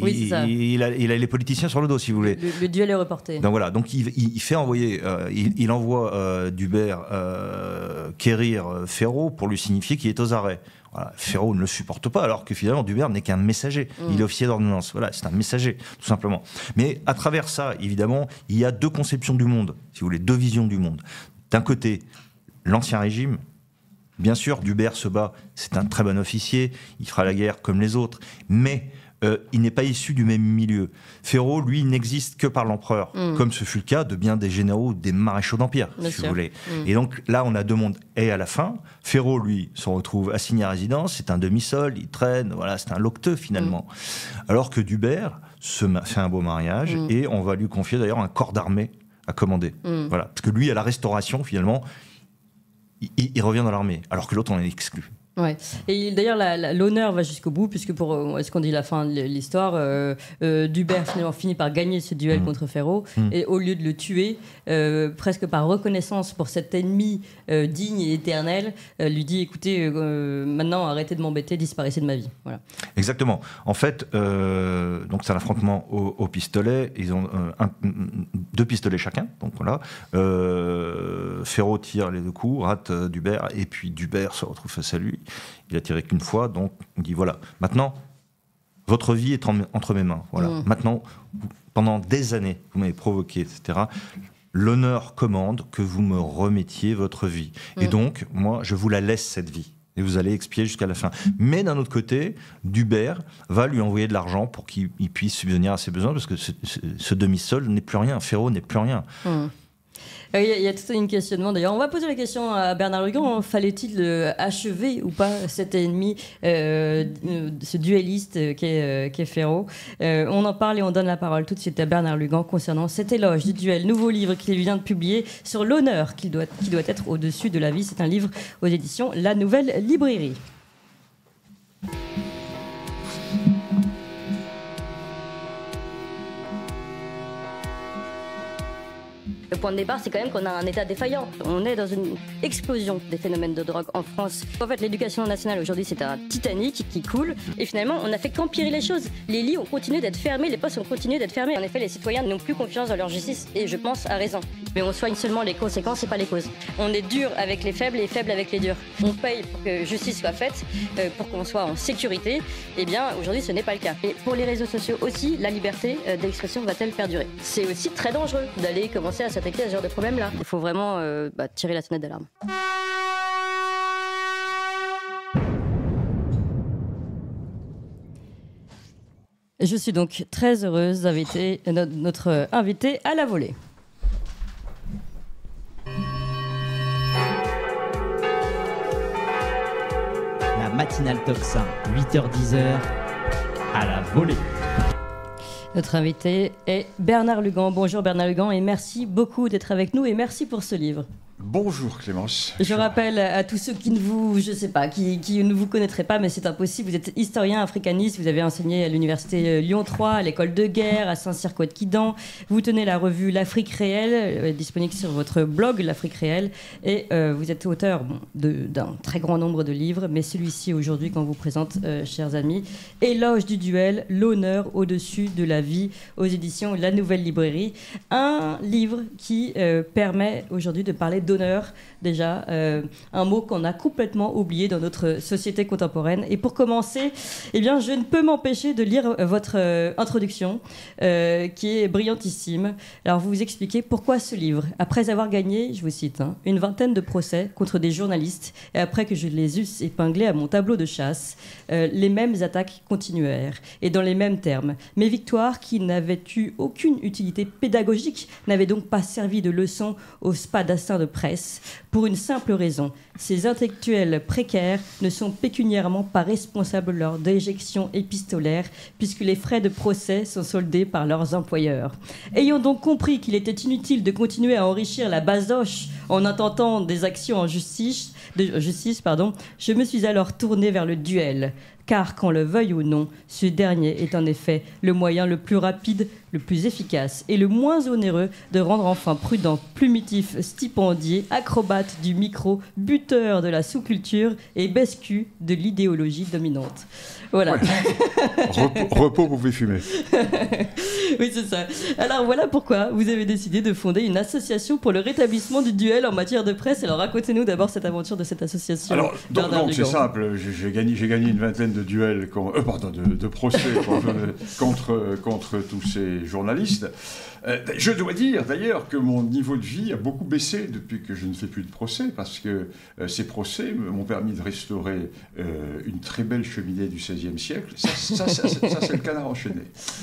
[SPEAKER 12] les politiciens sur le dos, si vous voulez.
[SPEAKER 2] Le duel est reporté.
[SPEAKER 12] Donc voilà, donc il fait envoyer. Il envoie Dubert quérir Ferraud pour lui signifier qu'il est aux arrêts. Voilà, Ferraud ne le supporte pas, alors que finalement Dubert n'est qu'un messager. Il est officier d'ordonnance. Voilà, c'est un messager, tout simplement. Mais à travers ça, évidemment, il y a 2 conceptions du monde, si vous voulez, 2 visions du monde. D'un côté, l'Ancien Régime. Bien sûr, Dubert se bat, c'est un très bon officier, il fera la guerre comme les autres, mais il n'est pas issu du même milieu. Ferraud, lui, n'existe que par l'empereur, comme ce fut le cas de bien des généraux, des maréchaux d'Empire, si vous voulez. Et donc là, on a 2 mondes. Et à la fin, Ferraud, lui, se retrouve assigné à résidence, c'est un demi-sol, il traîne, voilà, c'est un locteux finalement. Alors que Dubert fait un beau mariage, et on va lui confier d'ailleurs un corps d'armée à commander. Voilà. Parce que lui, à la Restauration, finalement, il revient dans l'armée, alors que l'autre en est exclu.
[SPEAKER 2] Ouais. Et d'ailleurs, l'honneur va jusqu'au bout, puisque pour ce qu'on dit la fin de l'histoire, Dubert finalement finit par gagner ce duel contre Ferraud, et au lieu de le tuer, presque par reconnaissance pour cet ennemi digne et éternel, lui dit écoutez, maintenant arrêtez de m'embêter, disparaissez de ma vie. Voilà.
[SPEAKER 12] Exactement. En fait, donc c'est un affrontement au pistolet. Ils ont 2 pistolets chacun. Donc voilà. Ferraud tire les 2 coups, rate Dubert, et puis Dubert se retrouve face à lui. Il a tiré qu'une fois, donc il dit voilà, maintenant, votre vie est entre mes mains. Voilà. Maintenant, pendant des années, vous m'avez provoqué, etc. L'honneur commande que vous me remettiez votre vie. Et donc, moi, je vous la laisse, cette vie. Et vous allez expier jusqu'à la fin. Mais d'un autre côté, Dubert va lui envoyer de l'argent pour qu'il puisse subvenir à ses besoins, parce que ce demi-sol n'est plus rien. Ferraud n'est plus rien.
[SPEAKER 2] Il y a tout un questionnement. D'ailleurs, on va poser la question à Bernard Lugan. Fallait-il achever ou pas cet ennemi, ce duelliste qu'est Ferraud? On en parle et on donne la parole tout de suite à Bernard Lugan concernant cet éloge du duel. Nouveau livre qu'il vient de publier sur l'honneur qui doit être au-dessus de la vie. C'est un livre aux éditions La Nouvelle Librairie. Le point de départ, c'est quand même qu'on a un État défaillant. On est dans une explosion des phénomènes de drogue en France. En fait, l'éducation nationale aujourd'hui, c'est un Titanic qui coule. Et finalement, on n'a fait qu'empirer les choses. Les lits ont continué d'être fermés, les postes ont continué d'être fermés. En effet, les citoyens n'ont plus confiance dans leur justice, et je pense à raison. Mais on soigne seulement les conséquences et pas les causes. On est dur avec les faibles et faible avec les durs. On paye pour que justice soit faite, pour qu'on soit en sécurité. Eh bien, aujourd'hui, ce n'est pas le cas. Et pour les réseaux sociaux aussi, la liberté d'expression va-t-elle perdurer? C'est aussi très dangereux d'aller commencer à s'attaquer à ce genre de problème-là. Il faut vraiment tirer la sonnette d'alarme. Je suis donc très heureuse d'inviter notre invité à la volée.
[SPEAKER 1] La matinale Tocsin, 8h-10h, à la volée.
[SPEAKER 2] Notre invité est Bernard Lugan. Bonjour Bernard Lugan et merci beaucoup d'être avec nous et merci pour ce livre.
[SPEAKER 13] Bonjour Clémence.
[SPEAKER 2] Je rappelle à tous ceux qui ne vous, qui ne vous connaîtraient pas, mais c'est impossible. Vous êtes historien africaniste, vous avez enseigné à l'université Lyon 3, à l'école de guerre, à Saint-Cyr-Couët-Quidan. Vous tenez la revue L'Afrique réelle, disponible sur votre blog L'Afrique réelle, et vous êtes auteur d'un très grand nombre de livres, mais celui-ci aujourd'hui qu'on vous présente, chers amis, Éloge du duel, l'honneur au-dessus de la vie, aux éditions La Nouvelle Librairie. Un livre qui permet aujourd'hui de parler d'honneur, déjà, un mot qu'on a complètement oublié dans notre société contemporaine. Et pour commencer, eh bien, je ne peux m'empêcher de lire votre introduction, qui est brillantissime. Alors, vous expliquez pourquoi ce livre. Après avoir gagné, je vous cite, une vingtaine de procès contre des journalistes, et après que je les eusse épinglés à mon tableau de chasse, les mêmes attaques continuèrent, et dans les mêmes termes. Mes victoires, qui n'avaient eu aucune utilité pédagogique, n'avaient donc pas servi de leçon aux spadassins de presse, pour une simple raison. Ces intellectuels précaires ne sont pécuniairement pas responsables de leur déjection épistolaire, puisque les frais de procès sont soldés par leurs employeurs. Ayant donc compris qu'il était inutile de continuer à enrichir la basoche en intentant des actions en justice, je me suis alors tourné vers le duel. Car, qu'on le veuille ou non, ce dernier est en effet le moyen le plus rapide, le plus efficace et le moins onéreux de rendre enfin prudent, plumitif, stipendié, acrobate du micro, buteur de la sous-culture et bescu de l'idéologie dominante. Voilà.
[SPEAKER 13] Ouais. Repos, vous pouvez fumer.
[SPEAKER 2] Oui, c'est ça. Alors voilà pourquoi vous avez décidé de fonder une association pour le rétablissement du duel en matière de presse. Alors racontez-nous d'abord cette aventure de cette association.
[SPEAKER 13] Alors, donc c'est simple, j'ai gagné une vingtaine de duels, de procès contre tous ces journalistes. Je dois dire d'ailleurs que mon niveau de vie a beaucoup baissé depuis que je ne fais plus de procès, parce que ces procès m'ont permis de restaurer une très belle cheminée du XVIe siècle. Ça c'est le canard enchaîné.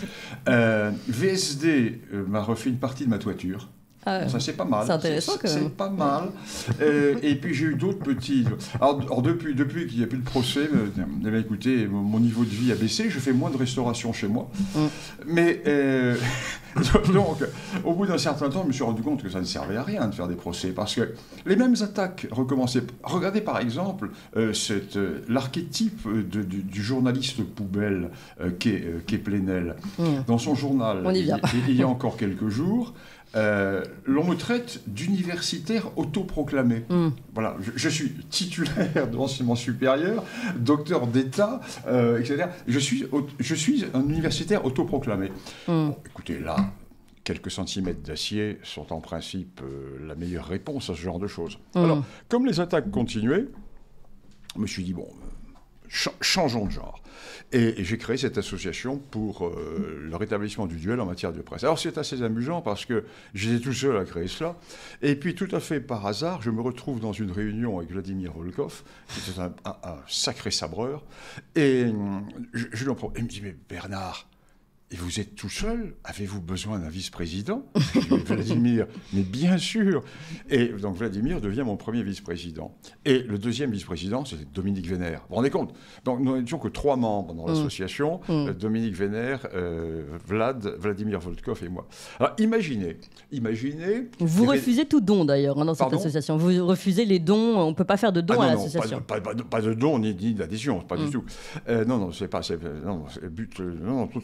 [SPEAKER 13] VSD m'a refait une partie de ma toiture. Ça, c'est pas mal.
[SPEAKER 2] C'est intéressant, quand même.
[SPEAKER 13] C'est pas mal. Et puis, j'ai eu d'autres petits... Alors depuis qu'il n'y a plus de procès, écoutez, mon niveau de vie a baissé. Je fais moins de restauration chez moi. Mais... donc, au bout d'un certain temps, je me suis rendu compte que ça ne servait à rien de faire des procès, parce que les mêmes attaques recommençaient. Regardez par exemple l'archétype du journaliste poubelle qu'est Plenel. Dans son journal, il y a encore quelques jours, l'on me traite d'universitaire autoproclamé. Voilà, je suis titulaire de l'enseignement supérieur, docteur d'État, etc. Je suis un universitaire autoproclamé. Bon, écoutez, là, quelques centimètres d'acier sont en principe la meilleure réponse à ce genre de choses. Alors, comme les attaques continuaient, je me suis dit, bon, changeons de genre. Et j'ai créé cette association pour le rétablissement du duel en matière de presse. Alors c'est assez amusant parce que j'étais tout seul à créer cela. Et puis tout à fait par hasard, je me retrouve dans une réunion avec Vladimir Volkov, qui était un sacré sabreur. Et je lui en prends. Il me dit, mais Bernard, et vous êtes tout seul? Avez-vous besoin d'un vice-président? Vladimir, mais bien sûr. Et donc Vladimir devient mon premier vice-président. Et le deuxième vice-président, c'était Dominique Vénère. Vous vous rendez compte? Donc nous n'étions que 3 membres dans l'association, Dominique Vénère, Vladimir Volkov et moi. Alors imaginez...
[SPEAKER 2] Vous refusez tout don d'ailleurs dans cette association. Vous refusez les dons, on ne peut pas faire de dons à l'association.
[SPEAKER 13] Pas de dons ni d'adhésion, pas du tout. Non, c'est pas... Non, tout à fait.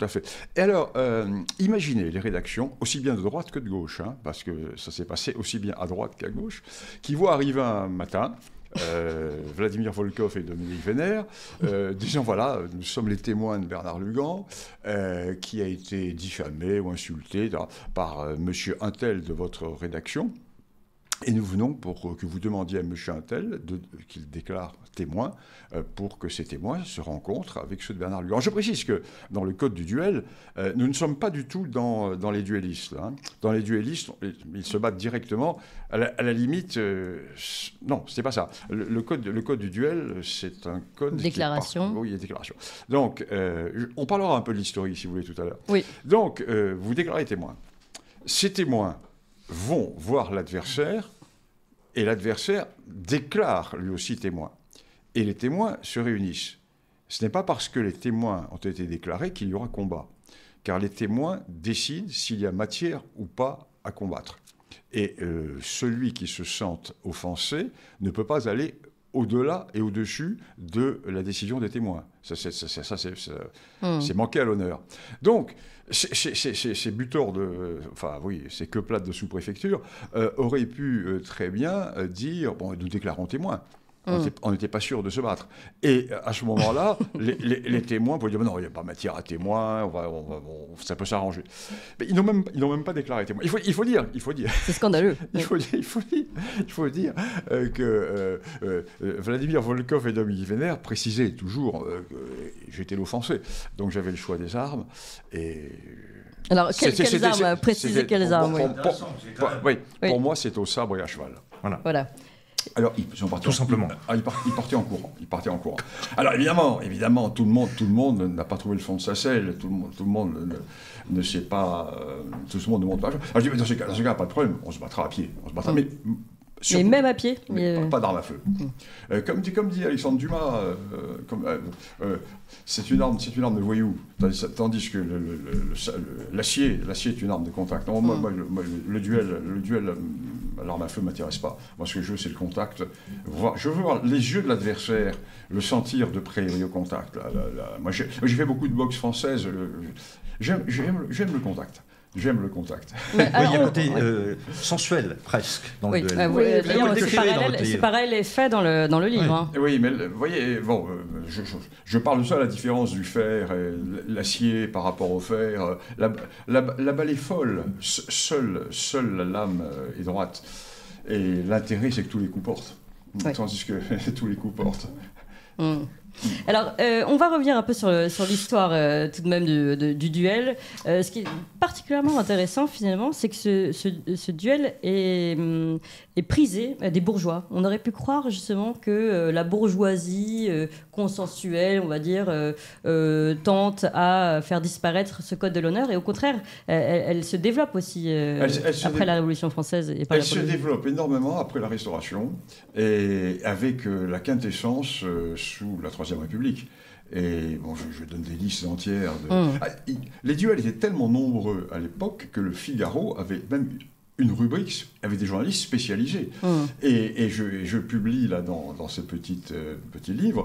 [SPEAKER 13] Et alors, imaginez les rédactions, aussi bien de droite que de gauche, hein, parce que ça s'est passé aussi bien à droite qu'à gauche, qui voient arriver un matin Vladimir Volkov et Dominique Vénère, disant voilà, nous sommes les témoins de Bernard Lugan, qui a été diffamé ou insulté par monsieur Untel de votre rédaction. Et nous venons pour que vous demandiez à M. Untel qu'il déclare témoin pour que ces témoins se rencontrent avec ceux de Bernard Lugan. Je précise que dans le code du duel, nous ne sommes pas du tout dans les duellistes. Hein. Dans les duellistes, ils se battent directement. À la limite, non, c'est pas ça. Le code du duel, c'est un code...
[SPEAKER 2] Déclaration.
[SPEAKER 13] Oui, déclaration. Donc, on parlera un peu de l'historique, si vous voulez, tout à l'heure.
[SPEAKER 2] Oui.
[SPEAKER 13] Donc, vous déclarez témoin. Ces témoins vont voir l'adversaire, et l'adversaire déclare lui aussi témoin. Et les témoins se réunissent. Ce n'est pas parce que les témoins ont été déclarés qu'il y aura combat, car les témoins décident s'il y a matière ou pas à combattre. Et celui qui se sente offensé ne peut pas aller au-delà et au-dessus de la décision des témoins. Ça, c'est manquer à l'honneur. Donc, ces buteurs ces queuplades de sous-préfecture auraient pu très bien dire, bon, nous déclarons témoins. On n'était pas sûr de se battre. Et à ce moment-là, les témoins pouvaient dire non, il n'y a pas matière à témoin, ça peut s'arranger. Mais ils n'ont même pas déclaré témoin. Il faut dire.
[SPEAKER 2] C'est scandaleux.
[SPEAKER 13] Il faut dire que Vladimir Volkov et Dominique Vénère précisaient toujours que j'étais l'offensé. Donc j'avais le choix des armes. Et
[SPEAKER 2] alors, quelles armes? Précisez quelles armes.
[SPEAKER 13] Pour moi, c'est au sabre et à cheval.
[SPEAKER 2] Voilà.
[SPEAKER 13] Alors, ils sont partis tout simplement. Ils partaient en courant. Alors, évidemment, tout le monde n'a pas trouvé le fond de sa selle. Tout le monde ne sait pas. Tout le monde ne monte pas. Alors, je dis, mais dans ce cas, pas de problème. On se battra à pied.
[SPEAKER 2] Mais même à pied.
[SPEAKER 13] Pas d'arme à feu. Comme dit Alexandre Dumas, c'est une arme de voyou, tandis que l'acier est une arme de contact. Non, moi, le duel, l'arme à feu ne m'intéresse pas. Moi, ce que je veux, c'est le contact. Je veux voir les yeux de l'adversaire, le sentir de près au contact. Moi, j'ai fait beaucoup de boxe française. J'aime le contact. J'aime le contact.
[SPEAKER 12] Il y a un côté sensuel, presque, dans le duel.
[SPEAKER 2] D'ailleurs, ce parallèle est fait dans le livre. Hein.
[SPEAKER 13] Oui, mais vous voyez, bon, je parle de ça, la différence du fer, l'acier par rapport au fer. La balle est folle, seule la lame est droite. Et l'intérêt, c'est que tous les coups portent. Tandis que tous les coups portent.
[SPEAKER 2] Alors, on va revenir un peu sur l'histoire tout de même du duel. Ce qui est particulièrement intéressant, finalement, c'est que ce duel est prisé des bourgeois. On aurait pu croire, justement, que la bourgeoisie consensuelle, on va dire, tente à faire disparaître ce code de l'honneur. Et au contraire, elle se développe aussi après la Révolution française.
[SPEAKER 13] Elle se développe énormément après la Restauration, et avec la quintessence sous la Troisième République. Et bon, je donne des listes entières. Les duels étaient tellement nombreux à l'époque que le Figaro avait même une rubrique avec des journalistes spécialisés. Et je publie là dans ce petit livre,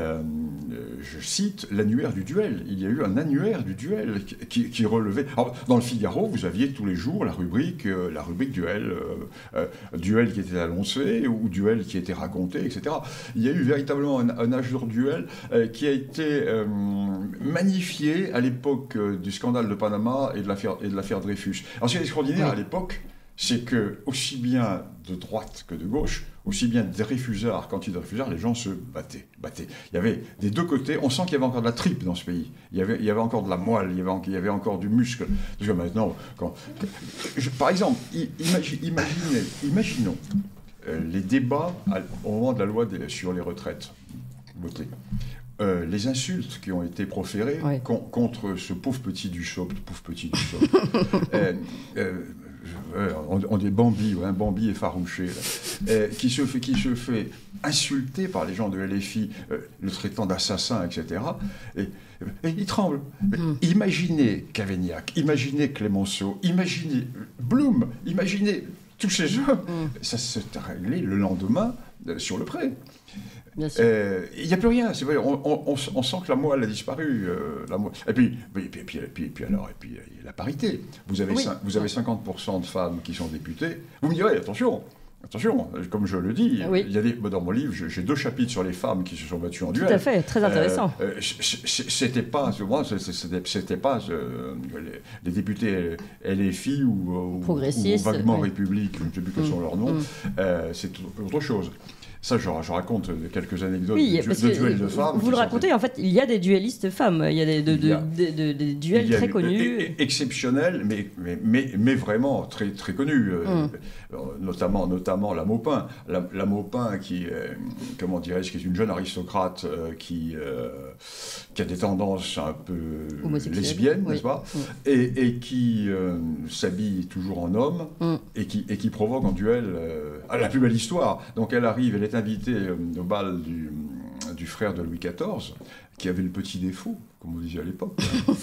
[SPEAKER 13] je cite l'annuaire du duel. Il y a eu un annuaire du duel qui relevait... Alors, dans le Figaro, vous aviez tous les jours la rubrique duel, duel qui était annoncé ou duel qui était raconté, etc. Il y a eu véritablement un âge d'or duel qui a été magnifié à l'époque du scandale de Panama et de l'affaire Dreyfus. Alors, ce qui est extraordinaire à l'époque, c'est que, aussi bien de droite que de gauche, aussi bien des Dreyfusards qu'anti Dreyfusards, les gens se battaient. Il y avait des deux côtés, on sent qu'il y avait encore de la tripe dans ce pays. Il y avait encore de la moelle, il y avait encore du muscle. Parce que maintenant, par exemple, imaginons les débats au moment de la loi sur les retraites votées. Les insultes qui ont été proférées contre ce pauvre petit Dussopt, on dit Bambi, Bambi effarouché, qui se fait insulter par les gens de LFI, le traitant d'assassin, etc. Et il tremble. Imaginez Cavaignac, imaginez Clémenceau, imaginez Blum, imaginez tous ces hommes. Ça s'est réglé le lendemain sur le pré. Il n'y a plus rien, c'est vrai, on sent que la moelle a disparu. Et puis la parité. Vous avez 50% de femmes qui sont députées. Vous me direz, attention, comme je le dis, il y a dans mon livre, j'ai 2 chapitres sur les femmes qui se sont battues en duel.
[SPEAKER 2] Tout à fait, très intéressant.
[SPEAKER 13] C'était pas les députés LFI ou vaguement République, je ne sais plus quels sont leurs noms, c'est autre chose. Ça, je raconte quelques anecdotes de duels de femmes.
[SPEAKER 2] Vous le racontez, en fait, il y a des duellistes femmes, il y a des duels très connus.
[SPEAKER 13] Exceptionnels, mais vraiment très, très connus. Notamment la Maupin. La Maupin qui, comment dirais-je, qui est une jeune aristocrate qui a des tendances un peu lesbiennes, n'est-ce pas, et qui s'habille toujours en homme et qui provoque en duel la plus belle histoire. Donc elle arrive, elle est invitée au bal du frère de Louis XIV, qui avait le petit défaut, comme on disait à l'époque.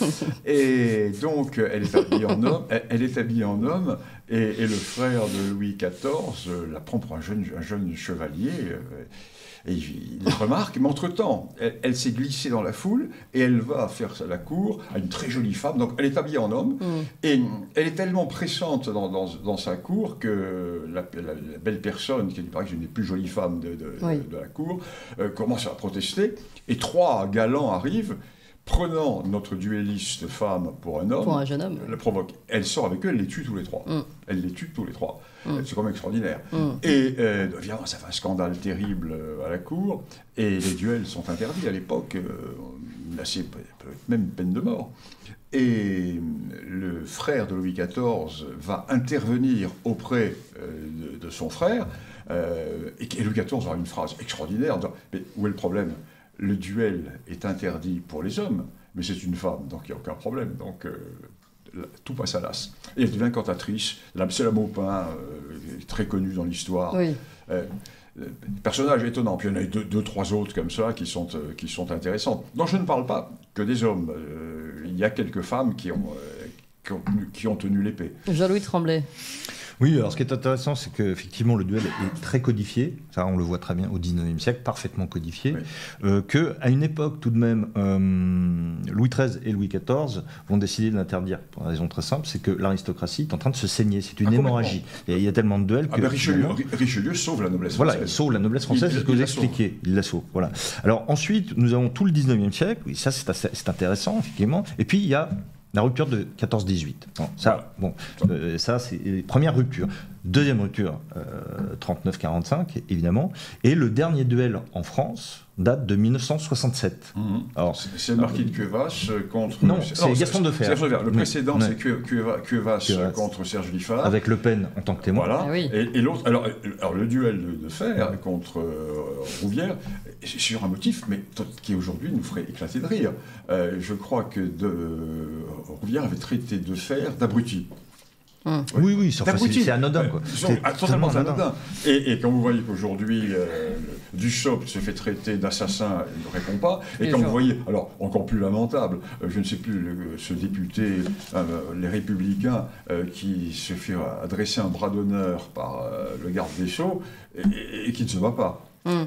[SPEAKER 13] Et donc, elle est habillée en homme, et le frère de Louis XIV la prend pour un jeune chevalier. Et il remarque, mais entre-temps, elle s'est glissée dans la foule et elle va faire la cour à une très jolie femme. Donc elle est habillée en homme et elle est tellement pressante dans sa cour que la belle personne, qui paraît que c'est une des plus jolies femmes de la cour, commence à protester. Et 3 galants arrivent, prenant notre duelliste femme pour un homme,
[SPEAKER 2] pour un jeune homme,
[SPEAKER 13] le provoque. Elle sort avec eux, elle les tue tous les 3. Elle les tue tous les 3. C'est quand même extraordinaire. Et évidemment, ça fait un scandale terrible à la cour, et les duels sont interdits à l'époque, même peine de mort. Et le frère de Louis XIV va intervenir auprès de son frère, et Louis XIV aura une phrase extraordinaire en disant « Mais où est le problème ? Le duel est interdit pour les hommes, mais c'est une femme, donc il n'y a aucun problème. » Donc tout passe à l'as. Et elle devient cantatrice. C'est la Maupin, très connue dans l'histoire. Personnage étonnant. Puis il y en a 2-3 autres comme ça qui sont intéressantes. Non, je ne parle pas que des hommes. Il y a quelques femmes qui ont tenu l'épée.
[SPEAKER 2] Jean-Louis Tremblay.
[SPEAKER 12] Oui, alors ce qui est intéressant, c'est qu'effectivement le duel est très codifié, ça on le voit très bien au XIXe siècle, parfaitement codifié, qu'à une époque tout de même, Louis XIII et Louis XIV vont décider de l'interdire pour une raison très simple, c'est que l'aristocratie est en train de se saigner, c'est une hémorragie. Il y a tellement de duels que...
[SPEAKER 13] Richelieu sauve la noblesse française.
[SPEAKER 12] Voilà, il sauve la noblesse française, c'est ce que vous expliquez, il la sauve. Voilà. Alors ensuite, nous avons tout le XIXe siècle, oui, ça c'est intéressant, effectivement, et puis il y a la rupture de 14-18. Ça, c'est les premières ruptures. Deuxième rupture, 39-45, évidemment. Et le dernier duel en France date de 1967.
[SPEAKER 13] Alors, c'est le marquis de Cuevas contre...
[SPEAKER 12] Non, c'est Gaston Defferre.
[SPEAKER 13] Le précédent, c'est Cuevas contre Serge Liffard.
[SPEAKER 12] Avec Le Pen en tant que témoin.
[SPEAKER 13] Voilà. Et l'autre... Alors, le duel de Fer contre Rouvière, c'est sur un motif, mais qui aujourd'hui nous ferait éclater de rire. Je crois que Rouvière avait traité de Fer d'abruti.
[SPEAKER 12] Oui, c'est anodin.
[SPEAKER 13] C'est totalement anodin. Et quand vous voyez qu'aujourd'hui, Dussopt se fait traiter d'assassin, il ne répond pas. Et quand vous voyez, alors encore plus lamentable, je ne sais plus, ce député, les Républicains, qui se fait adresser un bras d'honneur par le garde des Sceaux et qui ne se bat pas.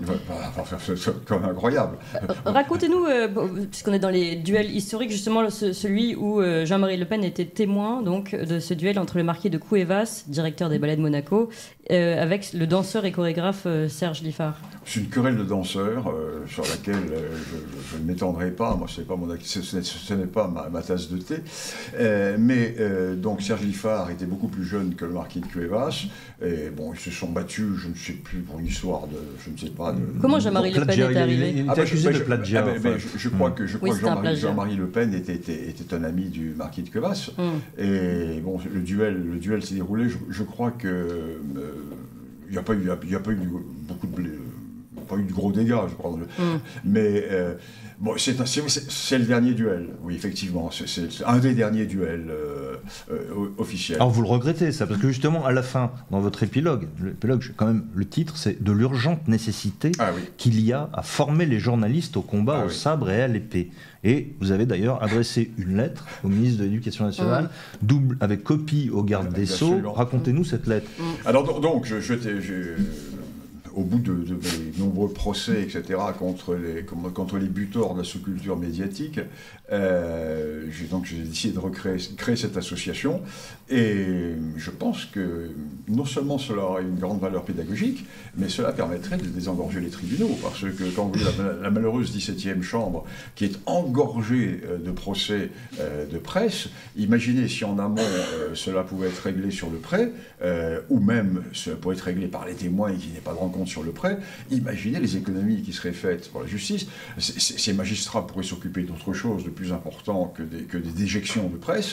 [SPEAKER 13] C'est quand même incroyable.
[SPEAKER 2] Racontez-nous, puisqu'on est dans les duels historiques, justement celui où Jean-Marie Le Pen était témoin donc, de ce duel entre le marquis de Cuevas, directeur des ballets de Monaco, avec le danseur et chorégraphe Serge Liffard.
[SPEAKER 13] C'est une querelle de danseurs sur laquelle je ne m'étendrai pas. Moi, ce n'est pas ma tasse de thé. Mais donc Serge Liffard était beaucoup plus jeune que le marquis de Cuevas. Et bon, ils se sont battus, je ne sais plus, pour une histoire de... Je ne sais pas.
[SPEAKER 2] Comment Jean-Marie Le Pen est arrivé?
[SPEAKER 12] Il était accusé de plagiat.
[SPEAKER 13] Je crois que Jean-Marie Le Pen était un ami du marquis de Cuevas. Et bon, le duel s'est déroulé. Je crois que il n'y a pas eu beaucoup de pas eu de gros dégâts, je crois. Mais bon, c'est le dernier duel. Oui, effectivement, c'est un des derniers duels officiels.
[SPEAKER 12] Alors vous le regrettez, ça, parce que justement, à la fin, dans votre épilogue, quand même, le titre, c'est de l'urgente nécessité qu'il y a à former les journalistes au combat au sabre et à l'épée. Et vous avez d'ailleurs adressé une lettre au ministre de l'Éducation nationale, double avec copie au garde des Sceaux. Racontez-nous cette lettre.
[SPEAKER 13] Alors donc, au bout de mes nombreux procès, etc., contre les butors de la sous-culture médiatique, j'ai décidé de créer cette association. Et je pense que non seulement cela aurait une grande valeur pédagogique, mais cela permettrait de désengorger les tribunaux. Parce que quand vous voyez la malheureuse 17e chambre qui est engorgée de procès de presse, imaginez si en amont cela pouvait être réglé sur le prêt, ou même cela pourrait être réglé par les témoins et qu'il n'y ait pas de rencontre sur le prêt, imaginez les économies qui seraient faites pour la justice. Ces magistrats pourraient s'occuper d'autre chose de plus important que des déjections de presse.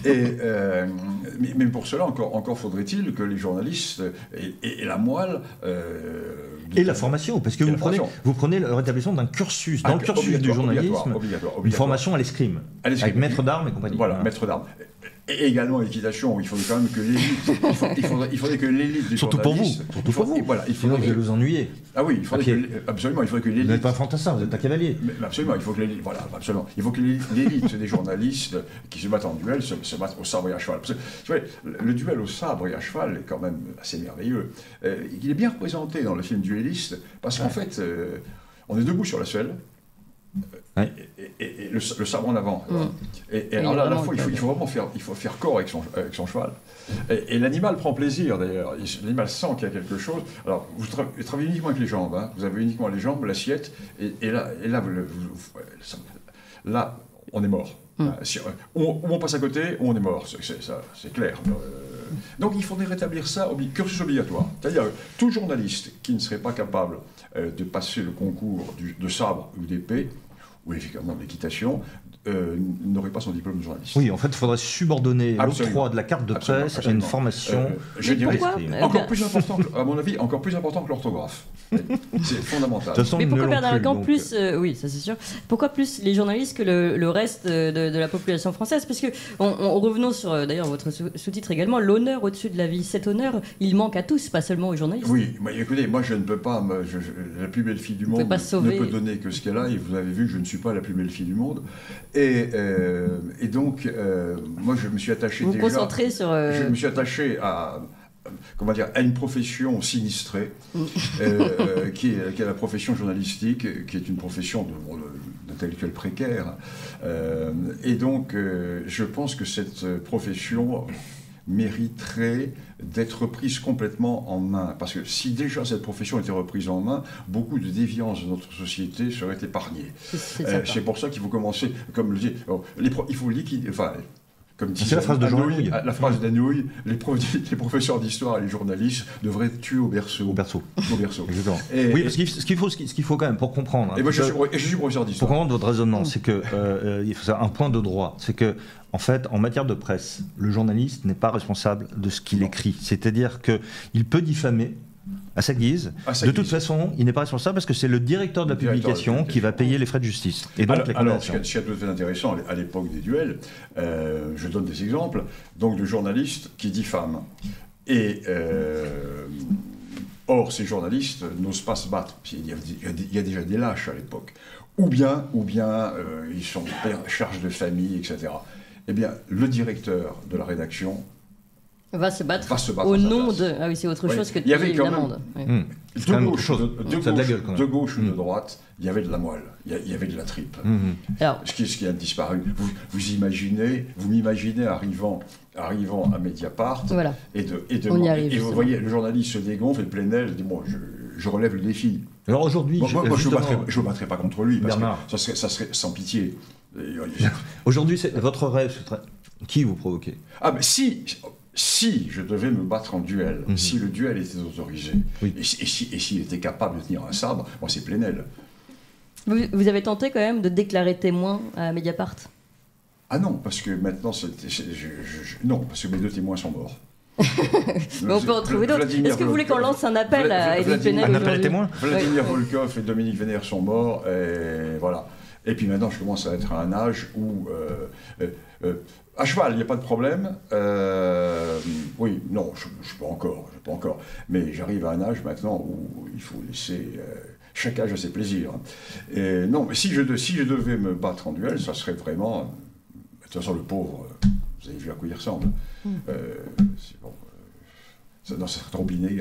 [SPEAKER 13] Mais pour cela, encore faudrait-il que les journalistes aient la moelle.
[SPEAKER 12] Et la formation, parce que vous prenez le rétablissement d'un cursus, dans le cursus du journalisme, une formation à l'escrime, avec maître d'armes et compagnie.
[SPEAKER 13] Voilà, maître d'armes. Et également l'équitation, il faudrait quand même que l'élite, il faudrait que l'élite des
[SPEAKER 12] surtout
[SPEAKER 13] journalistes...
[SPEAKER 12] Surtout pour vous, voilà, sinon vous allez vous ennuyer.
[SPEAKER 13] Ah oui, absolument, il faudrait que l'élite...
[SPEAKER 12] Vous n'êtes pas un fantassin, vous êtes un cavalier.
[SPEAKER 13] Mais absolument, il faut que l'élite des journalistes qui se battent en duel se battent au sabre et à cheval. Parce que, tu vois, le duel au sabre et à cheval est quand même assez merveilleux. Il est bien représenté dans le film Dueliste, parce qu'en fait, on est debout sur la selle, et le sabre en avant. Et alors là, à la fois, il faut vraiment faire corps avec son cheval. Et l'animal prend plaisir d'ailleurs. L'animal sent qu'il y a quelque chose. Alors, vous travaillez uniquement avec les jambes. Hein. Vous avez uniquement les jambes, l'assiette, et là, on est mort. Si on passe à côté, on est mort. C'est clair. Donc il faudrait rétablir ça, cursus obligatoire. C'est-à-dire tout journaliste qui ne serait pas capable de passer le concours de sabre ou d'épée, ou effectivement de l'équitation, n'aurait pas son diplôme de journaliste.
[SPEAKER 12] Oui, en fait, il faudrait subordonner l'octroi de la carte de presse à une formation.
[SPEAKER 13] Je dirais, encore plus important, à mon avis, encore plus important que l'orthographe. C'est fondamental.
[SPEAKER 2] Mais pourquoi Bernard Lacan plus, oui, ça c'est sûr. Pourquoi plus les journalistes que le reste de la population française? Parce que, revenons sur, d'ailleurs, votre sous-titre également, l'honneur au-dessus de la vie. Cet honneur, il manque à tous, pas seulement aux journalistes.
[SPEAKER 13] Oui, écoutez, moi je ne peux pas, la plus belle fille du monde ne peut donner que ce qu'elle a, et vous avez vu que je ne suis pas la plus belle fille du monde. Et donc, moi je me suis attaché
[SPEAKER 2] vous concentrez sur...
[SPEAKER 13] Je me suis attaché à une profession sinistrée, qui est la profession journalistique, qui est une profession d'intellectuel précaire. Et donc, je pense que cette profession mériterait d'être prise complètement en main. Parce que si déjà cette profession était reprise en main, beaucoup de déviances de notre société seraient épargnées. C'est pour ça qu'il faut commencer, comme le dit, il faut liquider...
[SPEAKER 12] C'est la phrase de Jean Houille.
[SPEAKER 13] La phrase d'Anouilh, les professeurs d'histoire et les journalistes devraient tuer au berceau.
[SPEAKER 12] Au berceau.
[SPEAKER 13] Exactement.
[SPEAKER 12] Oui, parce ce qu'il faut quand même, pour comprendre...
[SPEAKER 13] Et moi, je suis professeur d'histoire.
[SPEAKER 12] Pour comprendre votre raisonnement, c'est que il faut un point de droit. C'est que, en fait, en matière de presse, le journaliste n'est pas responsable de ce qu'il écrit. C'est-à-dire qu'il peut diffamer à sa guise. De toute façon, il n'est pas responsable parce que c'est le directeur de la publication qui va payer les frais de justice. Et donc,
[SPEAKER 13] alors ce qui est tout à fait intéressant, à l'époque des duels, je donne des exemples, donc de journalistes qui diffament. Et or, ces journalistes n'osent pas se battre. Il y a déjà des lâches à l'époque. Ou bien ils sont charge de famille, etc. Eh bien, le directeur de la rédaction
[SPEAKER 2] va se battre au nom de... Ah oui, c'est autre chose que de payer l'amende.
[SPEAKER 13] De gauche ou de droite, il y avait de la moelle, il y avait de la tripe. Ce qui a disparu. Vous m'imaginez arrivant à Mediapart, et vous voyez le journaliste se dégonfle et plein air, je dis, bon, je relève le défi.
[SPEAKER 12] Alors aujourd'hui...
[SPEAKER 13] Moi, je ne me battrai pas contre lui, parce que ça serait sans pitié.
[SPEAKER 12] Aujourd'hui, votre rêve, qui vous provoquez?
[SPEAKER 13] Ah, mais si je devais me battre en duel, si le duel était autorisé, et s'il était capable de tenir un sabre, moi c'est Plenel.
[SPEAKER 2] Vous avez tenté quand même de déclarer témoin à Mediapart?
[SPEAKER 13] Ah non, parce que maintenant, non, parce que mes deux témoins sont morts.
[SPEAKER 2] Mais on peut en trouver d'autres. Est-ce que vous voulez qu'on lance un appel à Édith Plenel?
[SPEAKER 12] Un appel à témoins?
[SPEAKER 13] Vladimir Volkov et Dominique Vénère sont morts, et voilà. Et puis maintenant, je commence à être à un âge où... à cheval, il n'y a pas de problème. Oui, non, je peux encore. Mais j'arrive à un âge maintenant où il faut laisser... chaque âge a ses plaisirs. Et non, mais si je devais me battre en duel, ça serait vraiment... De toute façon, le pauvre, vous avez vu à quoi il ressemble. C'est bon, ça serait trop inégal.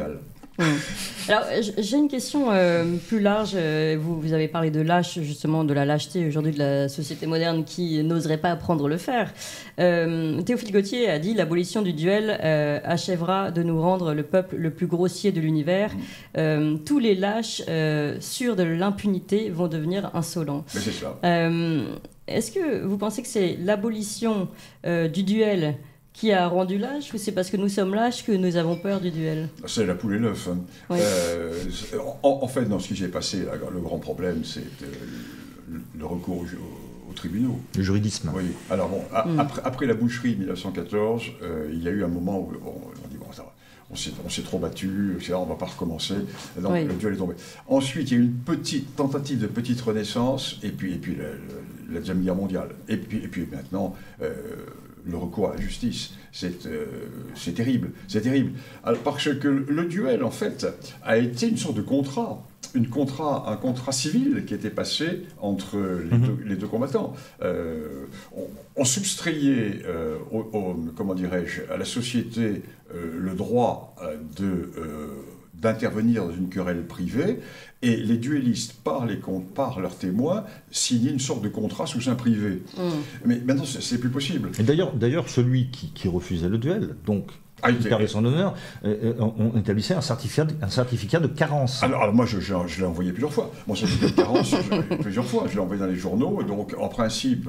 [SPEAKER 2] Alors, j'ai une question plus large. Vous avez parlé de lâche, justement, de la lâcheté aujourd'hui de la société moderne qui n'oserait pas apprendre le faire. Théophile Gautier a dit « L'abolition du duel achèvera de nous rendre le peuple le plus grossier de l'univers. Tous les lâches sûrs de l'impunité vont devenir insolents. »
[SPEAKER 13] Mais c'est ça.
[SPEAKER 2] Est-ce que vous pensez que c'est l'abolition du duel qui a rendu lâche, ou c'est parce que nous sommes lâches que nous avons peur du duel?
[SPEAKER 13] C'est la poule et l'œuf. Hein.
[SPEAKER 2] Oui.
[SPEAKER 13] En fait, dans ce qui s'est passé, là, le grand problème, c'est le recours aux tribunaux.
[SPEAKER 12] Le juridisme.
[SPEAKER 13] Oui. Alors bon, après la boucherie de 1914, il y a eu un moment où on dit, bon, ça va. On s'est trop battu, on ne va pas recommencer. Donc, le duel est tombé. Ensuite, il y a eu une petite tentative de petite renaissance, et puis la Deuxième Guerre mondiale. Et puis maintenant, le recours à la justice. C'est terrible. C'est terrible. Alors, parce que le duel, en fait, a été une sorte de contrat. Un contrat civil qui était passé entre les deux combattants. On soustrayait, comment dirais-je, à la société le droit d'intervenir dans une querelle privée, et les duellistes, par leurs témoins, signaient une sorte de contrat sous seing privé. Mais maintenant, c'est plus possible.
[SPEAKER 12] Et d'ailleurs, celui qui refusait le duel, donc qui perdait son honneur, on établissait un certificat de carence.
[SPEAKER 13] Alors moi, je l'ai envoyé plusieurs fois. Mon certificat de carence, plusieurs fois. Je l'ai envoyé dans les journaux. Donc, en principe,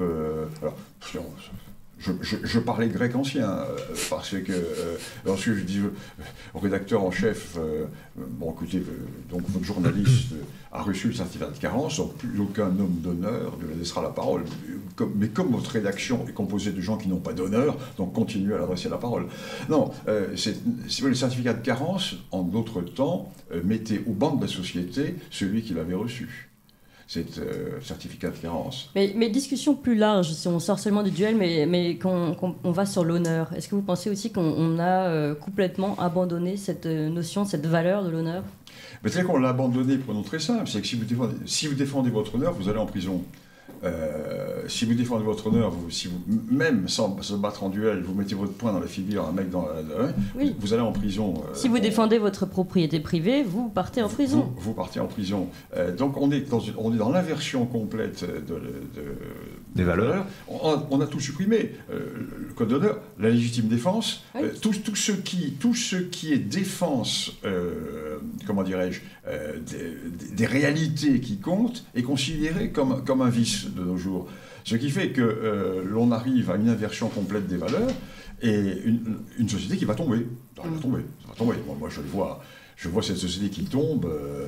[SPEAKER 13] je parlais grec ancien, parce que lorsque je dis au rédacteur en chef, bon écoutez, donc votre journaliste a reçu le certificat de carence, donc plus aucun homme d'honneur ne lui laissera la parole. Mais comme votre rédaction est composée de gens qui n'ont pas d'honneur, donc continuez à l'adresser la parole. Non, le certificat de carence, en d'autres temps, mettait au banc de la société celui qui l'avait reçu. C'est certificat de carence.
[SPEAKER 2] Mais discussion plus large, si on sort seulement du duel, mais qu'on va sur l'honneur. Est-ce que vous pensez aussi qu'on a complètement abandonné cette notion, cette valeur de l'honneur?
[SPEAKER 13] Mais c'est qu'on l'a abandonné pour une raison très simple, c'est que si vous défendez votre honneur, vous allez en prison. Si vous défendez votre honneur, même sans se battre en duel, vous mettez votre poing dans la figure, un mec vous allez en prison.
[SPEAKER 2] Si vous défendez votre propriété privée, vous partez en prison.
[SPEAKER 13] Vous partez en prison. Donc on est dans l'inversion complète des valeurs. On a tout supprimé. Le code d'honneur, la légitime défense, tout ce qui est défense, comment dirais-je, des réalités qui comptent, est considéré comme un vice de nos jours. Ce qui fait que l'on arrive à une inversion complète des valeurs et une société qui va tomber. Elle va tomber. Moi, je vois cette société qui tombe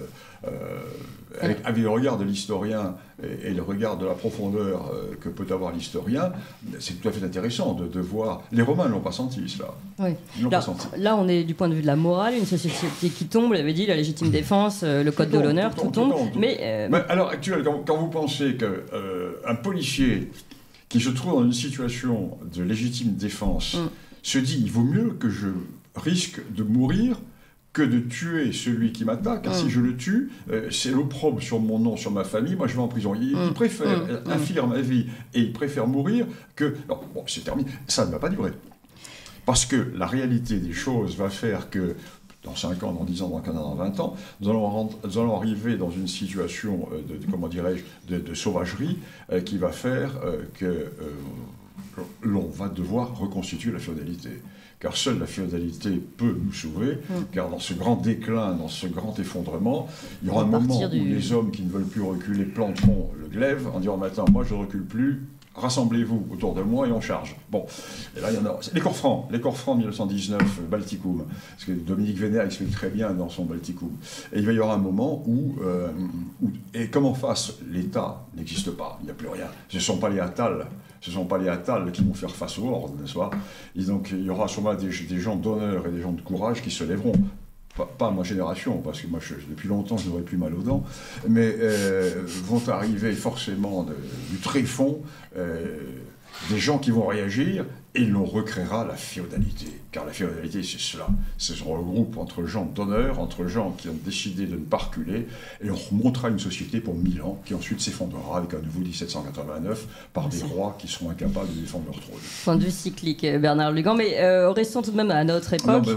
[SPEAKER 13] avec le regard de l'historien et le regard de la profondeur que peut avoir l'historien. C'est tout à fait intéressant de voir. Les Romains ne l'ont pas senti, cela.
[SPEAKER 2] Oui. Là, on est du point de vue de la morale, une société qui tombe, elle avait dit la légitime défense, le code de l'honneur, tout tombe. Mais
[SPEAKER 13] à l'heure actuelle, quand vous pensez qu'un policier qui se trouve dans une situation de légitime défense se dit il vaut mieux que je risque de mourir que de tuer celui qui m'attaque, car si je le tue, c'est l'opprobre sur mon nom, sur ma famille, moi je vais en prison. Il préfère infliger ma vie et il préfère mourir que... Non, bon, c'est terminé, ça ne va pas durer. Parce que la réalité des choses va faire que dans 5 ans, dans 10 ans, dans 15 ans, dans 20 ans, nous allons arriver dans une situation comment dirais-je, de sauvagerie qui va faire que l'on va devoir reconstituer la féodalité. Car seule la féodalité peut nous sauver, car dans ce grand déclin, dans ce grand effondrement, il y aura un moment où les hommes qui ne veulent plus reculer planteront le glaive en disant « Maintenant, moi je ne recule plus, rassemblez-vous autour de moi et on charge ». Bon, et là il y en a... Les corps francs de 1919, Balticum, ce que Dominique Vénère explique très bien dans son Balticum. Et il va y avoir un moment où et comme en face, l'État n'existe pas, il n'y a plus rien. Ce ne sont pas les Attal qui vont faire face aux hordes, n'est-ce pas? Et donc il y aura sûrement des gens d'honneur et des gens de courage qui se lèveront. Pas ma génération, parce que moi, depuis longtemps, je n'aurai plus mal aux dents, mais vont arriver forcément du tréfonds des gens qui vont réagir et l'on recréera la féodalité. Car la féodalité, c'est cela. C'est ce regroupe entre gens d'honneur, entre gens qui ont décidé de ne pas reculer, et on remontera une société pour 1000 ans, qui ensuite s'effondrera avec un nouveau 1789, par des rois qui seront incapables de défendre leur trône.
[SPEAKER 2] Point de vue cyclique, Bernard Lugan, mais restons tout de même à notre époque.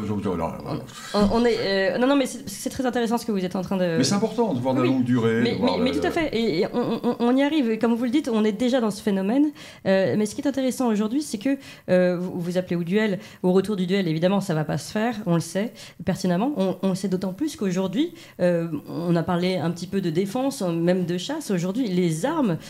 [SPEAKER 2] Non, mais c'est très intéressant ce que vous êtes en train de...
[SPEAKER 13] Mais c'est important de voir la longue durée.
[SPEAKER 2] Mais tout à fait, et on y arrive, et comme vous le dites, on est déjà dans ce phénomène, mais ce qui est intéressant aujourd'hui, c'est que vous appelez au duel, au retour du duel, évidemment, ça ne va pas se faire, on le sait pertinemment, on le sait d'autant plus qu'aujourd'hui, on a parlé un petit peu de défense, même de chasse, aujourd'hui, les armes,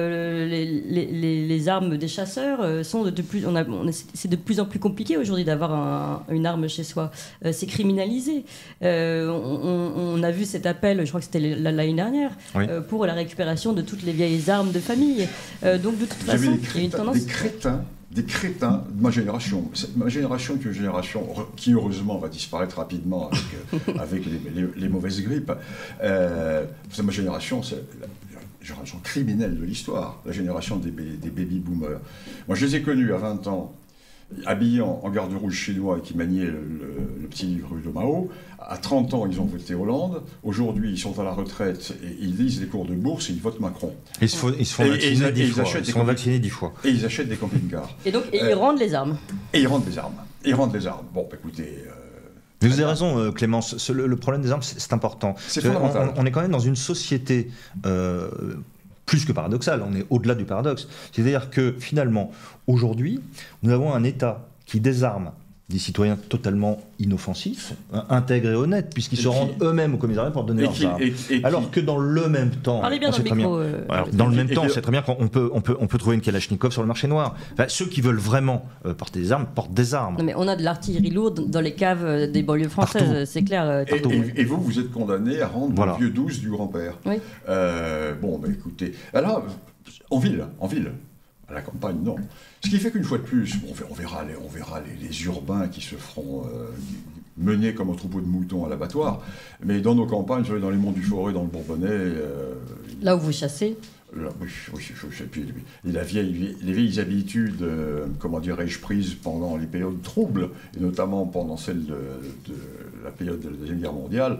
[SPEAKER 2] les armes des chasseurs sont c'est de plus en plus compliqué aujourd'hui d'avoir une arme chez soi, c'est criminalisé. On a vu cet appel, je crois que c'était l'année dernière, oui. Pour la récupération de toutes les vieilles armes de famille. Donc de toute façon, il y a une tendance...
[SPEAKER 13] Des crétins de ma génération. Ma génération est une génération qui, heureusement, va disparaître rapidement avec les mauvaises grippes. C'est ma génération, c'est la génération criminelle de l'histoire, la génération des baby-boomers. Moi, je les ai connus à 20 ans, habillés en garde rouge chinois et qui maniaient le petit livre de Mao. À 30 ans, ils ont voté Hollande. Aujourd'hui, ils sont à la retraite et ils lisent les cours de bourse et ils votent Macron.
[SPEAKER 12] Ils se font vacciner 10 fois. Ils sont vaccinés 10 fois.
[SPEAKER 13] Et ils achètent des camping-cars.
[SPEAKER 2] Et donc, ils rendent les armes.
[SPEAKER 13] Et ils rendent les armes. Bon, écoutez...
[SPEAKER 12] Mais vous avez raison, Clémence. Le problème des armes, c'est important.
[SPEAKER 13] C'est fondamental.
[SPEAKER 12] On est quand même dans une société... plus que paradoxal, on est au-delà du paradoxe. C'est-à-dire que finalement, aujourd'hui, nous avons un État qui désarme des citoyens totalement inoffensifs, intègres et honnêtes, puisqu'ils se rendent eux-mêmes au commissariat pour donner leurs armes. Alors que dans le même temps, on sait très bien qu'on peut trouver une Kalachnikov sur le marché noir. Enfin, ceux qui veulent vraiment porter des armes portent des armes.
[SPEAKER 2] Non, mais on a de l'artillerie lourde dans les caves des banlieues françaises, c'est clair.
[SPEAKER 13] Et vous êtes condamné à rendre le vieux 12 du grand-père.
[SPEAKER 2] Oui.
[SPEAKER 13] Écoutez, alors, en ville, à la campagne, non. Ce qui fait qu'une fois de plus, on verra les urbains qui se feront mener comme un troupeau de moutons à l'abattoir, mais dans nos campagnes, dans les monts du Forêt, dans le Bourbonnais...
[SPEAKER 2] là où vous chassez
[SPEAKER 13] puis les vieilles habitudes, comment dirais-je, prises pendant les périodes troubles, et notamment pendant celle de la période de la Deuxième Guerre mondiale,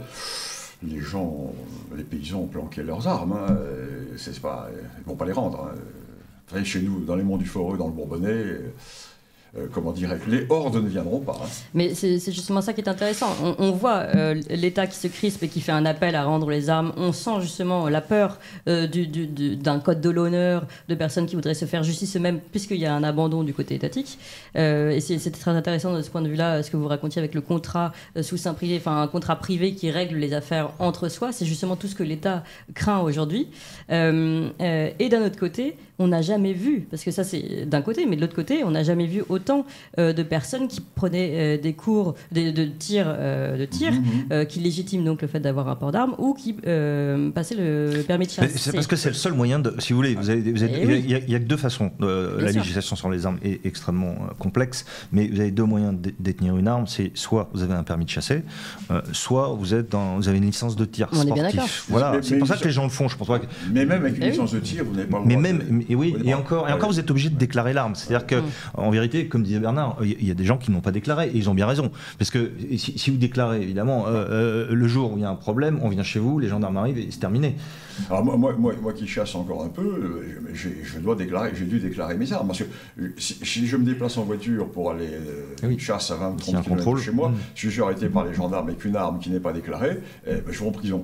[SPEAKER 13] les paysans ont planqué leurs armes, ils ne vont pas les rendre. Chez nous, dans les monts du Forêt, dans le Bourbonnais, les hordes ne viendront pas.
[SPEAKER 2] Mais c'est justement ça qui est intéressant. On voit l'État qui se crispe et qui fait un appel à rendre les armes. On sent justement la peur d'un code de l'honneur, de personnes qui voudraient se faire justice eux-mêmes, puisqu'il y a un abandon du côté étatique. Et c'était très intéressant de ce point de vue-là, ce que vous racontiez avec le contrat sous seing privé, enfin un contrat privé qui règle les affaires entre soi. C'est justement tout ce que l'État craint aujourd'hui. Et d'un autre côté, on n'a jamais vu, parce que ça c'est d'un côté, mais de l'autre côté, on n'a jamais vu autant de personnes qui prenaient des cours de tir, qui légitiment donc le fait d'avoir un port d'armes ou qui passaient le permis de chasse.
[SPEAKER 12] C'est parce que c'est le seul moyen de, si vous voulez, il y a que deux façons. La législation sur les armes est extrêmement complexe, mais vous avez deux moyens de détenir une arme. C'est soit vous avez un permis de chasser, soit vous avez une licence de tir sportif. Voilà, c'est pour ça que les gens le font. Je pense pas.
[SPEAKER 13] Mais même avec une licence de tir, vous n'avez pas le droit.
[SPEAKER 12] Et encore, vous êtes obligé de déclarer l'arme. C'est-à-dire que, en vérité, comme disait Bernard, il y a des gens qui n'ont pas déclaré et ils ont bien raison. Parce que si vous déclarez, évidemment, le jour où il y a un problème, on vient chez vous, les gendarmes arrivent et c'est terminé.
[SPEAKER 13] Alors moi qui chasse encore un peu, j'ai dû déclarer mes armes. Parce que si je me déplace en voiture pour aller chasse à 20 ou 30 km de chez moi, si je suis arrêté par les gendarmes avec une arme qui n'est pas déclarée, je vais en prison.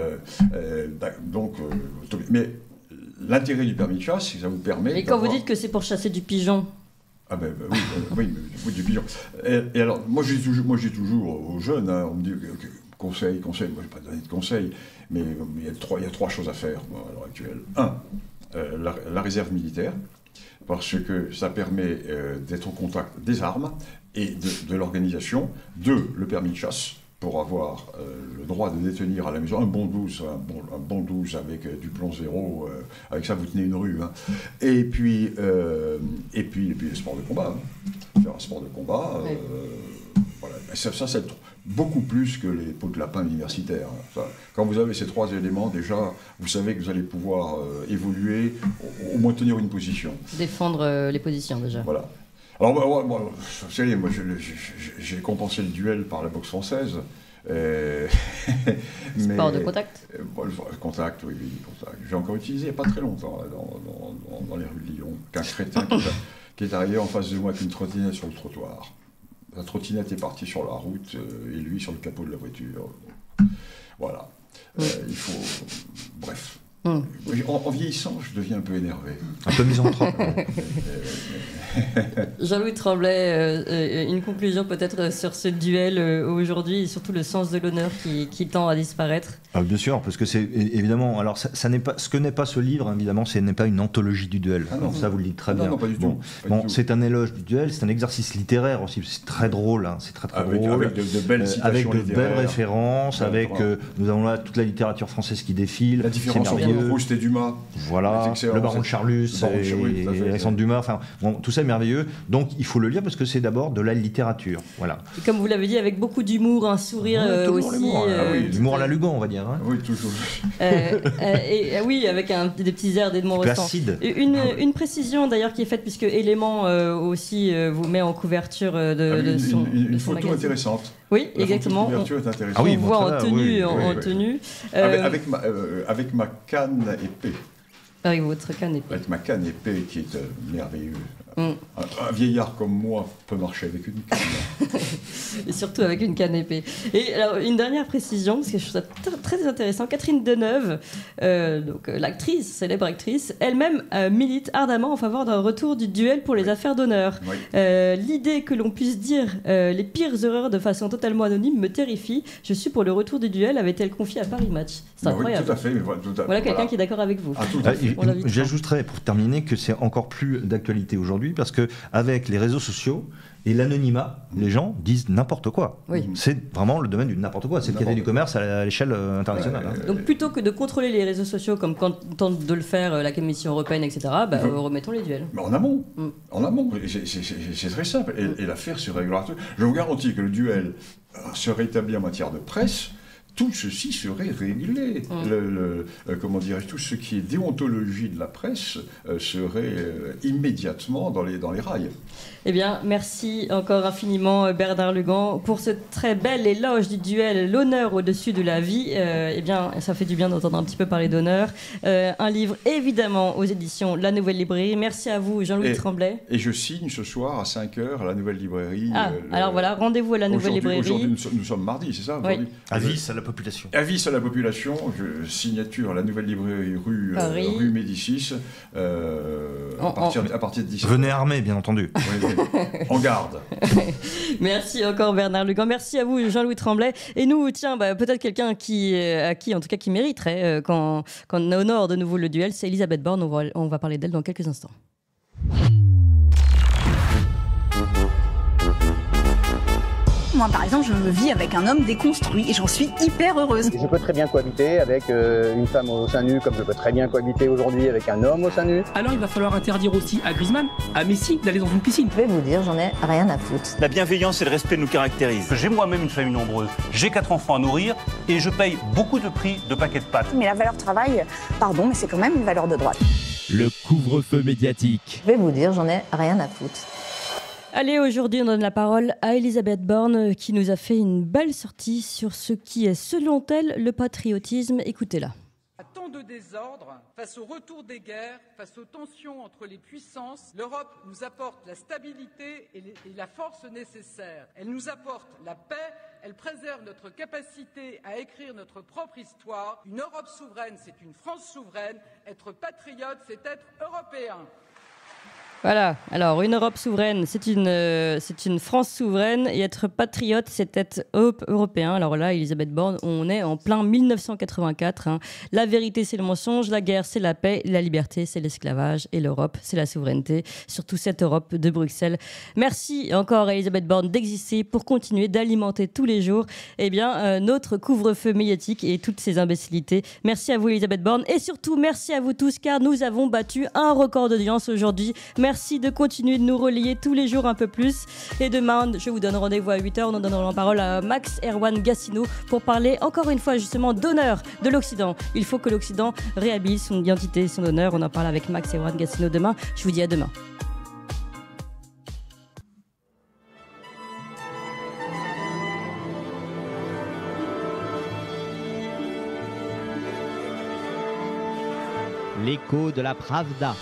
[SPEAKER 13] Mais l'intérêt du permis de chasse, c'est que ça vous permet...
[SPEAKER 2] Et quand vous dites que c'est pour chasser du pigeon?
[SPEAKER 13] Oui, du pigeon. Et alors, moi je dis toujours aux jeunes, on me dit conseil, moi je ne vais pas donner de conseils, mais il y a trois choses à faire à l'heure actuelle. Un, la réserve militaire, parce que ça permet d'être au contact des armes et de l'organisation. Deux, le permis de chasse, pour avoir le droit de détenir à la maison un bon 12 avec du plomb zéro, avec ça vous tenez une rue. Et puis le sport de combat. Faire un sport de combat, voilà. Ça c'est beaucoup plus que les pots de lapin universitaires. Quand vous avez ces trois éléments, déjà, vous savez que vous allez pouvoir évoluer, au moins tenir une position.
[SPEAKER 2] Défendre les positions déjà.
[SPEAKER 13] Voilà. Alors, vous savez, moi, j'ai compensé le duel par la boxe française.
[SPEAKER 2] Sport de contact.
[SPEAKER 13] Contact, oui, contact. J'ai encore utilisé il n'y a pas très longtemps là, dans les rues de Lyon, qu'un crétin qui est arrivé en face de moi avec une trottinette sur le trottoir. La trottinette est partie sur la route et lui sur le capot de la voiture. Voilà. Il faut... Bref. En vieillissant, je deviens un peu énervé.
[SPEAKER 12] Un peu misanthrope.
[SPEAKER 2] Jean-Louis Tremblay, une conclusion peut-être sur ce duel aujourd'hui et surtout le sens de l'honneur qui tend à disparaître.
[SPEAKER 12] Bien sûr, parce que c'est évidemment, alors ça n'est pas ce que n'est pas ce livre, évidemment, ce n'est pas une anthologie du duel. Ça vous le dites très bien.
[SPEAKER 13] Non, pas du tout.
[SPEAKER 12] C'est un éloge du duel, c'est un exercice littéraire aussi, c'est très drôle, hein, c'est très drôle,
[SPEAKER 13] avec de belles citations,
[SPEAKER 12] avec de belles références, avec nous avons là toute la littérature française qui défile.
[SPEAKER 13] La différence entre Proust et Dumas.
[SPEAKER 12] Voilà, le baron de Charlus et Alexandre Dumas. Enfin, tout ça est merveilleux. Donc il faut le lire parce que c'est d'abord de la littérature. Voilà.
[SPEAKER 2] Et comme vous l'avez dit, avec beaucoup d'humour, un sourire aussi.
[SPEAKER 12] L'humour à la Lugan, on va dire. Hein.
[SPEAKER 13] Oui, toujours.
[SPEAKER 2] Oui, avec des petits airs d'Edmond Rostand. Une précision d'ailleurs qui est faite puisque Élément aussi vous met en couverture de son
[SPEAKER 13] une photo
[SPEAKER 2] magazine.
[SPEAKER 13] Intéressante.
[SPEAKER 2] Oui, exactement.
[SPEAKER 13] La couverture est intéressante.
[SPEAKER 2] On voit en tenue. tenue.
[SPEAKER 13] Avec ma canne épée.
[SPEAKER 2] Avec votre canne épée.
[SPEAKER 13] Avec ma canne épée qui est merveilleuse. Un vieillard comme moi peut marcher avec une canne.
[SPEAKER 2] Et surtout avec une canne épée. Et alors, une dernière précision, parce que je trouve ça très intéressant. Catherine Deneuve, l'actrice, célèbre actrice, elle-même milite ardemment en faveur d'un retour du duel pour les affaires d'honneur. Oui. L'idée que l'on puisse dire les pires erreurs de façon totalement anonyme me terrifie. Je suis pour le retour du duel, avait-elle confié à Paris Match. C'est incroyable.
[SPEAKER 13] Oui, tout à fait.
[SPEAKER 2] Voilà quelqu'un qui est d'accord avec vous.
[SPEAKER 12] J'ajouterais pour terminer que c'est encore plus d'actualité aujourd'hui parce que avec les réseaux sociaux et l'anonymat, les gens disent n'importe quoi. Oui. C'est vraiment le domaine du n'importe quoi. C'est le café du commerce à l'échelle internationale.
[SPEAKER 2] Donc plutôt que de contrôler les réseaux sociaux comme quand tente de le faire la Commission européenne, etc., remettons les duels.
[SPEAKER 13] Mais en amont. En amont. C'est très simple. Et l'affaire se réglera. Je vous garantis que le duel serait établi en matière de presse. Tout ceci serait réglé. Comment dirais-je, tout ce qui est déontologie de la presse serait immédiatement dans les rails.
[SPEAKER 2] Eh bien, merci encore infiniment Bernard Lugan pour ce très bel éloge du duel, l'honneur au-dessus de la vie. Eh bien, ça fait du bien d'entendre un petit peu parler d'honneur. Un livre évidemment aux éditions La Nouvelle Librairie. Merci à vous Jean-Louis Tremblay.
[SPEAKER 13] Et je signe ce soir à 5h à La Nouvelle Librairie.
[SPEAKER 2] Alors voilà, rendez-vous à La Nouvelle Librairie.
[SPEAKER 13] Aujourd'hui, nous sommes mardi, c'est ça aujourd'hui.
[SPEAKER 12] Avis à la population.
[SPEAKER 13] Avis à la population, signature à La Nouvelle Librairie rue Médicis, à partir de 17h.
[SPEAKER 12] Venez armé, bien entendu.
[SPEAKER 13] En garde.
[SPEAKER 2] Merci encore Bernard Lugan. Merci à vous Jean-Louis Tremblay. Et nous, tiens, peut-être quelqu'un à qui mériterait quand on honore de nouveau le duel, c'est Elisabeth Borne. On va parler d'elle dans quelques instants.
[SPEAKER 14] Moi, par exemple, je vis avec un homme déconstruit et j'en suis hyper heureuse.
[SPEAKER 15] Je peux très bien cohabiter avec une femme au sein nu, comme je peux très bien cohabiter aujourd'hui avec un homme au sein nu.
[SPEAKER 16] Alors il va falloir interdire aussi à Griezmann, à Messi, d'aller dans une piscine.
[SPEAKER 17] Je vais vous dire, j'en ai rien à foutre.
[SPEAKER 18] La bienveillance et le respect nous caractérisent.
[SPEAKER 19] J'ai moi-même une famille nombreuse, j'ai 4 enfants à nourrir et je paye beaucoup de prix de paquets de pâtes.
[SPEAKER 14] Mais la valeur travail, pardon, mais c'est quand même une valeur de droite.
[SPEAKER 1] Le couvre-feu médiatique.
[SPEAKER 17] Je vais vous dire, j'en ai rien à foutre.
[SPEAKER 2] Allez, aujourd'hui, on donne la parole à Elisabeth Borne qui nous a fait une belle sortie sur ce qui est, selon elle, le patriotisme. Écoutez-la.
[SPEAKER 20] À tant de désordre, face au retour des guerres, face aux tensions entre les puissances, l'Europe nous apporte la stabilité et la force nécessaires. Elle nous apporte la paix, elle préserve notre capacité à écrire notre propre histoire. Une Europe souveraine, c'est une France souveraine. Être patriote, c'est être européen.
[SPEAKER 2] Voilà, alors une Europe souveraine, c'est une France souveraine, et être patriote, c'est être européen. Alors là, Elisabeth Borne, on est en plein 1984. Hein. La vérité, c'est le mensonge, la guerre, c'est la paix, la liberté, c'est l'esclavage, et l'Europe, c'est la souveraineté. Surtout cette Europe de Bruxelles. Merci encore à Elisabeth Borne d'exister pour continuer d'alimenter tous les jours notre couvre-feu médiatique et toutes ces imbécilités. Merci à vous Elisabeth Borne, et surtout merci à vous tous, car nous avons battu un record d'audience aujourd'hui. Merci de continuer de nous relayer tous les jours un peu plus. Et demain, je vous donne rendez-vous à 8h. On en donnera la parole à Max Erwan Gassino pour parler encore une fois justement d'honneur de l'Occident. Il faut que l'Occident réhabilite son identité, son honneur. On en parle avec Max Erwan Gassino demain. Je vous dis à demain.
[SPEAKER 1] l'écho de la Pravda.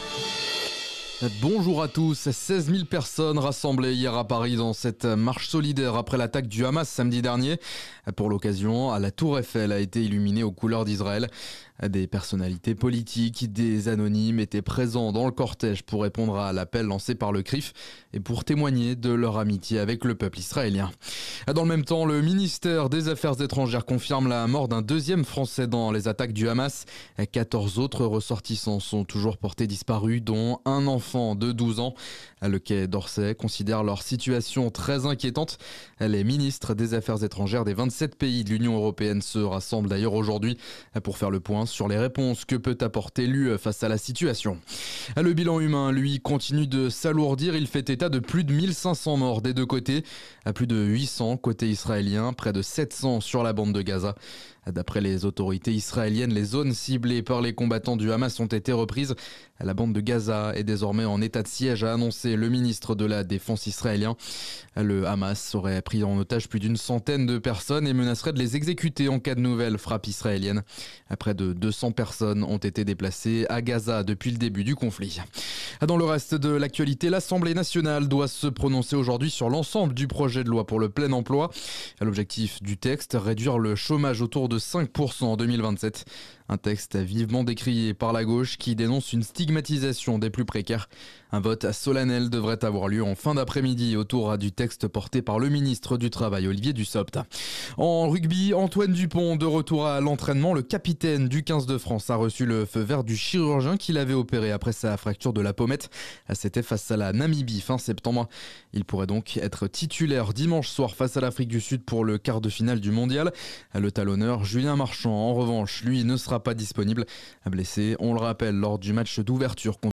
[SPEAKER 3] Bonjour à tous. 16 000 personnes rassemblées hier à Paris dans cette marche solidaire après l'attaque du Hamas samedi dernier. Pour l'occasion, la Tour Eiffel a été illuminée aux couleurs d'Israël. Des personnalités politiques, des anonymes étaient présents dans le cortège pour répondre à l'appel lancé par le CRIF et pour témoigner de leur amitié avec le peuple israélien. Dans le même temps, le ministère des Affaires étrangères confirme la mort d'un deuxième Français dans les attaques du Hamas. 14 autres ressortissants sont toujours portés disparus, dont un enfant de 12 ans. Le Quai d'Orsay considère leur situation très inquiétante. Les ministres des Affaires étrangères des 27 pays de l'Union européenne se rassemblent d'ailleurs aujourd'hui pour faire le point sur les réponses que peut apporter l'UE face à la situation. Le bilan humain, lui, continue de s'alourdir. Il fait état de plus de 1500 morts des deux côtés, à plus de 800 côté israélien, près de 700 sur la bande de Gaza. D'après les autorités israéliennes, les zones ciblées par les combattants du Hamas ont été reprises. La bande de Gaza est désormais en état de siège, a annoncé le ministre de la Défense israélien. Le Hamas aurait pris en otage plus d'une centaine de personnes et menacerait de les exécuter en cas de nouvelle frappe israélienne. Près de 200 personnes ont été déplacées à Gaza depuis le début du conflit. Dans le reste de l'actualité, l'Assemblée nationale doit se prononcer aujourd'hui sur l'ensemble du projet de loi pour le plein emploi. L'objectif du texte, réduire le chômage autour de 5% en 2027. Un texte vivement décrié par la gauche qui dénonce une stigmatisation des plus précaires. Un vote solennel devrait avoir lieu en fin d'après-midi autour du texte porté par le ministre du Travail, Olivier Dussopt. En rugby, Antoine Dupont, de retour à l'entraînement, le capitaine du 15 de France a reçu le feu vert du chirurgien qui l'avait opéré après sa fracture de la pommette. C'était face à la Namibie fin septembre. Il pourrait donc être titulaire dimanche soir face à l'Afrique du Sud pour le quart de finale du mondial. Le talonneur Julien Marchand, en revanche, lui, ne sera pas disponible. Blessé, on le rappelle, lors du match d'ouverture contre